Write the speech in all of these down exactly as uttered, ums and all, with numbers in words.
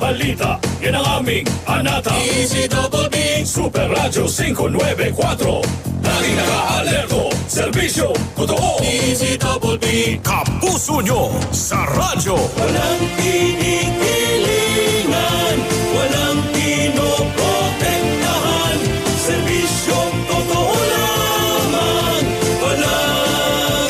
balita, yan ang aming anata. D Z B B, Super Radyo five ninety-four. Laging naka-alerto, serbisyo, totoo. D Z B B, Kapuso nyo sa radyo. walang kinikilingan, walang pinoprotektahan. Serbisyong totoo lamang, walang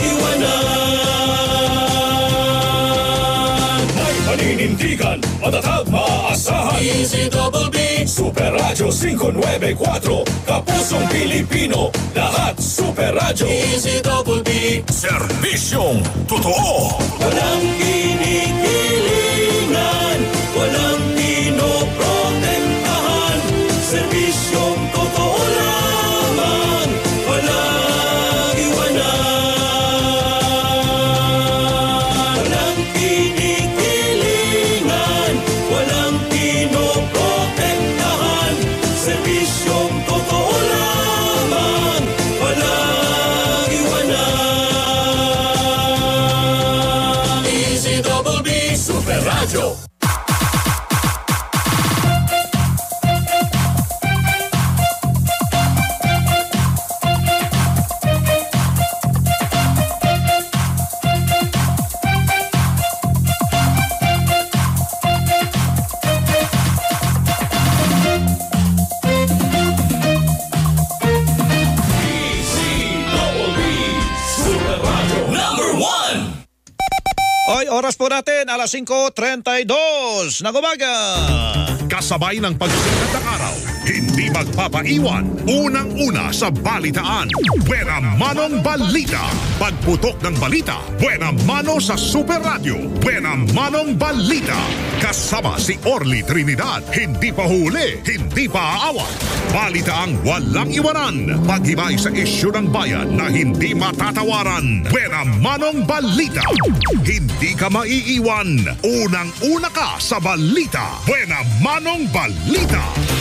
iwanan. May paninindigan, matatag, maaasahan. D Z B B, Super Radyo five ninety-four. Kapusong Pilipino, lahat Super Radyo. D Z B B, Serbisyong totoo. walang kinikilingan, walang pinoprotektahan. Serbisyong totoo lamang, walang iwanan. Walang kinikilingan, walang pinoprotektahan. Serbisyong totoo lamang, walang iwanan. D Z B B, Super Radyo. Oy, oras po natin, alas five thirty-two ng umaga. Kasabay ng pagsikat ng araw, hindi magpapaiwan. Unang-una sa balitaan, Buena Manong Balita. Pagputok ng balita, Buena Mano sa Super Radio. Buena Manong Balita. Kasama si Orly Trinidad. Hindi pa huli, hindi pa aawat. Balitaang walang iwanan. Paghimay sa isyu ng bayan na hindi matatawaran. Buena Manong Balita. Hindi ka maiiwan. Unang-una ka sa balita. Buena Manong Balita.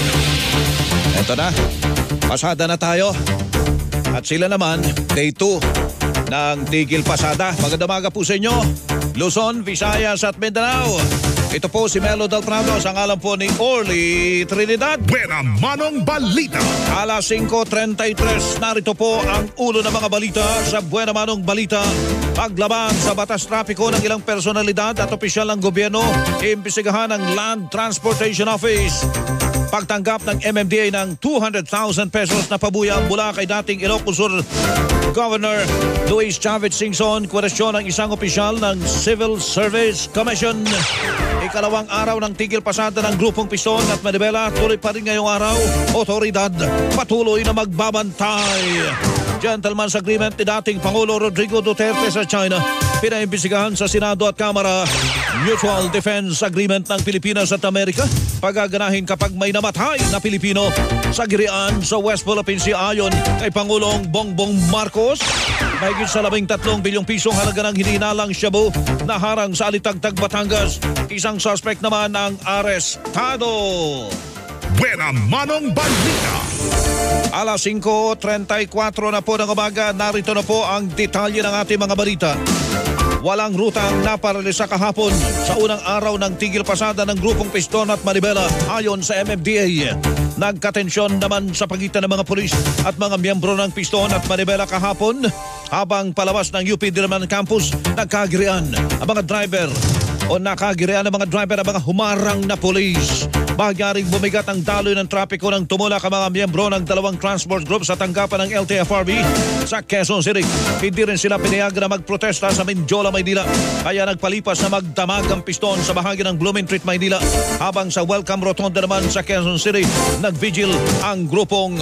Eto na, pasada na tayo. At sila naman, day two ng Tigil Pasada. Magandang umaga po sa inyo, Luzon, Visayas at Mindanao. Ito po si Melo Del Prado, sa ngalan po ni Orly Trinidad. Buena Manong Balita. Alas five thirty-three, narito po ang ulo ng mga balita sa Buena Manong Balita. Paglaban sa batas trapiko ng ilang personalidad at opisyal ng gobyerno, iimbestigahan ng Land Transportation Office. Pagtanggap ng M M D A ng two hundred thousand pesos na pabuya mula kay dating Ilocos Sur Governor Luis Chavez Singson, kwestyon ng isang opisyal ng Civil Service Commission. Ikalawang araw ng tigil pasada ng grupong Piston at Manibela, tuloy pa rin ngayong araw. Otoridad patuloy na magbabantay. Gentleman's Agreement ni dating Pangulo Rodrigo Duterte sa China, pinaimbisigahan sa Senado at Kamara. Mutual Defense Agreement ng Pilipinas at Amerika, pagaganahin kapag may namatay na Pilipino sa girian sa West Philippine Sea ayon kay Pangulong Bongbong Marcos. Mahigit sa labing tatlong bilyong pisong halaga ng hininalang shabu na harang sa Alitagtag, Batangas. Isang suspect naman ang arestado. Buena Manong Balita. Alas five thirty-four na po ng umaga, narito na po ang detalye ng ating mga balita. Walang rutang naparalisa kahapon sa unang araw ng tigil pasada ng grupong Piston at Manibela ayon sa M M D A. Nagkatensyon naman sa pagitan ng mga pulis at mga miyembro ng Piston at Manibela kahapon habang palabas ng U P Diliman Campus. Nagkagirian ang mga driver o nakagirian ang mga driver ang mga humarang na pulis. Bagyaring bumigat ang daloy ng trapiko ng tumulak ang mga miyembro ng dalawang transport group sa tanggapan ng L T F R B sa Quezon City. Hindi rin sila pinayagan na magprotesta sa Mindiola, Maynila. Kaya nagpalipas na magdamag ang Piston sa bahagi ng Blooming Street, Maynila. Habang sa Welcome Rotonda naman sa Quezon City, nagvigil ang grupong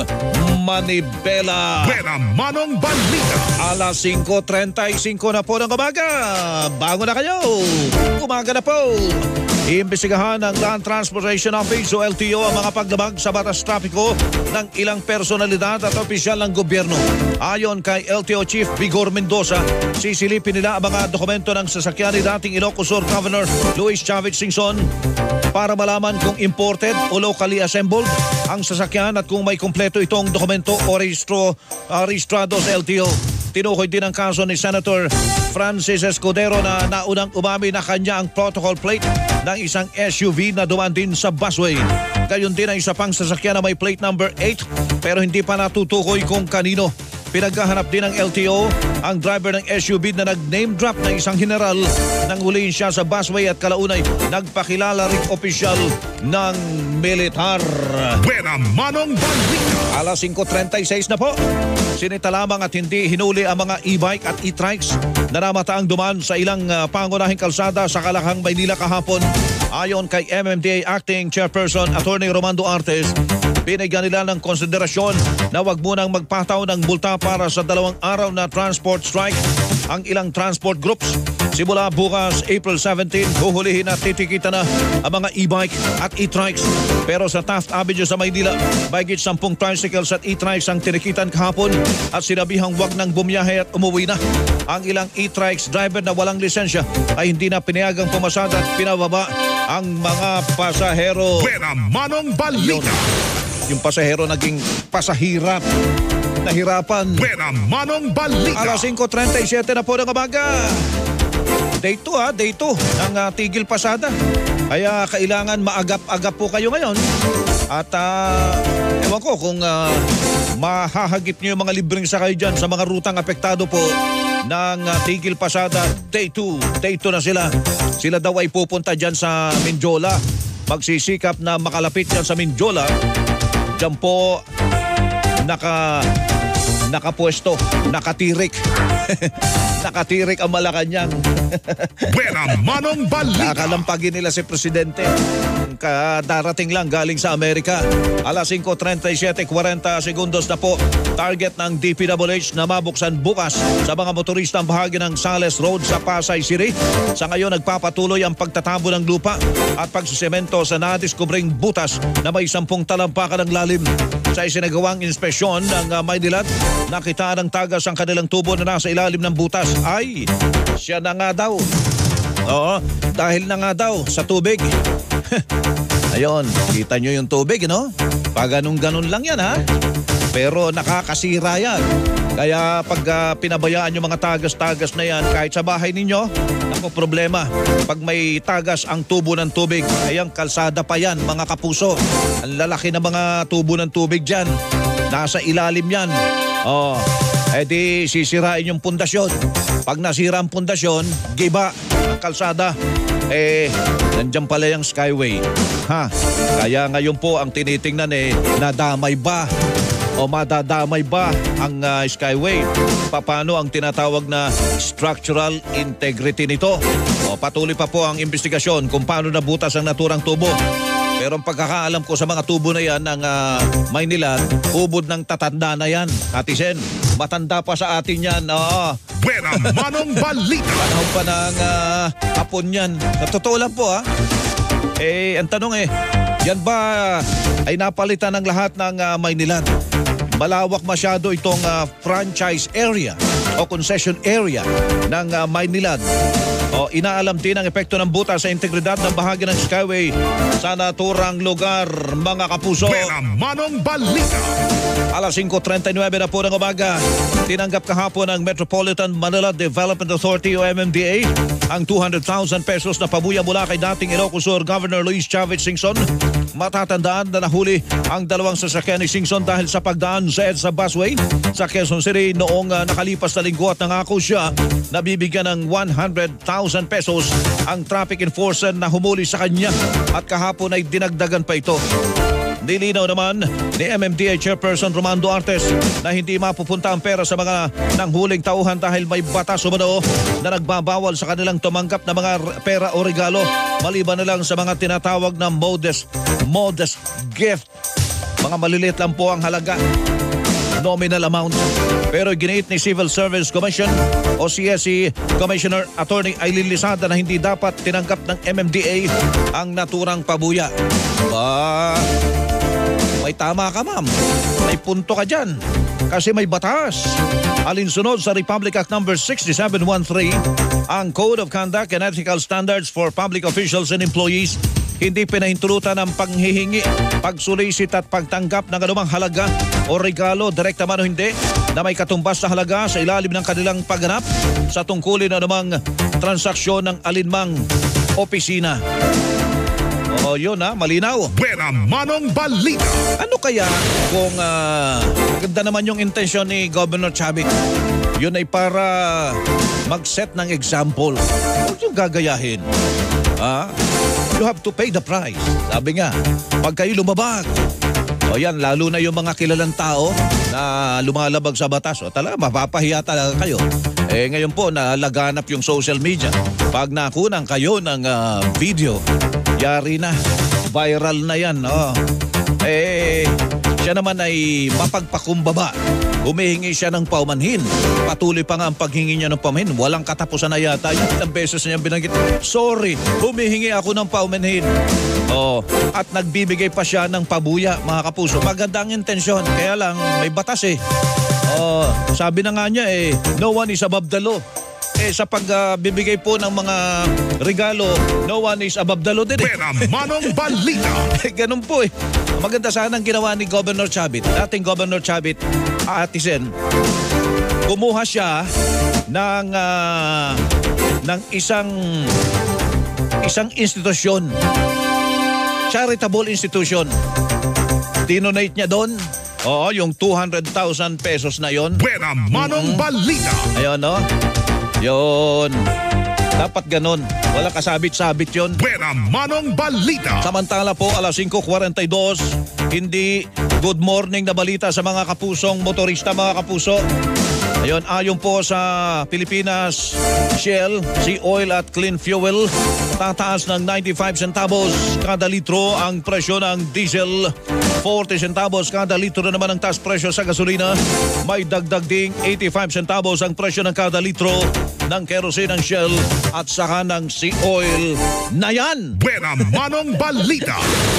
Manibela. Buena Manong Balita. Alas five thirty-five na po ng umaga. Bago na kayo. Umaga na po. Iimbestigahan ng Land Transportation Office o L T O ang mga paglabag sa batas trapiko ng ilang personalidad at opisyal ng gobyerno. Ayon kay L T O Chief Vigor Mendoza, sisilipin nila ang mga dokumento ng sasakyan ni dating Ilocos Sur Governor Luis Chavez Singson para malaman kung imported o locally assembled ang sasakyan at kung may kumpleto itong dokumento o registro, uh, registrado sa L T O. Tinukoy din ang kaso ni Senator Francis Escudero na naunang umami na kanya ang protocol plate ng isang S U V na dumaan din sa busway. Gayon din ang isa pang sasakyan na may plate number eight pero hindi pa natutukoy kung kanino. Pinaghahanap din ng L T O ang driver ng S U V na nag-name drop ng isang general nang huliin siya sa busway at kalaunay nagpakilala ring opisyal ng militar. Buena Manong Balita. Alas singko treinta y seis na po. Sinita lamang at hindi hinuli ang mga e-bike at e-trikes na namataang dumaan sa ilang uh, pangunahing kalsada sa Kalakang, Maynila kahapon. Ayon kay M M D A Acting Chairperson Attorney Romando Artes, binigyan nila ng konsiderasyon na wag munang magpataw ng multa para sa dalawang araw na transport strike ang ilang transport groups. Simula bukas April seventeen, huhulihin at titikita na ang mga e-bike at e-trikes. Pero sa Taft Avenue sa Maynila, mahigit sampung tricycles at e-trikes ang tinikitan kahapon at sinabihang wag nang bumiyahe at umuwi na. Ang ilang e-trikes driver na walang lisensya ay hindi na pinayagang pumasada at pinababa ang mga pasahero. Buena Manong Balita. Yung pasahero naging pasahirap. Nahirapan. Buena Manong Balita. Alas singko treinta y siete na po ng umaga. Day two ha, day two ng uh, tigil pasada. Kaya kailangan maagap-agap po kayo ngayon. At uh, ewan ko kung uh, mahahagip nyo yung mga libreng sakay dyan sa mga rutang apektado po ng uh, tigil pasada. Day two, day two na sila. Sila daw ay pupunta dyan sa Mindiola. Magsisikap na makalapit dyan sa Mindiola. Diyan po naka nakapwesto, nakatirik. Nakatirik ang Malacanang. Buena Manong Balita. Nakalampagin nila si Presidente. Kadarating lang galing sa Amerika. Alas singko treinta y siete, cuarenta segundos na po. Target ng D P W H na mabuksan bukas sa mga motorista ang bahagi ng Sales Road sa Pasay City. Sa ngayon nagpapatuloy ang pagtatabo ng lupa at pagsisemento sa nadiskubring butas na may sampung talampakan ng lalim. Sa isinagawang inspeksyon ng uh, Maynilad, nakita ng tagas ang kanilang tubo na nasa ilalim ng butas. Ay, siya na nga daw. Oo, dahil na nga daw sa tubig. Ayun, kita nyo yung tubig, no? Pag ganun-ganun lang yan, ha? Pero nakakasira yan. Kaya pag uh, pinabayaan yung mga tagas-tagas na yan, kahit sa bahay ninyo, ako problema. Pag may tagas ang tubo ng tubig, ayang kalsada pa yan, mga kapuso. Ang lalaki ng mga tubo ng tubig dyan. Nasa ilalim yan. Oh, edi sisirain yung pundasyon. Pag nasira ang pundasyon, giba ang kalsada. Eh, nandiyan pala yung Skyway. Ha? Kaya ngayon po ang tinitingnan eh, nadamay ba o madadamay ba ang uh, Skyway? Paano ang tinatawag na structural integrity nito? O patuloy pa po ang investigasyon kung paano nabutas ang naturang tubo. Pero ang pagkakaalam ko sa mga tubo na yan ng uh, Maynila, ubod ng tatanda na yan. Ate Sen, matanda pa sa atin yan. Oo. Buena Manong Balita. Panahon pa ng uh, hapon yan. Sa totoo lang po ha. Eh, ang tanong eh, yan ba ay napalitan ng lahat ng uh, Maynila? Malawak masyado itong uh, franchise area o concession area ng uh, Maynilad. O inaalam din ang epekto ng butas sa integridad ng bahagi ng Skyway sa naturang lugar, mga kapuso. Buena Manong Balita. Alas singko treinta y nueve na po ng umaga. Tinanggap kahapon ng Metropolitan Manila Development Authority o M M D A ang two hundred thousand pesos na pabuya mula kay dating Ilocos Sur Governor Luis Chavez Singson. Matatandaan na nahuli ang dalawang sasakyan ni Singson dahil sa pagdaan sa EDSA busway sa Quezon City noong uh, nakalipas na linggo at nangako siya na bibigyan ng one hundred thousand pesos ang traffic enforcer na humuli sa kanya at kahapon ay dinagdagan pa ito. Nilinaw naman ni M M D A Chairperson Romando Artes na hindi mapupunta ang pera sa mga nanghuling tauhan dahil may batas umano na nagbabawal sa kanilang tumanggap na mga pera o regalo maliban na lang sa mga tinatawag na modest, modest gift. Mga maliliit lang po ang halaga, nominal amount. Pero giniit ni Civil Service Commission o C S C Commissioner Attorney Aileen Lisada na hindi dapat tinanggap ng M M D A ang naturang pabuya. Ba, may tama ka ma'am. May punto ka dyan. Kasi may batas. Alinsunod sa Republic Act number sixty-seven thirteen, ang Code of Conduct and Ethical Standards for Public Officials and Employees, hindi pinahintulutan ang panghihingi, pagsulisit at pagtanggap ng anumang halaga o regalo, direkta man o hindi, na may katumbas na halaga sa ilalim ng kanilang pagganap sa tungkulin ng anumang transaksyon ng alinmang opisina. O yun ha, malinaw. Buena Manong Balita. Ano kaya kung uh, maganda naman yung intensyon ni Governor Chavit? Yun ay para mag-set ng example. Huwag yung gagayahin. Ah, you have to pay the price. Sabi nga, pag kayo lumabag, o yan, lalo na yung mga kilalang tao na lumalabag sa batas, o talaga, mapapahiya talaga kayo. Eh ngayon po, nalaganap yung social media. Pag nakunan kayo ng uh, video, yari na, viral na yan. Oh. Eh, siya naman ay mapagpakumbaba. Humihingi siya ng paumanhin. Patuloy pa nga ang paghingi niya ng paumanhin. Walang katapusan na yata. Yung ilang beses niya binanggit, sorry, humihingi ako ng paumanhin. Oh, at nagbibigay pa siya ng pabuya, mga kapuso. Maganda ang intensyon, kaya lang may batas eh. Oh, sabi na nga niya eh, no one is above the law. Eh sa pagbibigay uh, po ng mga regalo, no one is above the law din eh. Buena Manong Balita. Ganun po eh. Maganda sana ang ginawa ni Governor Chavit. Dating Governor Chavit, Atisen, kumuha siya ng uh, ng isang isang institusyon, charitable institution. Dinonate niya doon. Oo, yung two hundred thousand pesos na yon. Buena Manong mm-hmm. Balita. Ayun, no? Yun. Dapat ganun. Wala kasabit-sabit yun. Buena Manong Balita. Samantala po, alas singko forty-two, hindi good morning na balita sa mga kapusong motorista, mga kapuso. Ayun, ayon po sa Pilipinas Shell, Sea Oil at Clean Fuel, tataas ng ninety-five centavos kada litro ang presyo ng diesel. forty centavos kada litro naman ang taas presyo sa gasolina. May dagdag ding eighty-five centavos ang presyo ng kada litro ng kerosene ng Shell at saka ng Sea Oil. Na yan! Buena Manong Balita.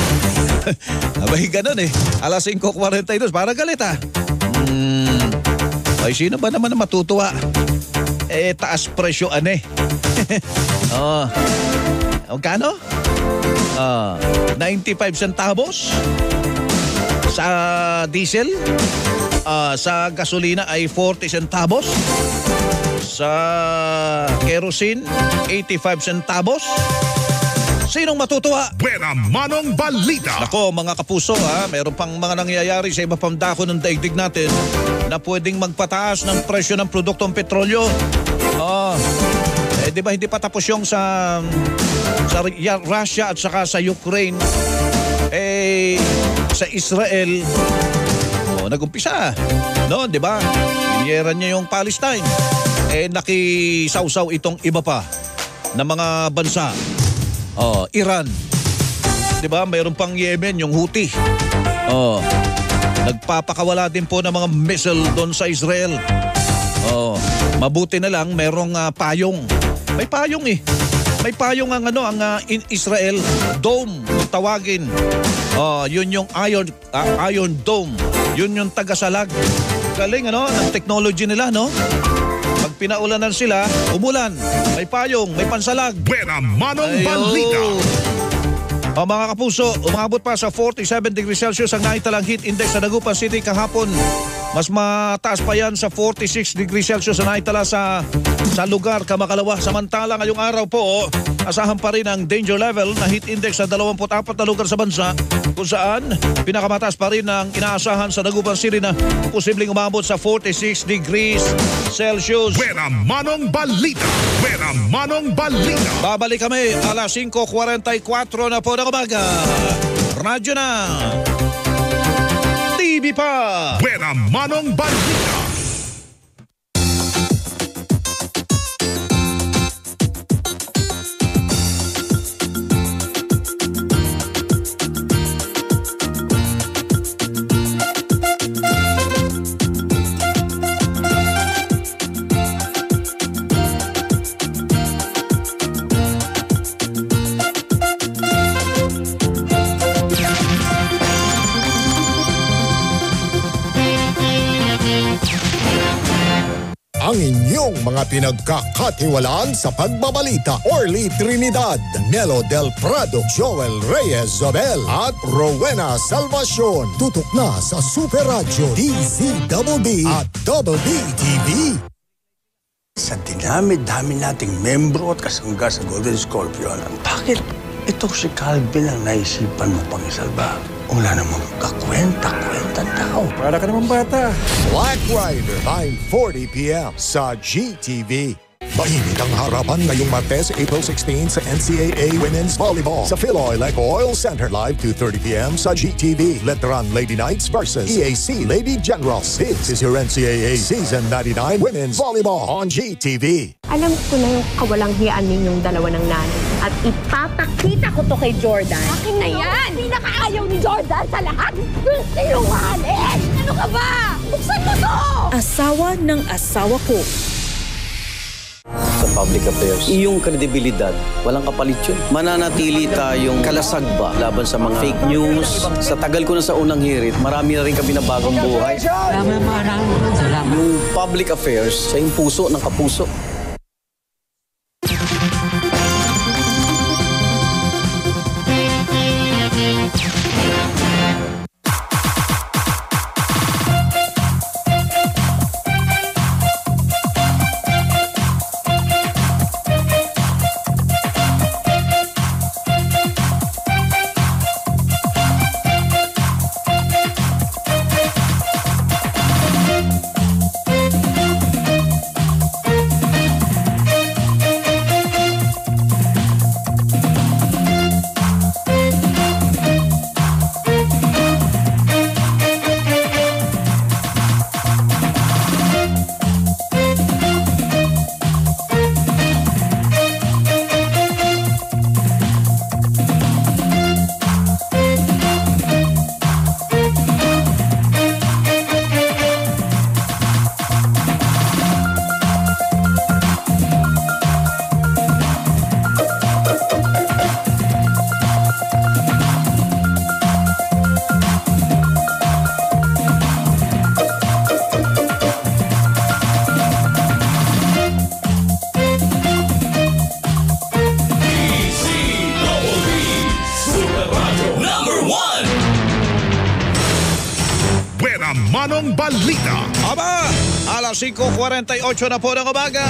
Abay, ganun eh. alas singko forty-two, para galit ah. Hmm... Ay, sino ba naman na matutuwa? Eh, taas presyo, ane. Oh. Magkano? Uh, ninety-five centavos sa diesel. Uh, sa gasolina ay forty centavos. Sa kerosene, eighty-five centavos. Sinong matutuwa? Buena Manong Balita. Nako, mga kapuso ha, meron pang mga nangyayari sa iba pang dako ng daigdig natin na pwedeng magpataas ng presyo ng produktong petrolyo. Oh, eh di ba hindi pa tapos yung sa, sa Russia at saka sa Ukraine? Eh, sa Israel, oh, nag-umpisa. No, di ba? Iniyeran niya yung Palestine. Eh, nakisawsaw itong iba pa na mga bansa. Oh, Iran. 'Di ba? Mayroon pang Yemen, yung Houthi. Oh. Nagpapakawala din po ng mga missile doon sa Israel. Oh, mabuti na lang merong uh, payong. May payong eh. May payong ang ano, ang uh, in Israel Dome, kung tawagin. Oh, yun yung Iron uh, Iron Dome. Yun yung tagasalag. Galing ano ng technology nila, no? Pag pinaulanan sila, umulan. May payong, may pansalag. Buena Manong Balita. O mga kapuso, umabot pa sa forty-seven degrees Celsius ang naitalang heat index sa Dagupan City kahapon. Mas mataas pa yan sa forty-six degrees Celsius na naitala sa, sa lugar Kamakalawa. Samantala ngayong araw po, asahan pa rin ang danger level na heat index sa dalawampu't apat na lugar sa bansa, kung saan pinakamataas pa rin ang inaasahan sa Dagupan City na posibleng umabot sa forty-six degrees Celsius. Buena Manong Balita. Buena Manong Balita. Babalik kami alas singko forty-four na po ng umaga. Radyo na. T V pa. Buena Manong Balita. Ang inyong mga pinagkakatiwalaan sa pagbabalita, Orly Trinidad, Nelo Del Prado, Joel Reyes Zobel at Rowena Salvacion. Tutok na sa Super Radio, D Z B B at Double B T V. Sa dinami-dami nating membro at kasangga sa Golden Scorpion, bakit Ito si Calvin ang naisipan mo pang isalba. Wala namang kakwenta-kwenta tao. Para ka naman bata. Black Rider, nine forty p m sa G T V. Mainit ang harapan ngayong Martes, April sixteenth sa N C A A Women's Volleyball sa Philoy Eco Oil Center. Live two thirty p m sa G T V. Letran Lady Knights versus E A C Lady Generals. This is your N C A A Season ninety-nine Women's Volleyball on G T V. Alam ko na yung kawalang hiyaan ninyong dalawa ng nanay. At ipapakita ko to kay Jordan. Akin na yan! Pinakaayaw ni Jordan sa lahat! Yung sinungaling! Ano ka ba? Buksan mo to! Asawa ng asawa ko. Sa public affairs, iyong kredibilidad, walang kapalit yun. Mananatili tayong kalasagba laban sa mga fake news. Sa tagal ko na sa unang hirit, marami na rin kami na bagong buhay. Yung public affairs sa yung puso ng kapuso. Manong Balita. Aba, alas singko kuwarenta y otso na po ng umaga.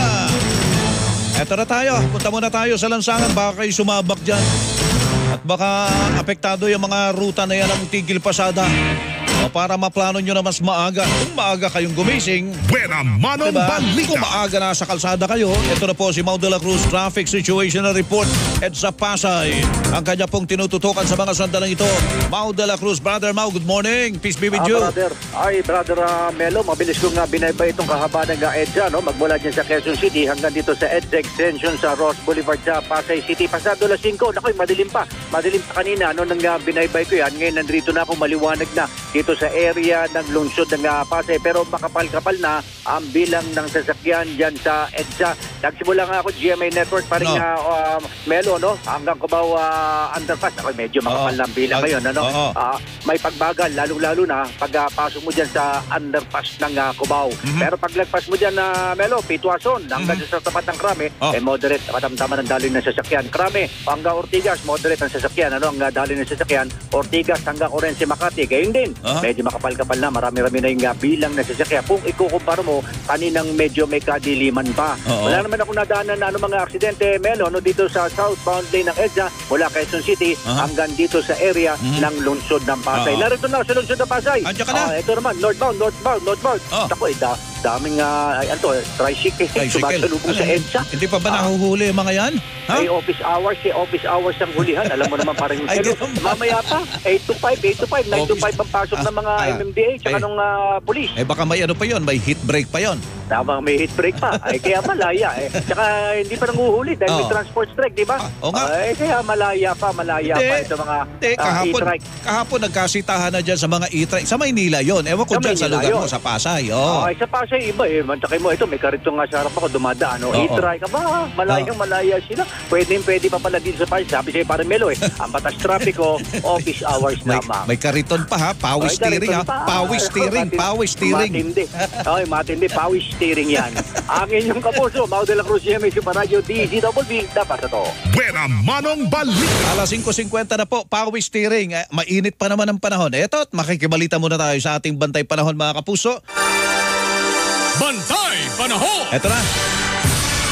Eto na tayo, punta muna tayo sa lansangan. Baka kayo sumabak dyan. At baka apektado yung mga ruta na yan ng tigil pasada. O para maplano nyo na mas maaga. Kung maaga kayong gumising, Buena Manong diba? Balita. Kung maaga na sa kalsada kayo, ito na po si Mau de la Cruz Traffic Situational Report EDSA Pasay. Ang kanya pong tinututukan sa mga sandalang ito. Mau de la Cruz. Brother Mau, good morning. Peace be with Ah, you. brother. Ay, brother uh, Melo, mabilis kong uh, binaybay itong kahaba ng uh, EDSA, no? Magmula dyan sa Quezon City hanggang dito sa EDSA Extension sa Ross Boulevard sa Pasay City. Pasado alas singko, nakoy, madilim pa. Madilim pa kanina, ano, nang uh, binaybay ko yan. Ngayon, nandito na ako, maliwanag na dito sa area ng lungsod ng uh, Pasay. Pero makapal-kapal na ang bilang ng sasakyan dyan sa EDSA. Nagsimula nga ako, G M A Network, pa rin No. uh, uh, Melo, no? Hanggang Cubao uh, Underpass. Ako, medyo makapal na ang bilang Uh, ngayon, ano? oo. Uh, may pagbagal, lalong-lalo na pagpasok mo dyan sa underpass ng uh, Cubao. Mhm. Pero paglagpas mo dyan na uh, Melo, Pituason, hanggang Mhm. sa tapat ng Krame, Oh. eh moderate, katamtaman ng daloy ng sasakyan. Krame, hanggang Ortigas, moderate ang sasakyan. Ano ang uh, daloy ng sasakyan? Ortigas hanggang Orense, Makati. Gayun din, Ah. medyo makapal-kapal na, marami-rami na yung uh, bilang ng sasakyan. Kung ikukumpara mo, kaninang medyo may kadiliman pa. Oo. Wala naman ako nadaanan na ano, mga aksidente, Melo, no, dito sa southbound lane ng EDSA, mula Quezon City, Aha. hanggang dito sa area Mhm. ng lungsod ng Pasay. Oo. Narito na sa lungsod ng Pasay. Andiyan ka na. Ah, ito naman, northbound, northbound, northbound. Oh. Ako, eh, da, daming, uh, ay, ano, tricycle, Tricycle. sumasalubong sa Ano, EDSA. Hindi pa ba Ah. nahuhuli yung mga yan? Ha? Ay, office hours, si office hours ang hulihan. Alam mo naman, parang Ay, pero, ganun ba? mamaya pa, eight to five, eight to five, nine to Office- five ang pasok ng mga Ah, M M D A tsaka ay. nung uh, police. Eh baka may ano pa yon, may hit break pa yon. Tama, may hit break pa. Ay, kaya malaya eh. Tsaka hindi pa nanguhuli dahil may Oo. transport strike, di ba? Ah, oo nga. Ay, kaya malaya pa, malaya Hindi. pa ito mga Hindi, ah, kahapon, e-trike. kahapon nagkasitahan na dyan sa mga e-trike. Sa Maynila yon. Ewan ko Sa dyan sa Maynila lugar yun. mo, sa Pasay. Oh. Ay, sa Pasay, iba eh. Mantakay mo, ito, may karito nga sa harap ako, dumadaan. O, Oo. i-try ka ba? Malayang malaya sila. Pwede, pwede pa pala din sa Pasay. Sabi sa'yo, parang Melo eh. Ang batas trapiko, office hours May, lamang. may kariton pa ha, power Ay, steering ha. kariton pa. Power steering, Matindi- power steering. Matindi. Ay, matindi. Power steering yan. Ang inyong kapuso, Mau de la Cruz, G M A Super Radio, D Z W B, dapat ito. Buena Manong Balita. Alas singko cincuenta na po, power steering. Eh, mainit pa naman ang panahon. Eto, at makikibalita muna tayo sa ating bantay panahon mga kapuso. Bantay Panahon! Eto na.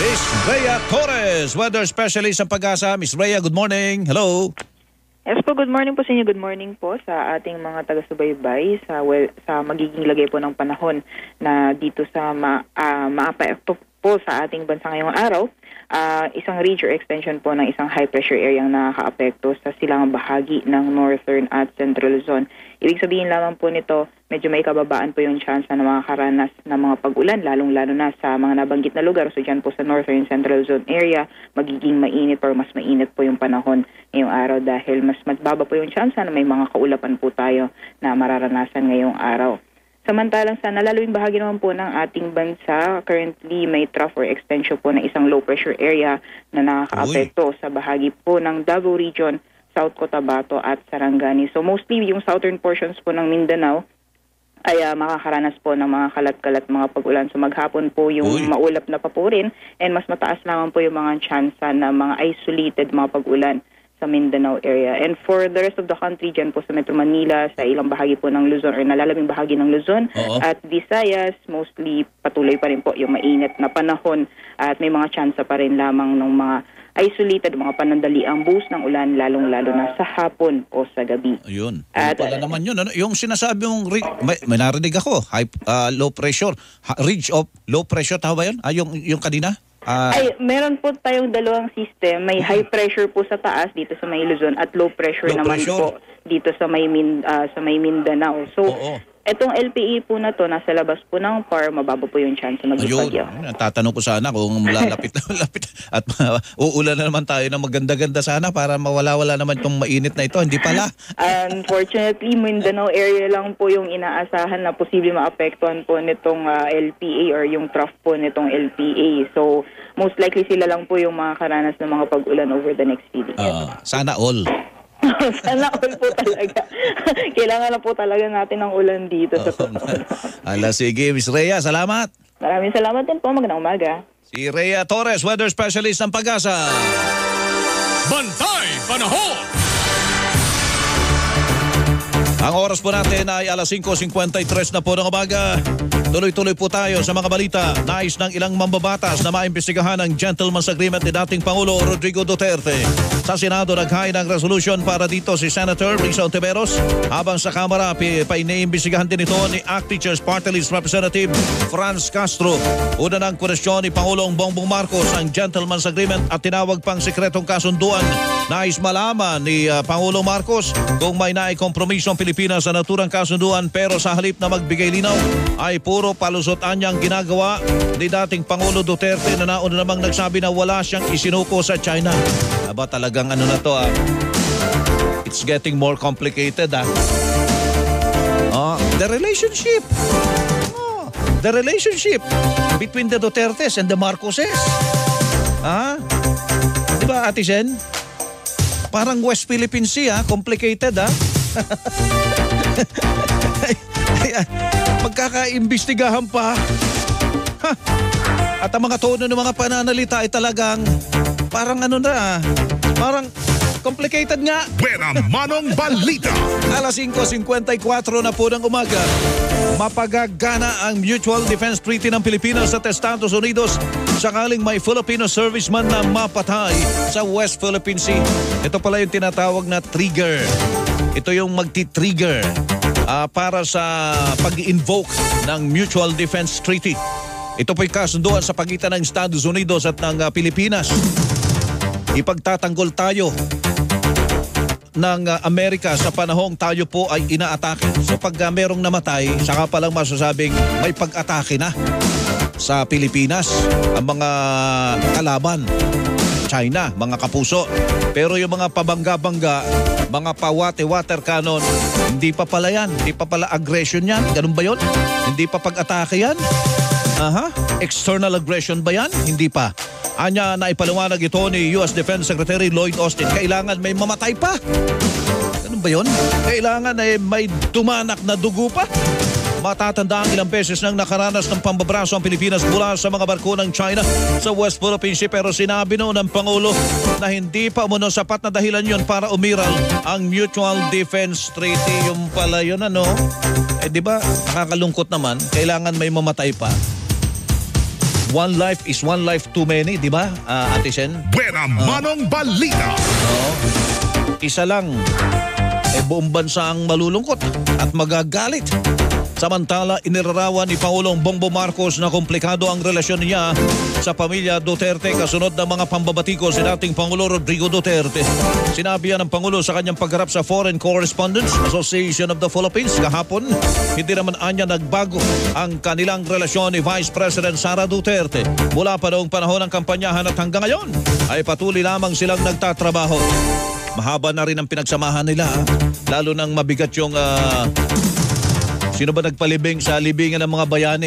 Miss Rhea Torres, weather specialist sa Pag-asa. Miss Rhea, good morning. Hello. Yes po, good morning po sa inyo. Good morning po sa ating mga taga-subaybay sa well, sa magiging lagay po ng panahon na dito sa ma, uh, maapekto po sa ating bansa ngayong araw. Uh, isang ridge or extension po ng isang high pressure area ang nakakaapekto sa silangang bahagi ng northern at central zone. Ibig sabihin lamang po nito, medyo may kababaan po yung chance na makakaranas ng mga pag-ulan, lalong-lalo na sa mga nabanggit na lugar. So dyan po sa northern central zone area, magiging mainit or mas mainit po yung panahon ngayong araw dahil mas mababa po yung chance na may mga kaulapan po tayo na mararanasan ngayong araw. Samantalang sa nalalawing bahagi naman po ng ating bansa, currently may trough or extension po ng isang low pressure area na nakakaapekto sa bahagi po ng Davao Region, South Cotabato at Sarangani. So mostly yung southern portions po ng Mindanao ay uh, makakaranas po ng mga kalat-kalat mga pag-ulan. So maghapon po yung Uy. maulap na papurin and mas mataas naman po yung mga tsansa na mga isolated mga pag-ulan sa Mindanao area. And for the rest of the country, dyan po sa Metro Manila, sa ilang bahagi po ng Luzon or nalalaming bahagi ng Luzon Oo. at Visayas, mostly patuloy pa rin po yung mainit na panahon at may mga tsansa pa rin lamang ng mga isolated, mga panandaliang buhos ng ulan, lalong-lalo na sa hapon o sa gabi. Ayun. At, ano pala naman yun? Ano? Yung sinasabi mong, may, may narinig ako, high, uh, low pressure, ridge of low pressure, tama ba yun? Ah, yung, yung kanina? Uh, Ay, meron po tayong dalawang system. May high pressure po sa taas dito sa may Luzon at low pressure low naman pressure. po dito sa may Min, uh, sa may Mindanao. So, Oo. etong L P E po na to nasa labas po ng P A R, mababa po yung chance na magpagyo. Ayun, tatanong ko sana kung lalapit na malapit at uh, uulan na naman tayo ng maganda-ganda sana para mawala-wala naman itong mainit na ito. Hindi pala. Unfortunately, Mindanao area lang po yung inaasahan na posible maapektuhan po nitong uh, L P A or yung trough po nitong L P A. So, most likely sila lang po yung makakaranas ng mga pag-ulan over the next few days. Uh, sana all. Sana all po talaga. Kailangan na po talaga natin ng ulan dito. Oh, sa Ala, sige, Miss Rhea, salamat. Maraming salamat din po. Magandang umaga. Si Rhea Torres, weather specialist ng Pag-asa. Bantay Panahon! Ang oras po natin ay alas singko singkwenta y tres na po ng umaga. Tuloy-tuloy po tayo sa mga balita. Nais ng ilang mambabatas na maimbestigahan ang gentleman's agreement ni dating Pangulo Rodrigo Duterte. Sa Senado, naghain ng resolution para dito si Senator Risa Ontiveros, habang sa Kamara, painiimbestigahan din ito ni A C T Teachers Party List Representative Franz Castro. Una ng kwestiyon ni Pangulong Bongbong Marcos ang gentleman's agreement at tinawag pang sikretong kasunduan. Nais malaman ni uh, Pangulong Marcos kung may naikompromiso ang Pilipinas sa naturang kasunduan, pero sa halip na magbigay linaw ay puro palusot-an niyang ginagawa ni dating Pangulo Duterte na nauna namang nagsabi na wala siyang isinuko sa China. Aba, talagang ano na to ah. It's getting more complicated ah. Oh, the relationship. Oh, the relationship between the Dutertes and the Marcoses. Ah? Diba, Ate Sen? Parang West Philippine Sea ah, complicated ah. Magkakaimbestigahan pa. Ha. At ang mga tono ng mga pananalita ay talagang parang ano na, parang complicated nga. Buena Manong Balita. alas singko singkwenta y kwatro na po ng umaga. Mapagagana ang Mutual Defense Treaty ng Pilipinas at Estados Unidos sakaling may Filipino serviceman na mapatay sa West Philippine Sea. Ito pala yung tinatawag na trigger. Ito yung magti-trigger uh, para sa pag-invoke ng Mutual Defense Treaty. Ito po'y kasunduan sa pagitan ng Estados Unidos at ng uh, Pilipinas. Ipagtatanggol tayo ng uh, Amerika sa panahong tayo po ay inaatake. So pag uh, merong namatay, saka palang masasabing may pag-atake na sa Pilipinas ang mga kalaban. China, mga kapuso. Pero yung mga pabangga-bangga, mga pawate-water cannon, hindi pa pala yan. Hindi pa pala aggression yan. Ganun ba yun? Hindi pa pag-atake yan? Aha. External aggression ba yan? Hindi pa. Anya na ipaliwanag ito ni U S Defense Secretary Lloyd Austin. Kailangan may mamatay pa. Ganun ba yun? Kailangan ay may dumanak na dugo pa. Matatanda ang ilang beses nang nakaranas ng pambabraso ang Pilipinas mula sa mga barko ng China sa West Philippine Sea, pero sinabi noon ng Pangulo na hindi pa umano sapat na dahilan yun para umiral ang Mutual Defense Treaty. Yung pala yun ano, eh di ba nakakalungkot naman, kailangan may mamatay pa. one life is one life too many, di ba, uh, Ate Sen? Buena Manong Balita. Oo. Isa lang, eh buong bansa ang malulungkot at magagalit. Samantala, inirarawan ni Pangulong Bongbong Marcos na komplikado ang relasyon niya sa pamilya Duterte kasunod ng mga pambabatiko si dating Pangulo Rodrigo Duterte. Sinabi yan ng Pangulo sa kanyang pagharap sa Foreign Correspondents Association of the Philippines kahapon. Hindi naman anya nagbago ang kanilang relasyon ni Vice President Sara Duterte. Mula pa noong panahon ng kampanyahan at hanggang ngayon ay patuloy lamang silang nagtatrabaho. Mahaba na rin ang pinagsamahan nila, lalo nang mabigat yung... Uh, Sino ba nagpalibing sa libingan ng mga bayani?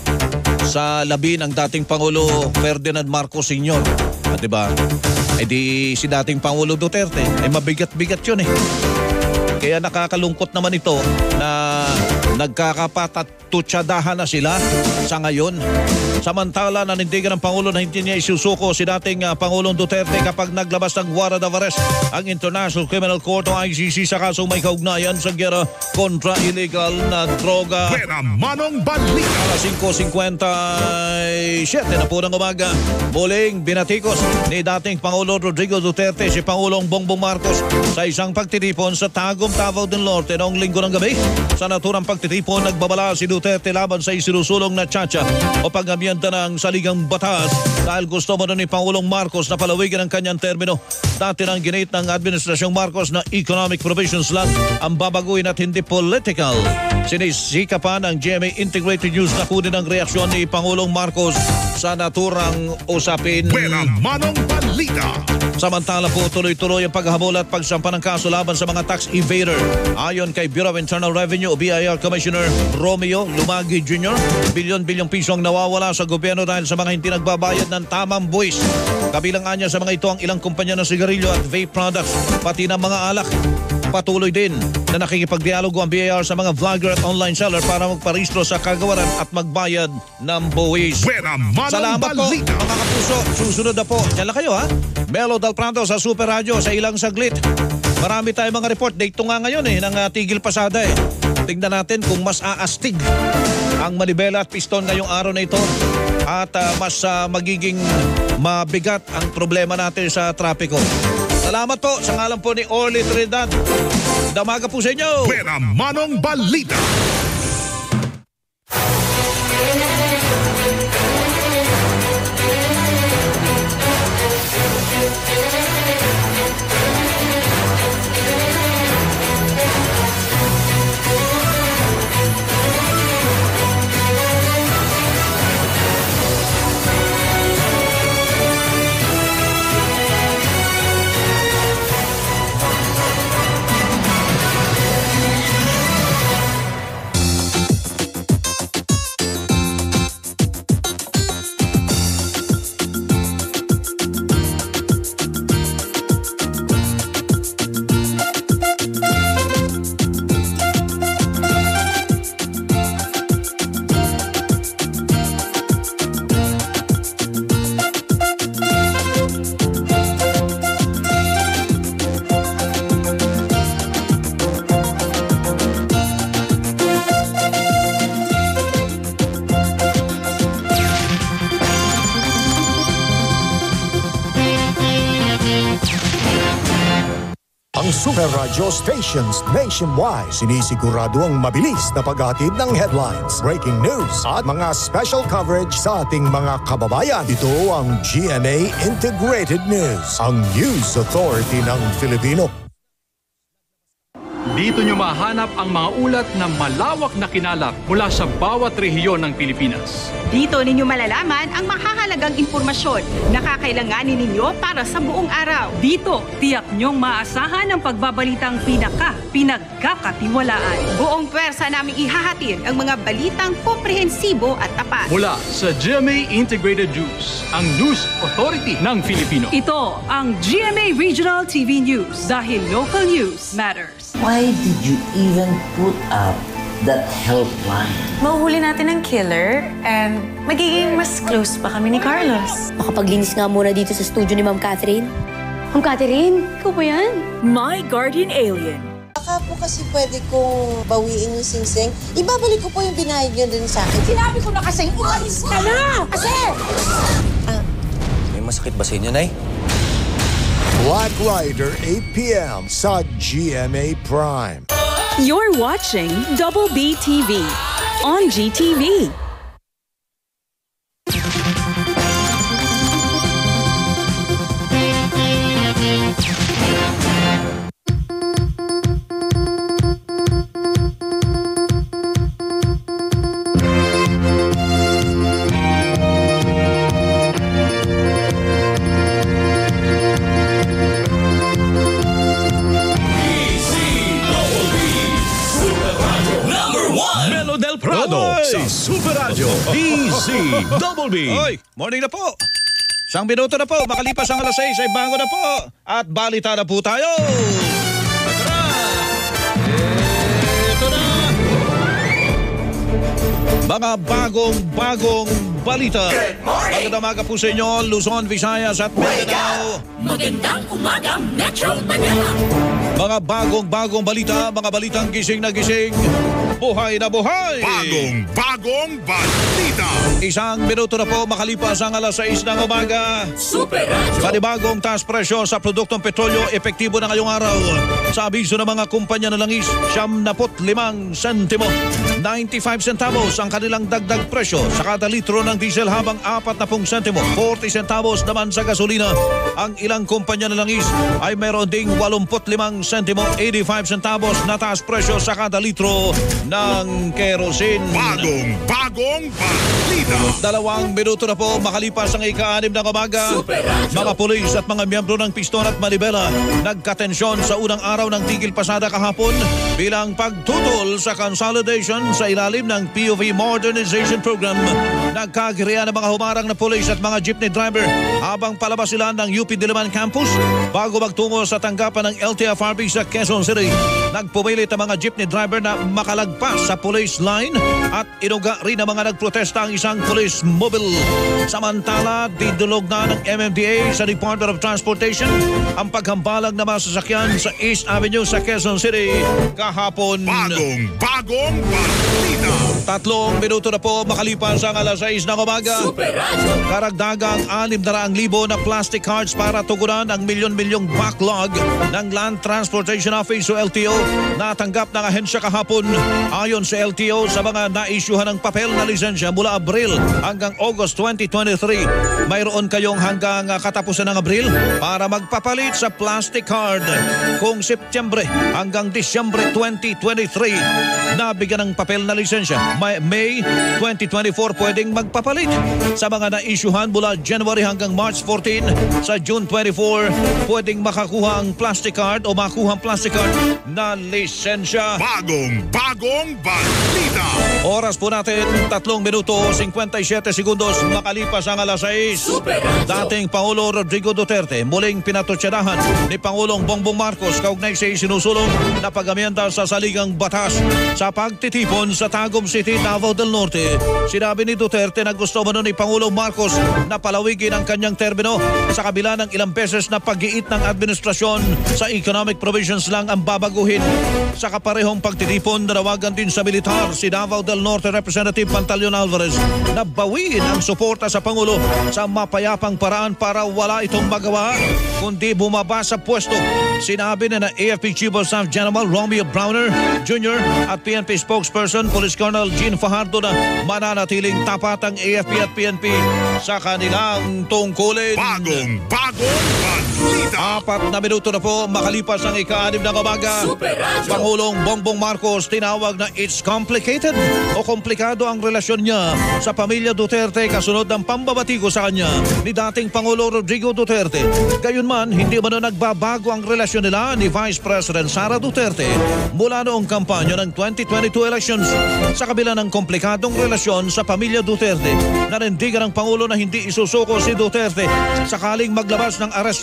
Sa labi ng dating Pangulo Ferdinand Marcos Senior Ah, diba? Eh di si dating Pangulo Duterte, eh mabigat-bigat yun eh. Kaya nakakalungkot naman ito na nagkakapatatutsadahan na sila sa ngayon. Samantala, nanindigan ng Pangulo na hindi niya isusuko si dating uh, Pangulong Duterte kapag naglabas ng warrant of arrest ang International Criminal Court o I C C sa kasong may kaugnayan sa gera kontra illegal na droga. Buena Manong Balita. Alas five fifty-seven na po ng umaga, muling binatikos ni dating Pangulo Rodrigo Duterte si Pangulong Bongbong Marcos sa isang pagtitipon sa Tagum, Davao del Norte noong linggo ng gabi. Sa naturang pagtitipon, nagbabala si Duterte laban sa isinusulong na tsatsya o pag-amyenda ng saligang batas dahil gusto mo ni Pangulong Marcos na palawigan ang kanyang termino. Dati nang ginit ng Administrasyong Marcos na economic provisions lang ang babaguhin at hindi political. Sinisikapan ng G M A Integrated News na kunin ang reaksyon ni Pangulong Marcos sa naturang usapin. Buena Manong Balita. Samantala po, tuloy-tuloy ang paghabol at pagsampa ng kaso laban sa mga tax evader. Ayon kay Bureau of Internal Revenue o B I R Commissioner Romeo Lumagi Junior, bilyon-bilyong piso ang nawawala sa gobyerno dahil sa mga hindi nagbabayad ng tamang buwis. Kabilang anya sa mga ito ang ilang kumpanya ng sigarilyo at vape products, pati ng mga alak. Patuloy din na nakikipagdialogo ang B I R sa mga vlogger at online seller para magparehistro sa kagawaran at magbayad ng buwis. Buena Manong Salamat Balita. po mga kapuso. Susunod na po. Diyan lang kayo ha. Melo Del Prado sa Super Radio sa ilang saglit. Marami tayong mga report. Date nga ngayon eh ng uh, tigil pasada eh. Tingnan natin kung mas aastig ang manibela at piston ngayong araw na ito at uh, mas uh, magiging mabigat ang problema natin sa trapiko. Salamat po sa ngalan po ni Orly Trinidad. Damaga po sa inyo. Buena Manong Balita. Super Radio stations nationwide. Sinisigurado ang mabilis na paghatid ng headlines, breaking news at mga special coverage sa ating mga kababayan. Ito ang G M A Integrated News, ang News Authority ng Filipino. Dito nyo mahanap ang mga ulat na malawak na kinalap mula sa bawat rehiyon ng Pilipinas. Dito ninyo malalaman ang mahahalagang impormasyon na kakailanganin ninyo para sa buong araw. Dito, tiyak nyong maasahan ang pagbabalitang pinaka, pinagkakatiwalaan. Buong pwersa naming ihahatid ang mga balitang komprehensibo at tapat. Mula sa G M A Integrated News, ang News Authority ng Filipino. Ito ang G M A Regional T V News dahil local news matters. Why did you even put up that helpline? Mahuhuli natin ang killer and magiging mas close pa kami ni Carlos. Makapaglinis nga muna dito sa studio ni Ma'am Catherine. Ma'am Catherine, ikaw ba yan? My Guardian Alien. Baka po kasi pwede kong bawiin yung singsing? Ibabalik ko po yung binayad niyo din sa akin. Sinabi ko na kasi, umalis ka na! Kasi! May masakit ba sa inyo, Nay? Black Rider, eight p.m. sa G M A Prime. You're watching Double B T V on G T V. Sa Super Radio D Z Double B. Hoy, morning na po. Isang minuto na po, makalipas ang alas seis ay bango na po. At balita na po tayo. Ito na. Ito na. Mga bagong-bagong balita. Magandang umaga po sa inyo, Luzon, Visayas at Mindanao. Magandang umaga, Metro Manila. Mga bagong-bagong balita, mga balitang gising na gising. Buhay na buhay! Bagong-bagong balita! Isang minuto na po makalipas ang alas seis ng umaga. Super Radio! Panibagong taas presyo sa produktong petrolyo epektibo na ngayong araw. Sa abiso ng mga kumpanya ng langis, siyam na limang sentimo. ninety-five centavos ang kanilang dagdag presyo sa kada litro ng diesel habang apat na sentimo. forty centavos naman sa gasolina. Ang ilang kumpanya ng langis ay mayroon ding eighty limang sentimo. eighty-five centavos na taas presyo sa kada litro ng kerosene. Bagong-bagong balita. Dalawang minuto na po makalipas ang ika-anim ng umaga. Mga pulis at mga miyembro ng Piston at Manibela nagkatensyon sa unang araw ng tigil pasada kahapon bilang pagtutol sa consolidation sa ilalim ng P O V Modernization Program. Nagkagirian ng mga humarang na pulis at mga jeepney driver habang palabas sila ng U P Diliman Campus bago magtungo sa tanggapan ng L T F R B sa Quezon City. Nagpumilit ang mga jeepney driver na makalagpas sa police line at inuga rin ang mga nagprotesta ang isang police mobile. Samantala, didulog na ng M M D A sa Department of Transportation ang paghambalag na mga sasakyan sa East Avenue sa Quezon City kahapon. Bagong-bagong balita. Tatlong minuto na po makalipas ang alas seis ng umaga. Karagdagang anim na raang libo na plastic cards para tugunan ang milyon-milyong backlog ng Land Transportation Office o L T O natanggap ng ahensya kahapon. Ayon sa L T O, sa mga naisyuhan ng papel na lisensya mula Abril hanggang August twenty twenty-three, mayroon kayong hanggang katapusan ng Abril para magpapalit sa plastic card. Kung Setyembre hanggang Disyembre twenty twenty-three, nabigyan ng papel na lisensya, May, May twenty twenty-four pwedeng magpapalit. Sa mga naisyuhan mula January hanggang March fourteen, sa June twenty-four, pwedeng makakuha ang plastic card o makuha ang plastic card na lisensya. Bagong-bagong balita. Oras po natin, tatlong minuto, fifty-seven segundos makalipas ang alas seis. Dating Pangulo Rodrigo Duterte muling pinatutsadahan ni Pangulong Bongbong Marcos kaugnay sa isinusulong na pag-amyenda sa saligang batas sa pagtitipon sa Tagum City, Davao del Norte. Sinabi ni Duterte na gusto man ni Pangulong Marcos na palawigin ang kanyang termino sa kabila ng ilang beses na pag-iit ng administrasyon sa economic provisions lang ang babaguhin. Sa kaparehong pagtitipon, nanawagan din sa militar si Davao del Norte Representative Pantaleon Alvarez na bawiin ang suporta sa Pangulo sa mapayapang paraan para wala itong magawa kundi bumaba sa pwesto. Sinabi na na A F P Chief of Staff General Romeo Browner Junior at P N P spokesperson Police Colonel Jean Fajardo na mananatiling tapat ang A F P at P N P sa kanilang tungkulin. Bagong-bagong balita. Apat na minuto na po makalipas ang ika-anim ng umaga. Pangulong Bongbong Marcos tinawag na it's complicated o komplikado ang relasyon niya sa pamilya Duterte kasunod ng pambabatigo sa kanya ni dating Pangulo Rodrigo Duterte. Gayunman, hindi man na nagbabago ang relasyon nila ni Vice President Sara Duterte mula noong kampanya ng twenty twenty-two elections. Sa kabila ng komplikadong relasyon sa pamilya Duterte, nanindigan ng Pangulo na hindi isusuko si Duterte sakaling maglabas ng arrest warrant ng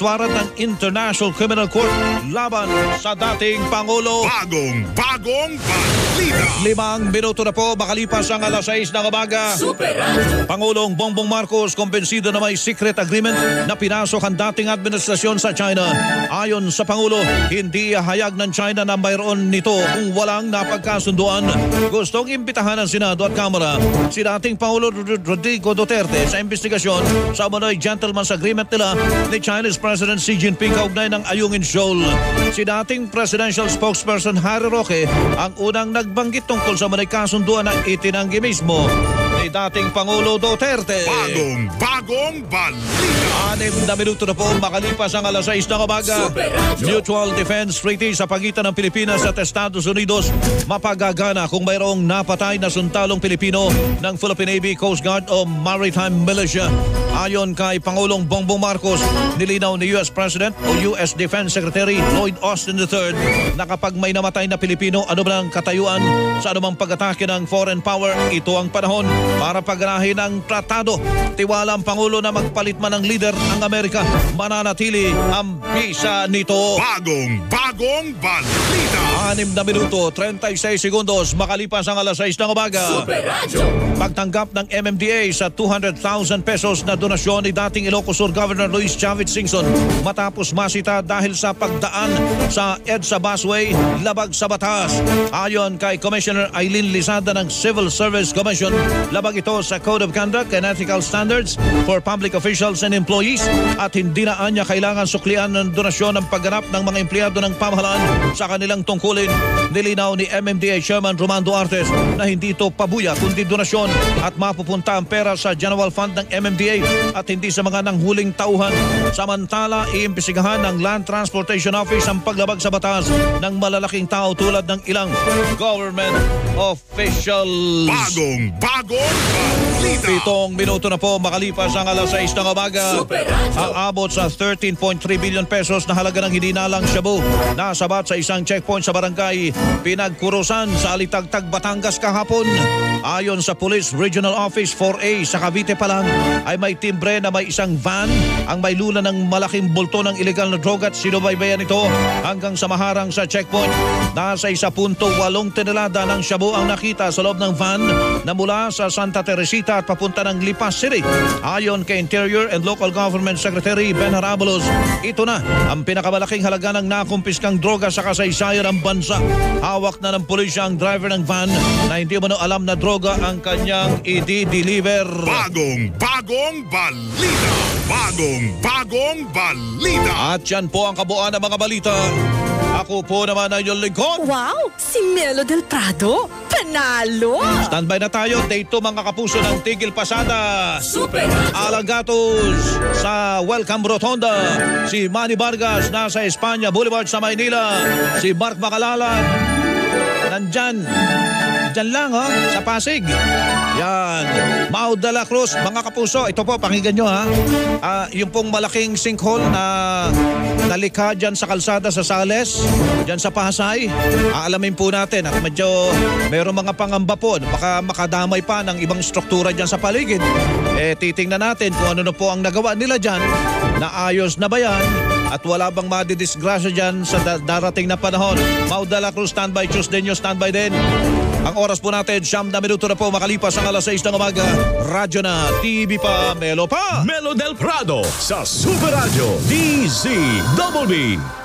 International Criminal Court laban sa dating Pangulo. Bagong, bagong balita. Limang minuto na po makalipas ang alas sais ng umaga. Pangulong Bongbong Marcos kumbensido na may secret agreement na pinasok ang dating administrasyon sa China. Ayon sa Pangulo, hindi hayag ng China na mayroon nito kung walang napagkasunduan. Gustong imbitahan ng Senado at Kamara si dating Pangulo Rodrigo Duterte sa investigasyon sa umano'y gentleman's agreement nila ni Chinese President Xi Jinping kaugnay ng Ayungin Shoal. Si dating presidential spokesperson Harry Roque ang unang nagbanggit tungkol sa umano'y kasunduan na itinanggi mismo ni dating Pangulo Duterte. Bagong, bagong balita. Anim na minuto na po makalipas ang alas sais ng umaga. Mutual Defense Treaty sa pagitan ng Pilipinas at Estados Unidos mapagagana kung mayroong napatay na sundalong Pilipino ng Philippine Navy, Coast Guard o Maritime Militia. Ayon kay Pangulong Bongbong Marcos, nilinaw ni U S President o U S Defense Secretary Lloyd Austin the third na kapag may namatay na Pilipino, ano ba ang katayuan sa anumang pag-atake ng foreign power, ito ang panahon para paganahin ang tratado. Tiwala ang Pangulo na magpalit man ang leader ang Amerika, mananatili ang bisa nito. Bagong, bagong balita. Anim na minuto, thirty-six segundos makalipas ang alas sais ng umaga. Pagtanggap ng M M D A sa two hundred thousand pesos na donasyon ni dating Ilocos Sur Governor Luis Chavez Singson matapos masita dahil sa pagdaan sa EDSA busway labag sa batas. Ayon kay Commissioner Eileen Lizada ng Civil Service Commission, labag ito sa Code of Conduct and Ethical Standards for Public Officials and Employees at hindi na anya kailangan suklian ng donasyon ng pagganap ng mga empleyado ng pamahalaan sa kanilang tungkulin. Nilinaw ni M M D A Chairman Roman Duarte na hindi ito pabuya kundi donasyon at mapupunta ang pera sa General Fund ng M M D A at hindi sa mga nanghuling tauhan. Samantala, iimbestigahan ng Land Transportation Office ang paglabag sa batas ng malalaking tao tulad ng ilang government officials. Bagong, bagong balita. Pitong minuto na po makalipas ang alas sais ng umaga. Ang abot sa thirteen point three billion pesos na halaga ng hininalang shabu nasabat sa isang checkpoint sa barangay Pinagkurusan sa Alitagtag, Batangas kahapon. Ayon sa Police Regional Office four A sa Cavite pa lang ay may timbre na may isang van ang may lula ng malaking bulto ng illegal na droga at sinubaybayan ito hanggang sa maharang sa checkpoint. Nasa isa punto walong tonelada ng shabu ang nakita sa loob ng van na mula sa Santa Teresita at papunta ng Lipas City. Ayon kay Interior and Local Government Secretary Ben Harabulos, ito na ang pinakamalaking halaga ng nakumpiskang droga sa kasaysayan ng bansa. Hawak na ng pulisya ang driver ng van na hindi mo alam na droga ang kanyang i-deliver. Bagong, bagong balita. Bagong, bagong balita. At yan po ang kabuuan ng mga balita. Ako po naman ang iyong lingkod. Wow! Si Melo del Prado! Panalo! Standby na tayo. Day two mga kapuso ng Tigil Pasada. Super Alagatos sa Welcome Rotonda. Si Manny Vargas nasa Espanya Boulevard sa Maynila. Si Mark Macalalan nandyan. Diyan lang ha, sa Pasig. Yan. Mau de la Cruz, mga kapuso, ito po, pakinggan nyo ha. Uh, yung pong malaking sinkhole na nalikha dyan sa kalsada sa Sales, dyan sa Pasay, aalamin po natin at medyo mayroong mga pangamba po, baka makadamay pa ng ibang struktura dyan sa paligid. Eh, titingnan natin kung ano na po ang nagawa nila dyan, naayos na ba yan, at wala bang madidisgrasya dyan sa da- darating na panahon. Mau de la Cruz, standby. Tuesday News, standby din. Ang oras po natin, siyam na minuto na po makalipas ang alas sais ng umaga. Radyo na, T V pa, Melo pa. Melo del Prado sa Super Radio D Z Double B.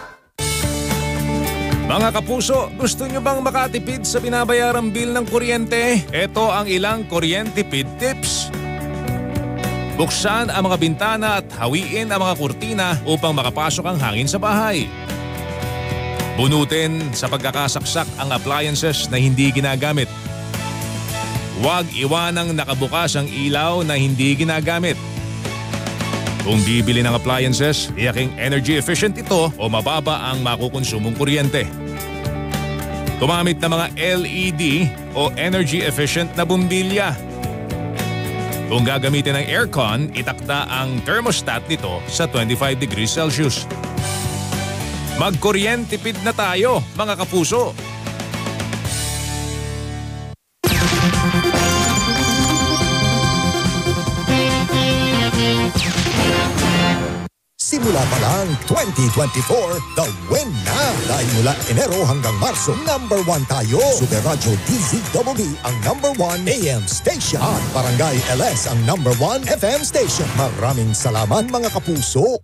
Mga kapuso, gusto nyo bang makatipid sa binabayarang bill ng kuryente? Ito ang ilang kuryentipid tips. Buksan ang mga bintana at hawiin ang mga kurtina upang makapasok ang hangin sa bahay. Bunutin sa pagkakasaksak ang appliances na hindi ginagamit. Huwag iwanang nakabukas ang ilaw na hindi ginagamit. Kung bibili ng appliances, tiyaking energy efficient ito o mababa ang makukonsumong kuryente. Gumamit ng mga L E D o energy efficient na bumbilya. Kung gagamitin ng aircon, itakda ang thermostat nito sa twenty-five degrees Celsius. Magkuryentipid na tayo, mga kapuso. Simula pa lang twenty twenty-four, the win na! Dahil mula Enero hanggang Marso, number one tayo. Super Radyo D Z B B ang number one A M station. At Barangay L S ang number one F M station. Maraming salamat mga kapuso.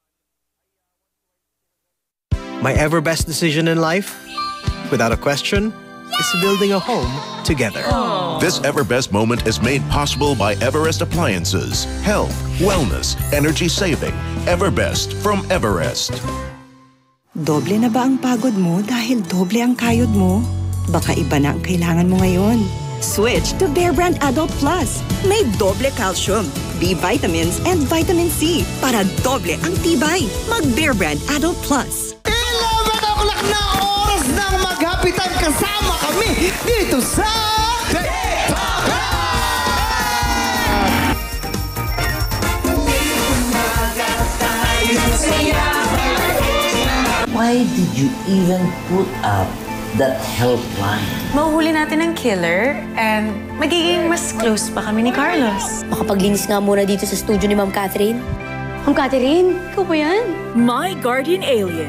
My ever best decision in life, without a question, is building a home together. This Everbest moment is made possible by Everest Appliances. Health, wellness, energy saving. Everbest from Everest. Doble na ba ang pagod mo dahil doble ang kayod mo? Baka iba na ang kailangan mo ngayon. Switch to Bear Brand Adult Plus. May doble calcium, B vitamins, and vitamin C para doble ang tibay. Mag Bear Brand Adult Plus. eleven o'clock na oras ng maghapitan kasama kami dito sa Why did you even put up that helpline? Mahuhuli natin ang killer and magiging mas close pa kami ni Carlos. Makapaglinis nga muna dito sa studio ni Ma'am Catherine. Ma'am Catherine, ikaw ba yan? My Guardian Alien.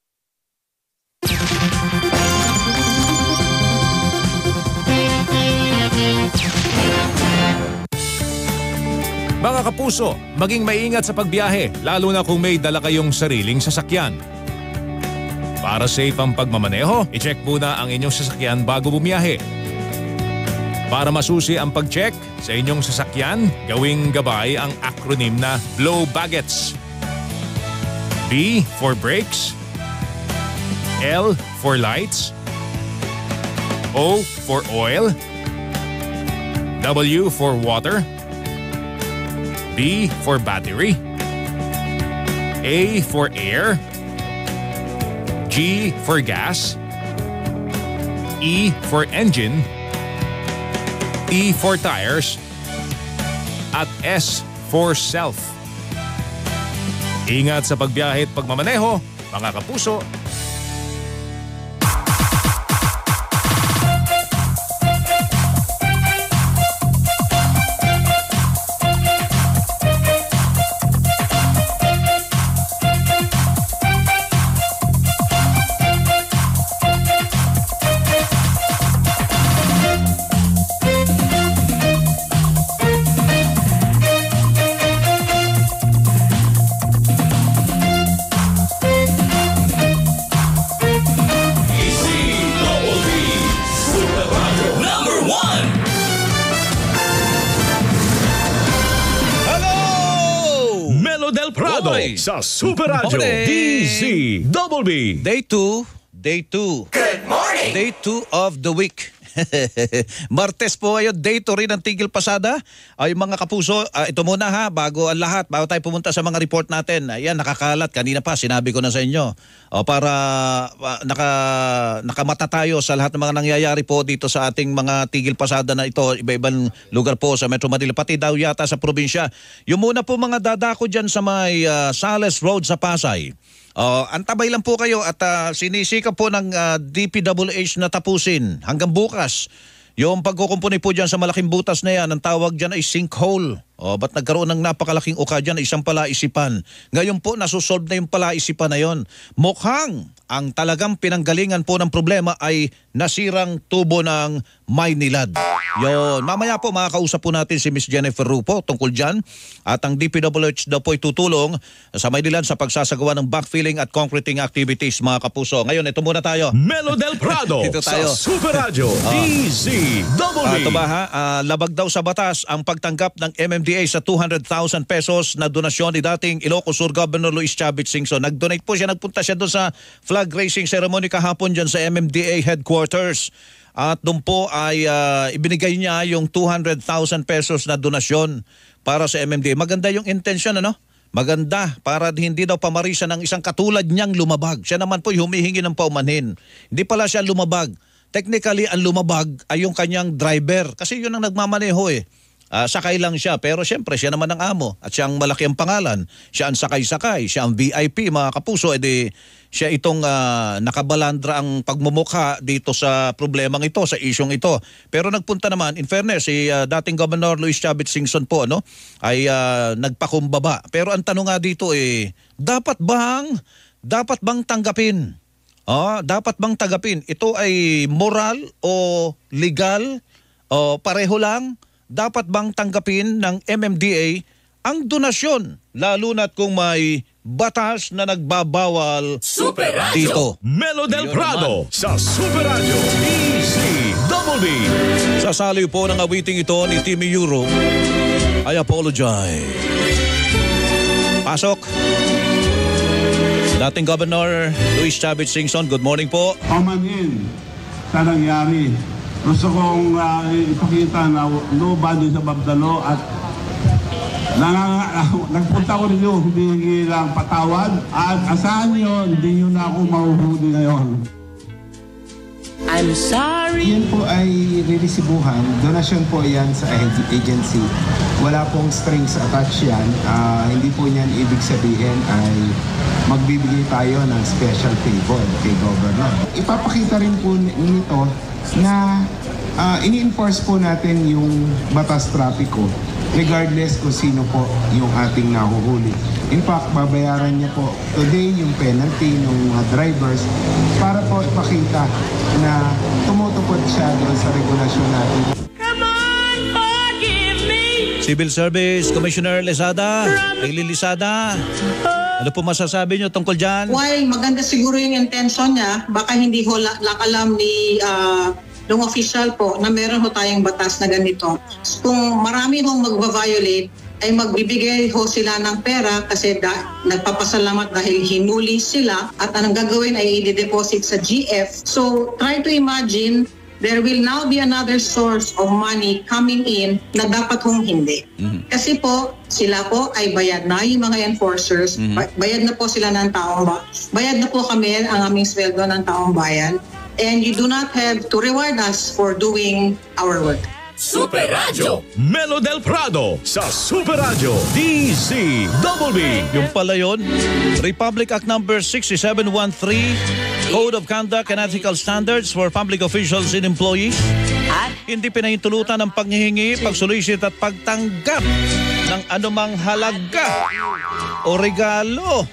Mga kapuso, maging maingat sa pagbiyahe, lalo na kung may dala kayong sariling sasakyan. Para safe ang pagmamaneho, i-check muna ang inyong sasakyan bago bumiyahe. Para masusi ang pag-check sa inyong sasakyan, gawing gabay ang acronym na BLOW BAGGETS. B for brakes, L for lights, O for oil, W for water, B for battery, A for air, G for gas, E for engine, T for tires, at S for self. Ingat sa pagbiyahe at pagmamaneho, mga kapuso. Sa Super Radyo D Z B B. Day two. Day two. Good morning! Day two of the week. Martes po ngayon, day two rin ng Tigil Pasada. Ay mga kapuso, uh, ito muna ha, bago ang lahat, bago tayo pumunta sa mga report natin. Ayan, nakakalat. Kanina pa, sinabi ko na sa inyo. O, para uh, naka, nakamata tayo sa lahat ng mga nangyayari po dito sa ating mga Tigil Pasada na ito. Iba-ibang lugar po sa Metro Manila, pati daw yata sa probinsya. Yung muna po mga dadako dyan sa may uh, Sales Road sa Pasay. Uh, antabay lang po kayo at uh, sinisika po ng uh, D P W H na tapusin hanggang bukas. Yung pagkukumpuni po dyan sa malaking butas na yan, ang tawag dyan ay sinkhole. O, ba't nagkaroon ng napakalaking uka dyan, isang palaisipan. Ngayon po, nasusolve na yung palaisipan na yon. Mukhang ang talagang pinanggalingan po ng problema ay nasirang tubo ng Maynilad. Yon. Mamaya po, makakausap po natin si Miss Jennifer Rupo tungkol dyan. At ang D P W H daw po ay tutulong sa Maynilad sa pagsasagawa ng backfilling at concreting activities, mga kapuso. Ngayon, ito muna tayo. Melo del Prado sa Super Radyo D Z B B. Uh, ito ba ha? Uh, labag daw sa batas ang pagtanggap ng M M D A sa two hundred thousand pesos na donasyon ni dating Ilocos Sur Governor Luis Chavit Singson. Nag-donate po siya, nagpunta siya doon sa flag raising ceremony kahapon dyan sa M M D A headquarters. At doon po ay uh, ibinigay niya yung two hundred thousand pesos na donasyon para sa M M D A. Maganda yung intention, ano? Maganda para hindi daw pamarisa ng isang katulad niyang lumabag. Siya naman po humihingi ng paumanhin. Hindi pala siya lumabag. Technically, ang lumabag ay yung kanyang driver. Kasi yun ang nagmamaneho eh. Uh, sakay lang siya, pero siyempre siya naman ang amo at siya ang malaki ang pangalan. Siya ang sakay-sakay, siya ang V I P mga kapuso, edi siya itong uh, nakabalandra ang pagmumukha dito sa problemang ito, sa isyong ito. Pero nagpunta naman, in fairness, si uh, dating Governor Luis Chavit Singson po, ano, ay uh, nagpakumbaba. Pero ang tanong nga dito eh, dapat bang, dapat bang tanggapin? Oh, dapat bang tanggapin? Ito ay moral o legal o pareho lang? Dapat bang tanggapin ng M M D A ang donasyon, lalo na't kung may batas na nagbabawal Super Radio dito? Melo del Prado sa Super Radio D Z Double B. Sa saliw po ng awiting ito ni Timmy Euro, I apologize. Pasok. Dating Governor Luis Chavit Singson, good morning po. Pamanin sa nangyari. Gusto kong uh, ipakita na nobody sa Babdalo at nang, nagpunta ko rin yun, hindi lang patawad at asahan nyo, hindi nyo na ako mahuhuli ngayon. I'm sorry. Yan po ay riresibuhan. Donasyon po yan sa agency. Wala pong strings attached yan. Uh, hindi po niyan ibig sabihin ay magbibigay tayo ng special favor kay Governor. Ipapakita rin po nito na uh, ini-enforce po natin yung batas trapiko regardless kung sino po yung ating nahuhuli. In fact, babayaran niya po today yung penalty ng mga drivers para po ipakita na tumutupad siya doon sa regulasyon natin. Civil Service Commissioner Lizada, Aileen Lizada, ano po masasabi niyo tungkol dyan? While maganda siguro yung intention niya, baka hindi ho lakalam ni uh, ng official po na meron ho tayong batas na ganito. Kung marami hong magva-violate, ay magbibigay ho sila ng pera kasi da- nagpapasalamat dahil hinuli sila at anong gagawin ay i-deposit sa G F. So try to imagine there will now be another source of money coming in na dapat hong hindi. Mm-hmm. Kasi po, sila po ay bayad na yung mga enforcers, mm-hmm. bayad na po sila ng taong ba- bayad na po kami ang aming sweldo ng taong bayan, and you do not have to reward us for doing our work. Super Radio Melo del Prado sa Super Radio D Z Double B. Yung pala yun, Republic Act number six seven one three, Code of Conduct and Ethical Standards for Public Officials and Employees. At hindi pinahintulutan ng paghihingi, pagsolicit at pagtanggap ng anumang halaga o regalo,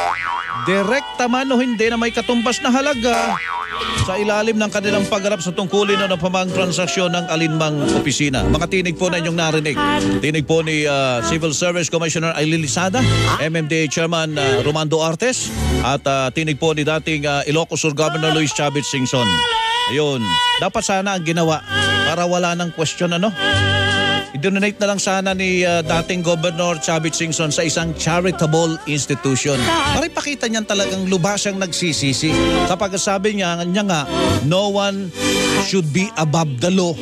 direkta man o hindi na may katumbas na halaga, sa ilalim ng kanilang pagharap sa tungkulin o ng pamang transaksyon ng alinmang opisina. Mga tinig po na inyong narinig. Tinig po ni uh, Civil Service Commissioner Aileen Lizada, M M D A Chairman uh, Romando Artes, at uh, tinig po ni dating uh, Ilocos Sur Governor Luis Chavit Singson. Ayun, dapat sana ang ginawa para wala ng question, ano? I-donate na lang sana ni uh, dating Governor Chavit Singson sa isang charitable institution. Para ipakita niyan talagang lubhas siyang nagsisisi. Sa pagkasabi niya, niya nga, no one should be above the law.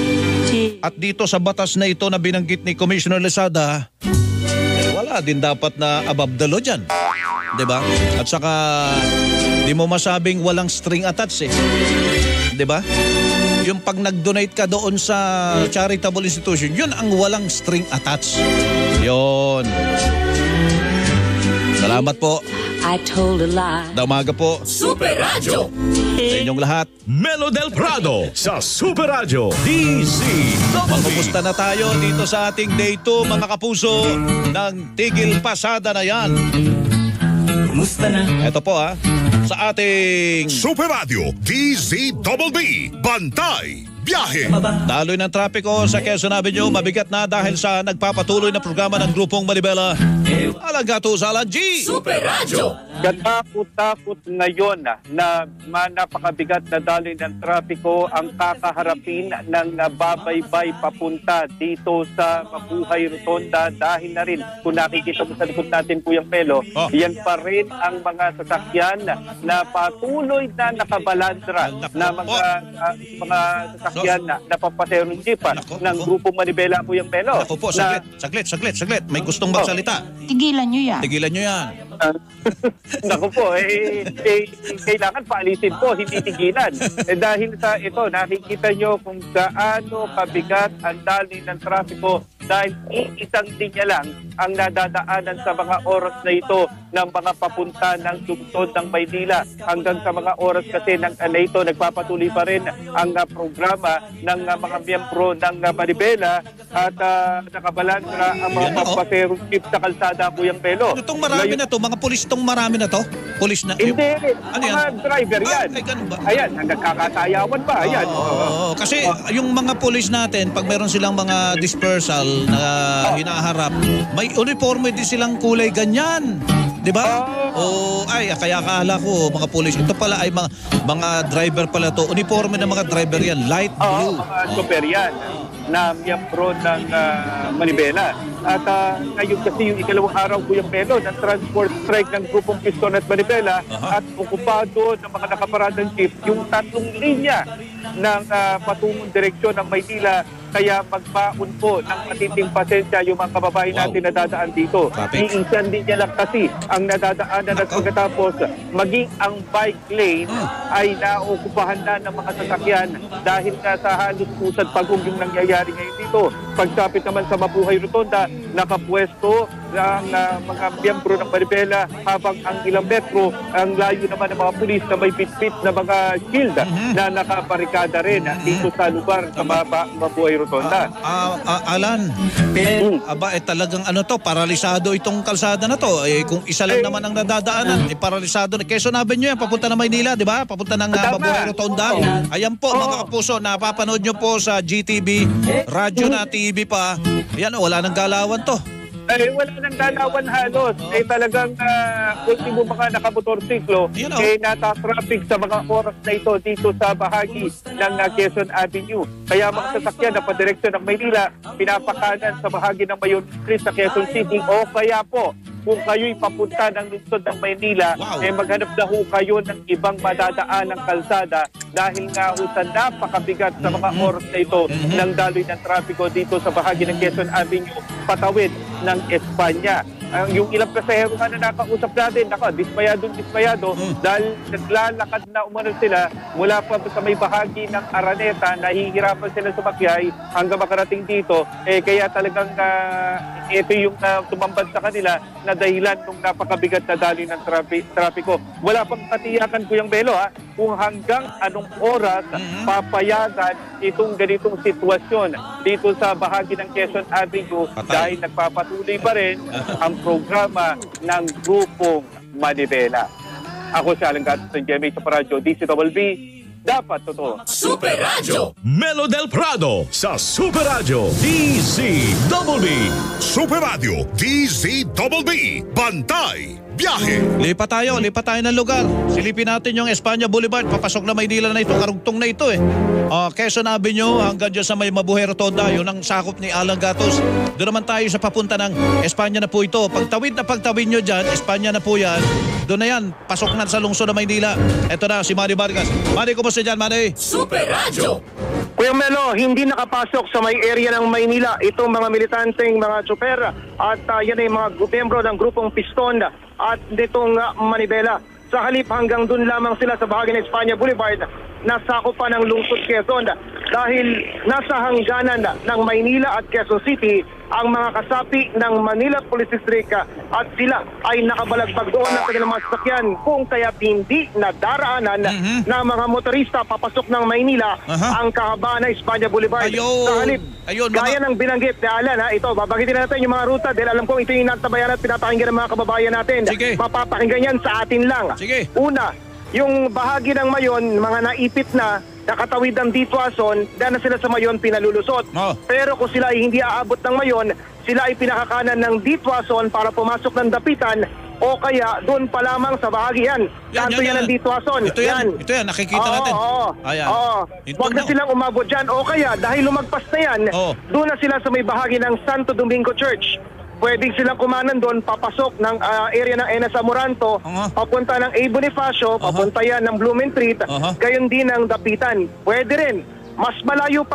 At dito sa batas na ito na binanggit ni Commissioner Lizada, eh, wala din dapat na above the law dyan. Diba? At saka, di mo masabing walang string attached eh. Diba? Yung pag nag-donate ka doon sa charitable institution, yun ang walang string attached. Yun. Salamat po. I told a lie. Damaga po. Super Radio sa inyong lahat. Melo del Prado sa Super Radio D Z Double B. Kumusta na tayo dito sa ating day two, mga kapuso ng Tigil Pasada na yan. Kumusta na? Ito po ha, sa ating Super Radio D Z Double B. Bantay Biyahe. Daloy ng trapiko sa Quezon Avenue, mabigat na dahil sa nagpapatuloy na programa ng grupong Manibela. Alagato sa Alan G. Super Radio. Katakot-takot ngayon na napakabigat na daloy ng trapiko ang kakaharapin ng nababaybay papunta dito sa Mabuhay Rotonda dahil na rin kung nakikita mo sa likod natin Kuyang Pelo, oh. Yan pa rin ang mga sasakyan na patuloy na nakabalandra na mga, uh, mga sasakyan na napapaserong jeepa ng grupong Manibela Kuyang Pelo. Ako po, saglit, saglit, saglit, saglit. May gustong magsalita. Tigilan nyo yan. Tigilan nyo yan. Naku po, eh, eh, kailangan paalisin po, hindi tigilan. Eh, dahil sa ito, nakikita nyo kung gaano kabigat ang daloy ng trapiko dahil isang linya lang ang nadadaanan sa mga oras na ito ng mga papunta ng lungsod ng Maynila. Hanggang sa mga oras kasi ng uh, na ito, nagpapatuloy pa rin ang uh, programa ng uh, mga miyembro ng uh, Manibela at uh, nakabalansra ang mga pampaserong jeep sa kalsada Kuyang Belo. Itong marami na to, mga pulis itong marami na to? Pulis na? Hindi, ano mga yan? driver yan. Ah, ay, ganun ba? Ayan, nagkakatayawan ba? Ayan. Oo, kasi yung mga pulis natin, pag meron silang mga dispersal na hinaharap, may uniforme din silang kulay ganyan. Di ba? Oh. Ay, kaya akala ko mga pulis. Ito pala ay mga, mga driver pala to. Uniforme ng mga driver yan, light blue. Oo, mga super yan na miyembro ng uh, Manibela. At uh, ngayon kasi yung ikalawang araw Kuyang Belo ng transport strike ng grupong Piston at Manibela at okupado ng mga nakaparadang jeep yung tatlong linya ng uh, patungong direksyon ng Maynila. Kaya magbaon po ng matinding pasensya yung mga kababayan wow. natin na dadaan dito. Iinsan din niya lang kasi ang nadadaanan at pagkatapos maging ang bike lane hmm. ay naokupahan na ng mga sasakyan dahil nga sa halos pusad pagong yung nangyayari ngayon dito. Pagsapit naman sa Mabuhay Rotonda, nakapwesto ng uh, mga miyembro ng Manibela habang ang ilang metro, ang layo naman ng mga pulis na may bitbit na mga shield mm-hmm. na nakabarikada rin mm-hmm. dito sa lugar sa Mabuhay Rotonda. Uh, uh, Alan, mm. aba eh talagang ano to, paralisado itong kalsada na to. Eh, kung isa lang eh, naman ang nadadaanan, eh paralisado na. Quezon Avenue yan, papunta na Maynila, di ba? Papunta ng uh, Mabuhay Rotonda. Oh. Ayan po, oh. mga kapuso, napapanood nyo po sa G T V, radyo na T V pa. Ayan, wala nang galawan to. Eh, wala nang galawan halos. Eh, talagang uh, ultimo mga nakamotorsiklo, you know. eh, nata-traffic sa mga oras na ito dito sa bahagi ng uh, Quezon Avenue. Kaya mga sasakyan na padireksyon ng Maynila, pinapakanan sa bahagi ng Mayon Street sa Quezon City o kaya po, kung kayo'y papunta ng lungsod ng Maynila, wow. eh maghanap na ho kayo ng ibang madadaan ng kalsada dahil nga ho sa napakabigat sa mga oras na ito mm-hmm. ng daloy ng trapiko dito sa bahagi ng Quezon Avenue, patawid ng Espanya. Uh, yung ilang pasahero nga na nakausap natin, naka, dismayadong dismayado mm. dahil naglalakad na umano sila mula pa sa may bahagi ng Araneta, nahihirapan sila sumakyay hanggang makarating dito. Eh, kaya talagang uh, ito yung uh, tumambad sa kanila na dahilan ng napakabigat na daloy ng trapi, trapiko. Wala pang katiyakan Kuyang Belo ha, kung hanggang anong oras mm-hmm. papayagan itong ganitong sitwasyon dito sa bahagi ng Quezon Avenue dahil nagpapatuloy pa rin ang programa ng grupong Manibela. Ako si Alan Gatos ng G M A sa Paradyo, D C W B, dapat totoo. Super Radio Melo del Prado sa Super Radio D C W B. Super Radio D C W B, Bantay Biyahe. Lipat tayo, lipat tayo ng lugar. Silipin natin yung Espanya Boulevard. Papasok na Maynila na ito, karugtong na ito eh. Uh, Quezon Avenue hanggang dyan sa may Mabuhay Rotonda, yun ang sakop ni Alan Gatos. Doon naman tayo sa papunta ng Espanya na po ito. Pagtawid na pagtawid nyo dyan, Espanya na po yan. Doon na yan, pasok na sa lungsod ng Maynila. Ito na si Manny Vargas. Manny, kumusta dyan, Manny? Super Radio. Kuya Melo, hindi nakapasok sa may area ng Maynila itong mga militanteng mga tsuper at uh, yan ay mga miyembro ng grupong Piston at nitong uh, Manibela. Sa halip hanggang dun lamang sila sa bahagi ng Espanya Boulevard, nasako pa ng lungsod Quezon dahil nasa hangganan ng Maynila at Quezon City ang mga kasapi ng Manila Police District at sila ay nakabalagbag doon ng kanilang mga sasakyan kung kaya hindi nadaraanan mm-hmm. ng mga motorista papasok ng Maynila uh-huh. ang kahabaan ng Espanya Boulevard. Ayun. Sa halip, Ayun, gaya mga... ng binanggit na Alan, ha, ito, babagitin natin yung mga ruta dahil alam kong ito yung natabayan at pinapakinggan ng mga kababayan natin. Sige. Mapapakinggan yan sa atin lang. Sige. Una, yung bahagi ng Mayon, mga naipit na, nakatawid ng Dituason, dahil na sila sa Mayon pinalulusot. Oh. Pero kung sila ay hindi aabot ng Mayon, sila ay pinakakanan ng Dituason para pumasok ng Dapitan o kaya doon pa lamang sa bahagi yan. Yan, Kanto yan, yan ng Dituason. Ito yan, yan, ito yan, nakikita oo, natin. Oo, Ayan. oo. Huwag na silang umabot dyan o kaya dahil lumagpas na yan, oh. doon na sila sa may bahagi ng Santo Domingo Church. Pwedeng silang kumanan doon, papasok ng uh, area ng Enas Amoranto, uh-huh. papunta ng A. Bonifacio, uh-huh. papunta yan ng Blumentritt, uh-huh. gayon din ng Dapitan. Pwede rin, mas malayo pa,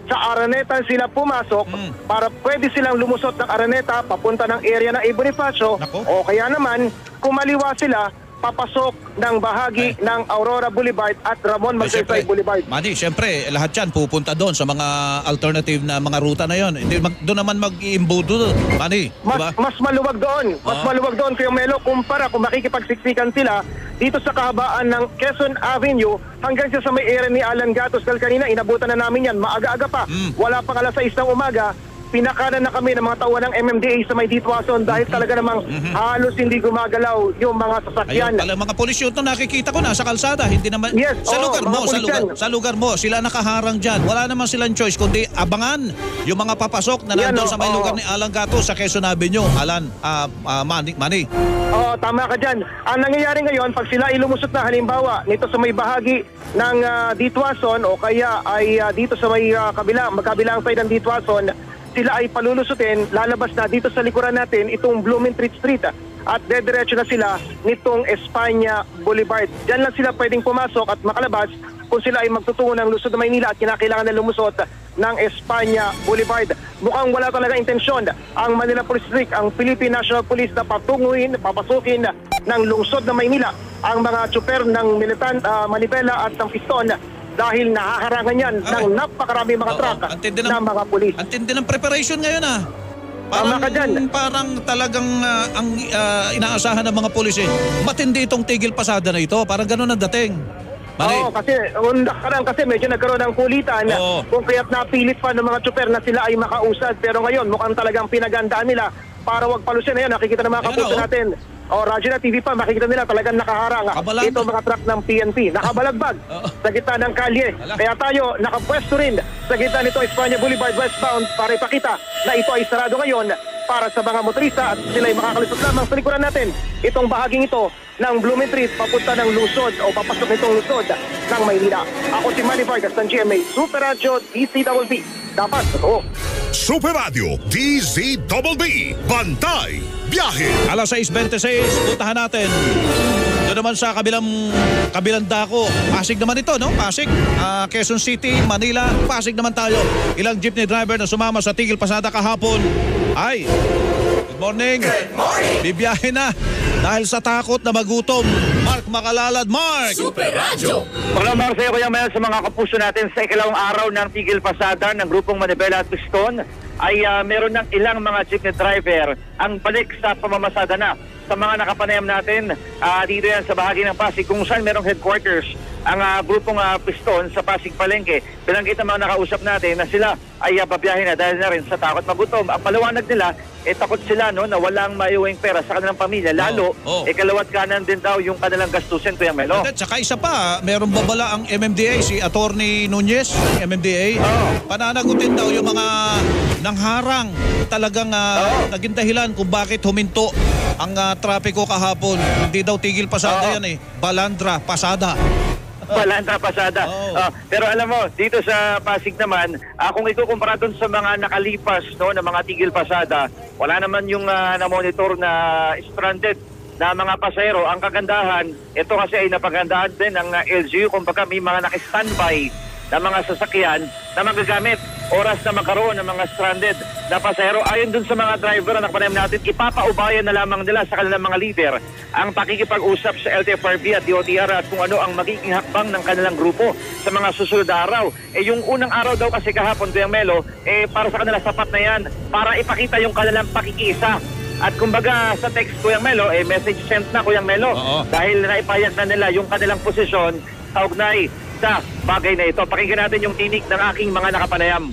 sa Araneta sila pumasok Hmm. para pwede silang lumusot ng Araneta papunta ng area ng A. Bonifacio o kaya naman kumaliwa sila papasok ng bahagi ng Aurora Boulevard at Ramon Magsaysay Boulevard. Manny, siyempre, lahat yan pupunta doon sa mga alternative na mga ruta na yon. Hindi mag, doon naman mag-iimbudo doon. Manny, Mas, diba? mas maluwag doon. Mas Ah. maluwag doon Kuya Melo kumpara kung makikipagsiksikan sila dito sa kahabaan ng Quezon Avenue hanggang sa may area ni Alan Gatos. Dahil kanina inabutan na namin yan. Maaga-aga pa. Wala pang alas sais ng umaga. Pinakanan na kami ng mga tauhan ng M M D A sa may Ditwason dahil talaga namang halos hindi gumagalaw yung mga sasakyan. Ayun pala, mga pulis yun to, nakikita ko na sa kalsada. Hindi naman, Yes, sa oo, lugar mga mo, sa pulis lugar, yan. sa lugar mo, sila nakaharang dyan. Wala naman silang choice kundi abangan yung mga papasok na Yan, nandun oh, sa may oo. lugar ni Alan Gato sa Quezon Avenue. Alan, ah, ah, Manny, Manny. Oo, tama ka dyan. Ang nangyayari ngayon, pag sila ilumusot na halimbawa nito sa may bahagi ng uh, Ditwason o kaya ay uh, dito sa may uh, kabila, magkabilang side ng Ditwason, sila ay palulusutin, lalabas na dito sa likuran natin itong Blumentritt Street ah, at dediretso na sila nitong Espanya Boulevard. Diyan lang sila pwedeng pumasok at makalabas kung sila ay magtutungo ng Luzon, Maynila at kinakailangan na lumusot ng Espanya Boulevard. Mukhang wala talaga intensyon ang Manila Police District, ang Philippine National Police na patunguin, papasukin ng lungsod ng Maynila ang mga tsuper ng militan, uh, manibela at ng piston dahil nahaharangan yan ng napakarami mga truck ng mga pulis. Ang tindi ng preparation ngayon ah. Tama ka dyan. Parang talagang ah, ang ah, inaasahan ng mga pulis eh. Matindi itong tigil pasada na ito. Parang ganun ang dating. Oo, kasi un nakaraan kasi medyo nagkaroon ng kulitan kung kaya't napilit pa ng mga tsuper na sila ay makausad. Pero ngayon mukhang talagang pinagandaan nila para wag palusyan na yan. Nakikita ng mga Ayan kapuso na, oh. natin. O, radyo na T V pa, makikita nila talagang nakaharang. Kabalang- Ito mga truck ng P N P. Nakabalagbag sa gitna ng kalye. Kaya tayo nakapwesto rin sa gitna nito Espanya Boulevard westbound para ipakita na ito ay sarado ngayon para sa mga motorista at sila ay makakalisot lamang sa likuran natin. Itong bahaging ito ng Blumentritt papunta ng Luzon o papasok nitong Luzon ng Maynila. Ako si Manny Vargas ng G M A Super Radio D Z B B. Dapat totoo. Super Radio D Z B B. Bantay Biyahe. Alas sais twenty-six, puntahan natin. Doon naman sa kabilang kabilang dako. Pasig naman ito, no? Pasig, ah, Quezon City, Manila. Pasig naman tayo. Ilang jeepney driver na sumama sa tigil pasada kahapon. Ay, good morning. Good morning. Bibiyahe na dahil sa takot na magutom. Mark Makalalad, Mark. Super Radio. Magandang sa iyo Kuya Mel sa mga kapuso natin sa ikalawang araw ng tigil pasada ng grupong Manibela at Piston ay uh, meron ng ilang mga jeepney driver ang balik sa pamamasada na. Sa mga nakapanayam natin, uh, dito yan sa bahagi ng Pasig kung saan merong headquarters ang uh, grupong uh, Piston sa Pasig Palengke. Bilanggit ang mga nakausap natin na sila ay uh, babiyahin na dahil na rin sa takot magutom. Ang paliwanag nila, eh takot sila no, na walang maiuwing pera sa kanilang pamilya. Lalo, Oh, oh. eh kalawat kanan din daw yung kanilang gastusin, Kuya Melo. At saka isa pa, merong babala ang M M D A, si Attorney Nunez, M M D A. Pananagutin daw yung mga nangharang. Talagang uh, naging dahilan kung bakit huminto ang uh, trapiko kahapon. Hindi daw tigil pasada yan eh. Balandra, pasada. Balandra pasada. Ah, pero alam mo, dito sa Pasig naman, ah, kung ikukumpara dun sa mga nakalipas no, na mga tigil pasada, wala naman yung ah, na-monitor na stranded na mga pasahero. Ang kagandahan, ito kasi ay napagandaan din ng ah, L G U. Kumbaga may mga naka-standby na mga sasakyan na magagamit oras na magkaroon ng mga stranded na pasahero. Ayon dun sa mga driver na nakapanayam natin, ipapaubayan na lamang nila sa kanilang mga leader ang pakikipag-usap sa L T F R B at D O T R at kung ano ang magiging hakbang ng kanilang grupo sa mga susunod na araw. Eh yung unang araw daw kasi kahapon, Kuya Melo, eh para sa kanila sapat na yan para ipakita yung kanilang pakikiisa. At kumbaga sa text, Kuya Melo, eh message sent na, Kuya Melo. Oo. Dahil naipayag na nila yung kanilang posisyon sa ugnay sa bagay na ito. Pakinggan natin yung tinig ng aking mga nakapanayam.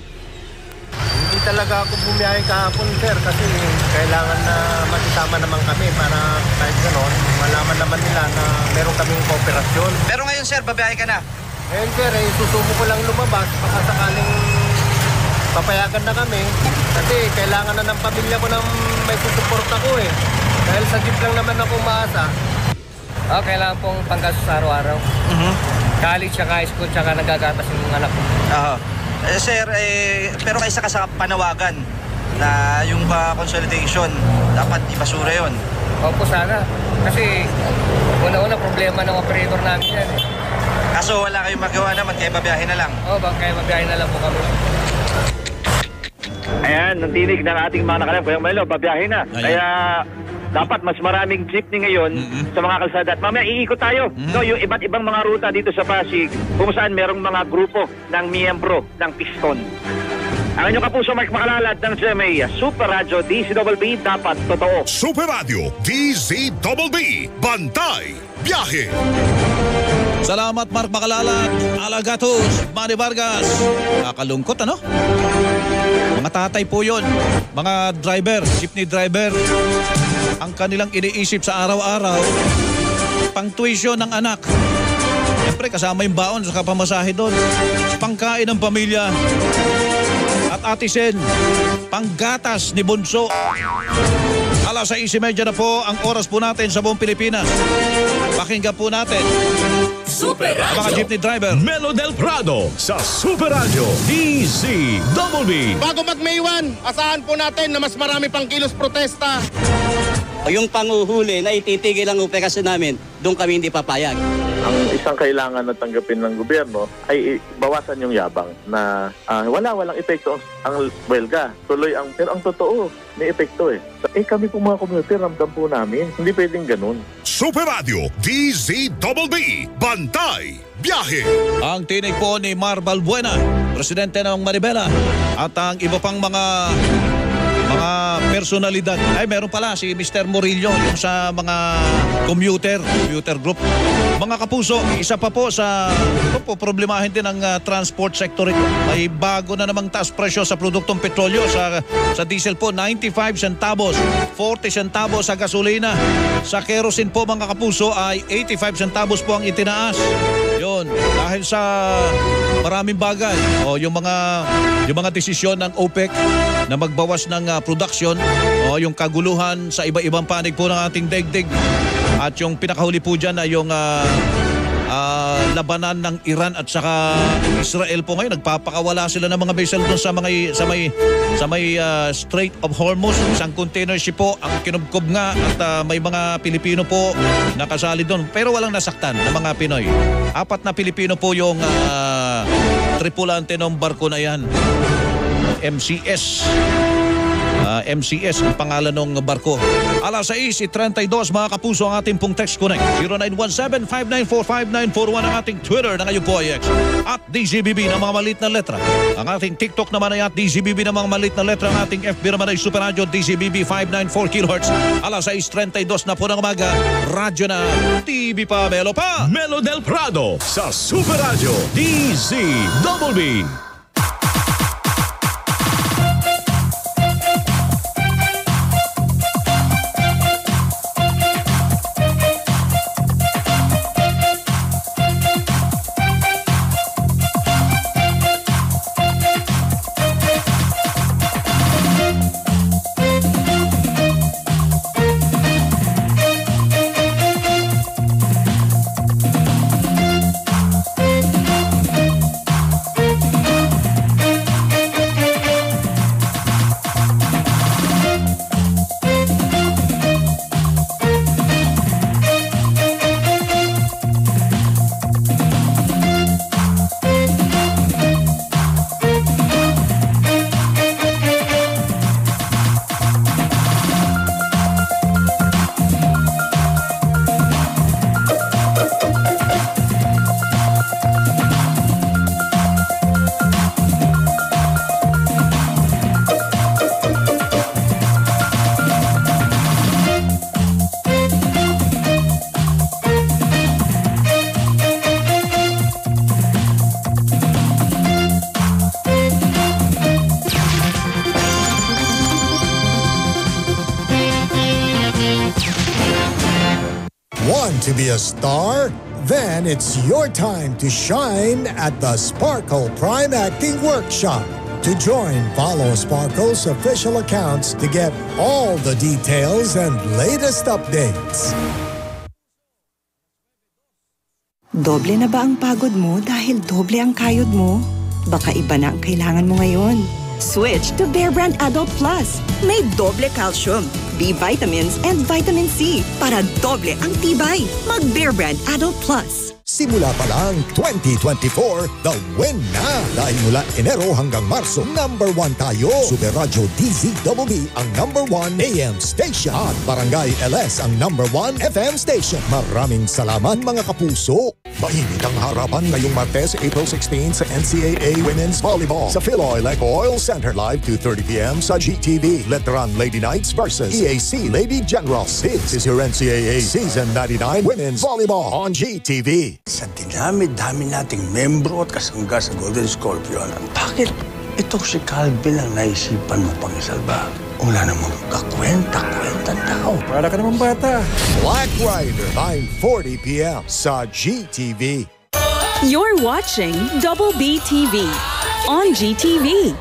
Hindi talaga ako bumiyahe kahapon, sir, kasi kailangan na makisama naman kami para kahit gano'n, malaman naman nila na meron kaming kooperasyon. Pero ngayon, sir, babiyahe ka na? Ngayon, sir, eh, susubo ko lang lumabas baka sakaling papayagan na kami kasi kailangan na ng pamilya ko ng may susuporta ko eh. Dahil sa jeep lang naman ako umaasa. Oh, kailangan pong panggastos sa araw-araw. Mm-hmm. College, tsaka high school, tsaka nagagatas yung mga anak ko. Oo. Eh, sir, eh, pero kaysa ka sa panawagan na yung pa consolidation, dapat ibasura yun. Opo, sana. Kasi una-una problema ng operator namin yan eh. Kaso wala kayong magawa naman, kaya babiyahe na lang. Oo, bang kaya mabiyahe na lang po kami. Ayan, ang tinig ng ating mga nakalam. Kuya Milo, babiyahe na. Ayan. Kaya dapat mas maraming jeepney ngayon Mm-mm. sa mga kalsada. At mamaya iikot tayo. Mm-hmm. No, yung iba't ibang mga ruta dito sa Pasig kung saan merong mga grupo ng miyembro ng Piston. Ang inyong kapuso, Mark Makalalat ng C M A Super Radio D Z B B, dapat totoo. Super Radio D Z B B, Bantay, Biyahe. Salamat Mark Makalalat, Alagatos, Manny Vargas. Kakalungkot ano? Mga tatay po yun, mga driver, jeepney driver. Ang kanilang iniisip sa araw-araw, pang tuition ng anak. Siyempre kasama yung baon sa kapamasahe doon. Pangkain ng pamilya. At Ate Sen, panggatas ni Bunso. Alas sais trenta na po ang oras po natin sa buong Pilipinas. Pakinggan po natin Super Radio, mga jeepney driver. Melo del Prado sa Super Radio D Z B B. Bago mag-May first, asahan po natin na mas marami pang kilos protesta. Yung panguhuli na ititigil ang operasyon namin, doon kami hindi papayag. Ang isang kailangan na tanggapin ng gobyerno ay bawasan yung yabang na uh, wala, walang epekto ang welga. Tuloy ang, pero ang totoo, may epekto eh. Eh kami po mga community, ramdam po namin. Hindi pwedeng ganun. Super Radio D Z B B, Bantay, Biyahe. Ang tinig po ni Mar Balbuena, presidente ng Manibela, at ang iba pang mga mga personalidad. Ay, meron pala si Mister Murillo, yung sa mga commuter, commuter group. Mga kapuso, isa pa po sa ito po, problemahin din ang uh, transport sector ito. May bago na namang taas presyo sa produktong petrolyo. Sa, sa diesel po, ninety-five centavos, forty centavos sa gasolina. Sa kerosene po, mga kapuso, ay eighty-five centavos po ang itinaas. Yun, dahil sa maraming bagay. O yung mga yung mga desisyon ng OPEC na magbawas ng uh, production, o yung kaguluhan sa iba-ibang panig po ng ating daigdig. At yung pinakahuli po dyan ay yung uh, uh, labanan ng Iran at saka Israel po ngayon. Nagpapakawala sila ng mga vessel doon sa mga sa may sa may uh, Strait of Hormuz. Isang container ship po ang kinubkob nga at uh, may mga Pilipino po nakasali doon. Pero walang nasaktan ng mga Pinoy. Apat na Pilipino po yung uh, tripulante ng barko na yan. M C S. Uh, M C S ang pangalan ng barko. Alas sais trenta y dos, mga kapuso, ang ating pong text connect. zero nine one seven, five nine four, five nine four one ang ating Twitter na ngayon po ay X. At D Z B B ng mga maliit na letra. Ang ating TikTok naman ay at D Z B B ng mga maliit na letra. Ang ating F B naman ay Super Radio D Z B B five ninety-four kilohertz. Alas sais trenta y dos na po ng umaga. Radyo na, T V pa, Melo pa. Melo del Prado sa Super Radio D Z B B. Want to be a star? Then it's your time to shine at the Sparkle Prime Acting Workshop. To join, follow Sparkle's official accounts to get all the details and latest updates. Doble na ba ang pagod mo dahil doble ang kayod mo? Baka iba na ang kailangan mo ngayon. Switch to Bear Brand Adult Plus. May doble calcium, B vitamins, and vitamin C para doble ang tibay. Mag Bear Brand Adult Plus. Simula pa lang twenty twenty-four, the win na! Dahil mula Enero hanggang Marso, number one tayo. Super Radyo D Z B B ang number one A M station. At Barangay L S ang number one F M station. Maraming salamat mga kapuso. Mainit ang harapan ngayong Martes, April sixteenth sa N C A A Women's Volleyball sa Philoy Eco Oil Center live two thirty p m sa G T V. Letran Lady Knights versus E A C Lady Generals. This is your N C A A Season ninety-nine Women's Volleyball on G T V. Sa dinami-dami nating membro at kasangga sa Golden Scorpion, bakit ito si Calvin ang naisipan mo pang isalba? Wala namang kakwenta-kwenta tao. Para ka naman bata. Black Rider, nine forty p m sa G T V. You're watching Double B T V on G T V.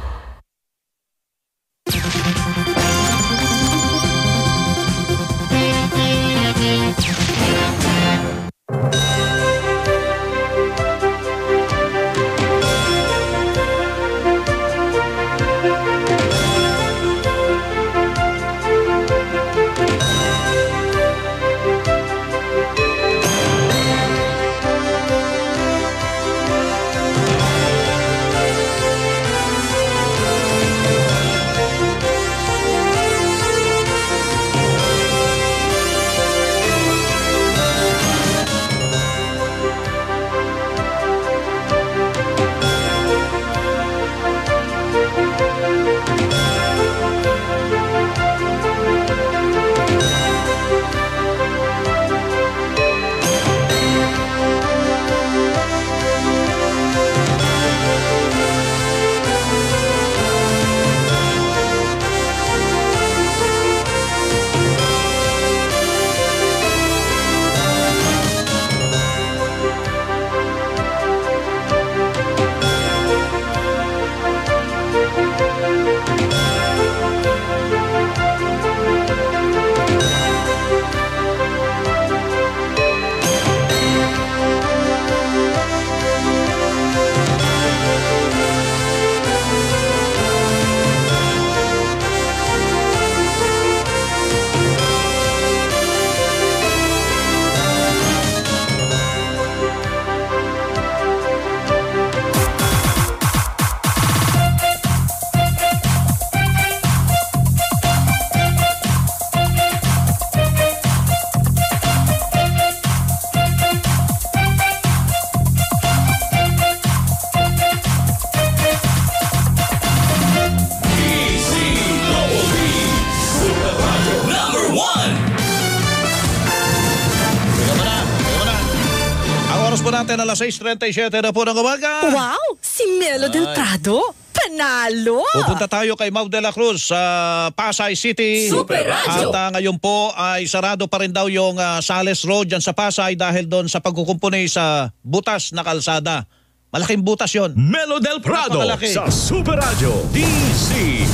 Natin alas sais trenta-siyete na po ng umaga. Wow! Si Melo Del Prado, panalo! Pupunta tayo kay Mau de la Cruz sa Pasay City. Super Radyo! At uh, ngayon po ay sarado pa rin daw yung uh, Sales Road dyan sa Pasay dahil doon sa pagkukumpuni sa butas na kalsada. Malaking butas yon. Melo Del Prado sa Super Radyo D Z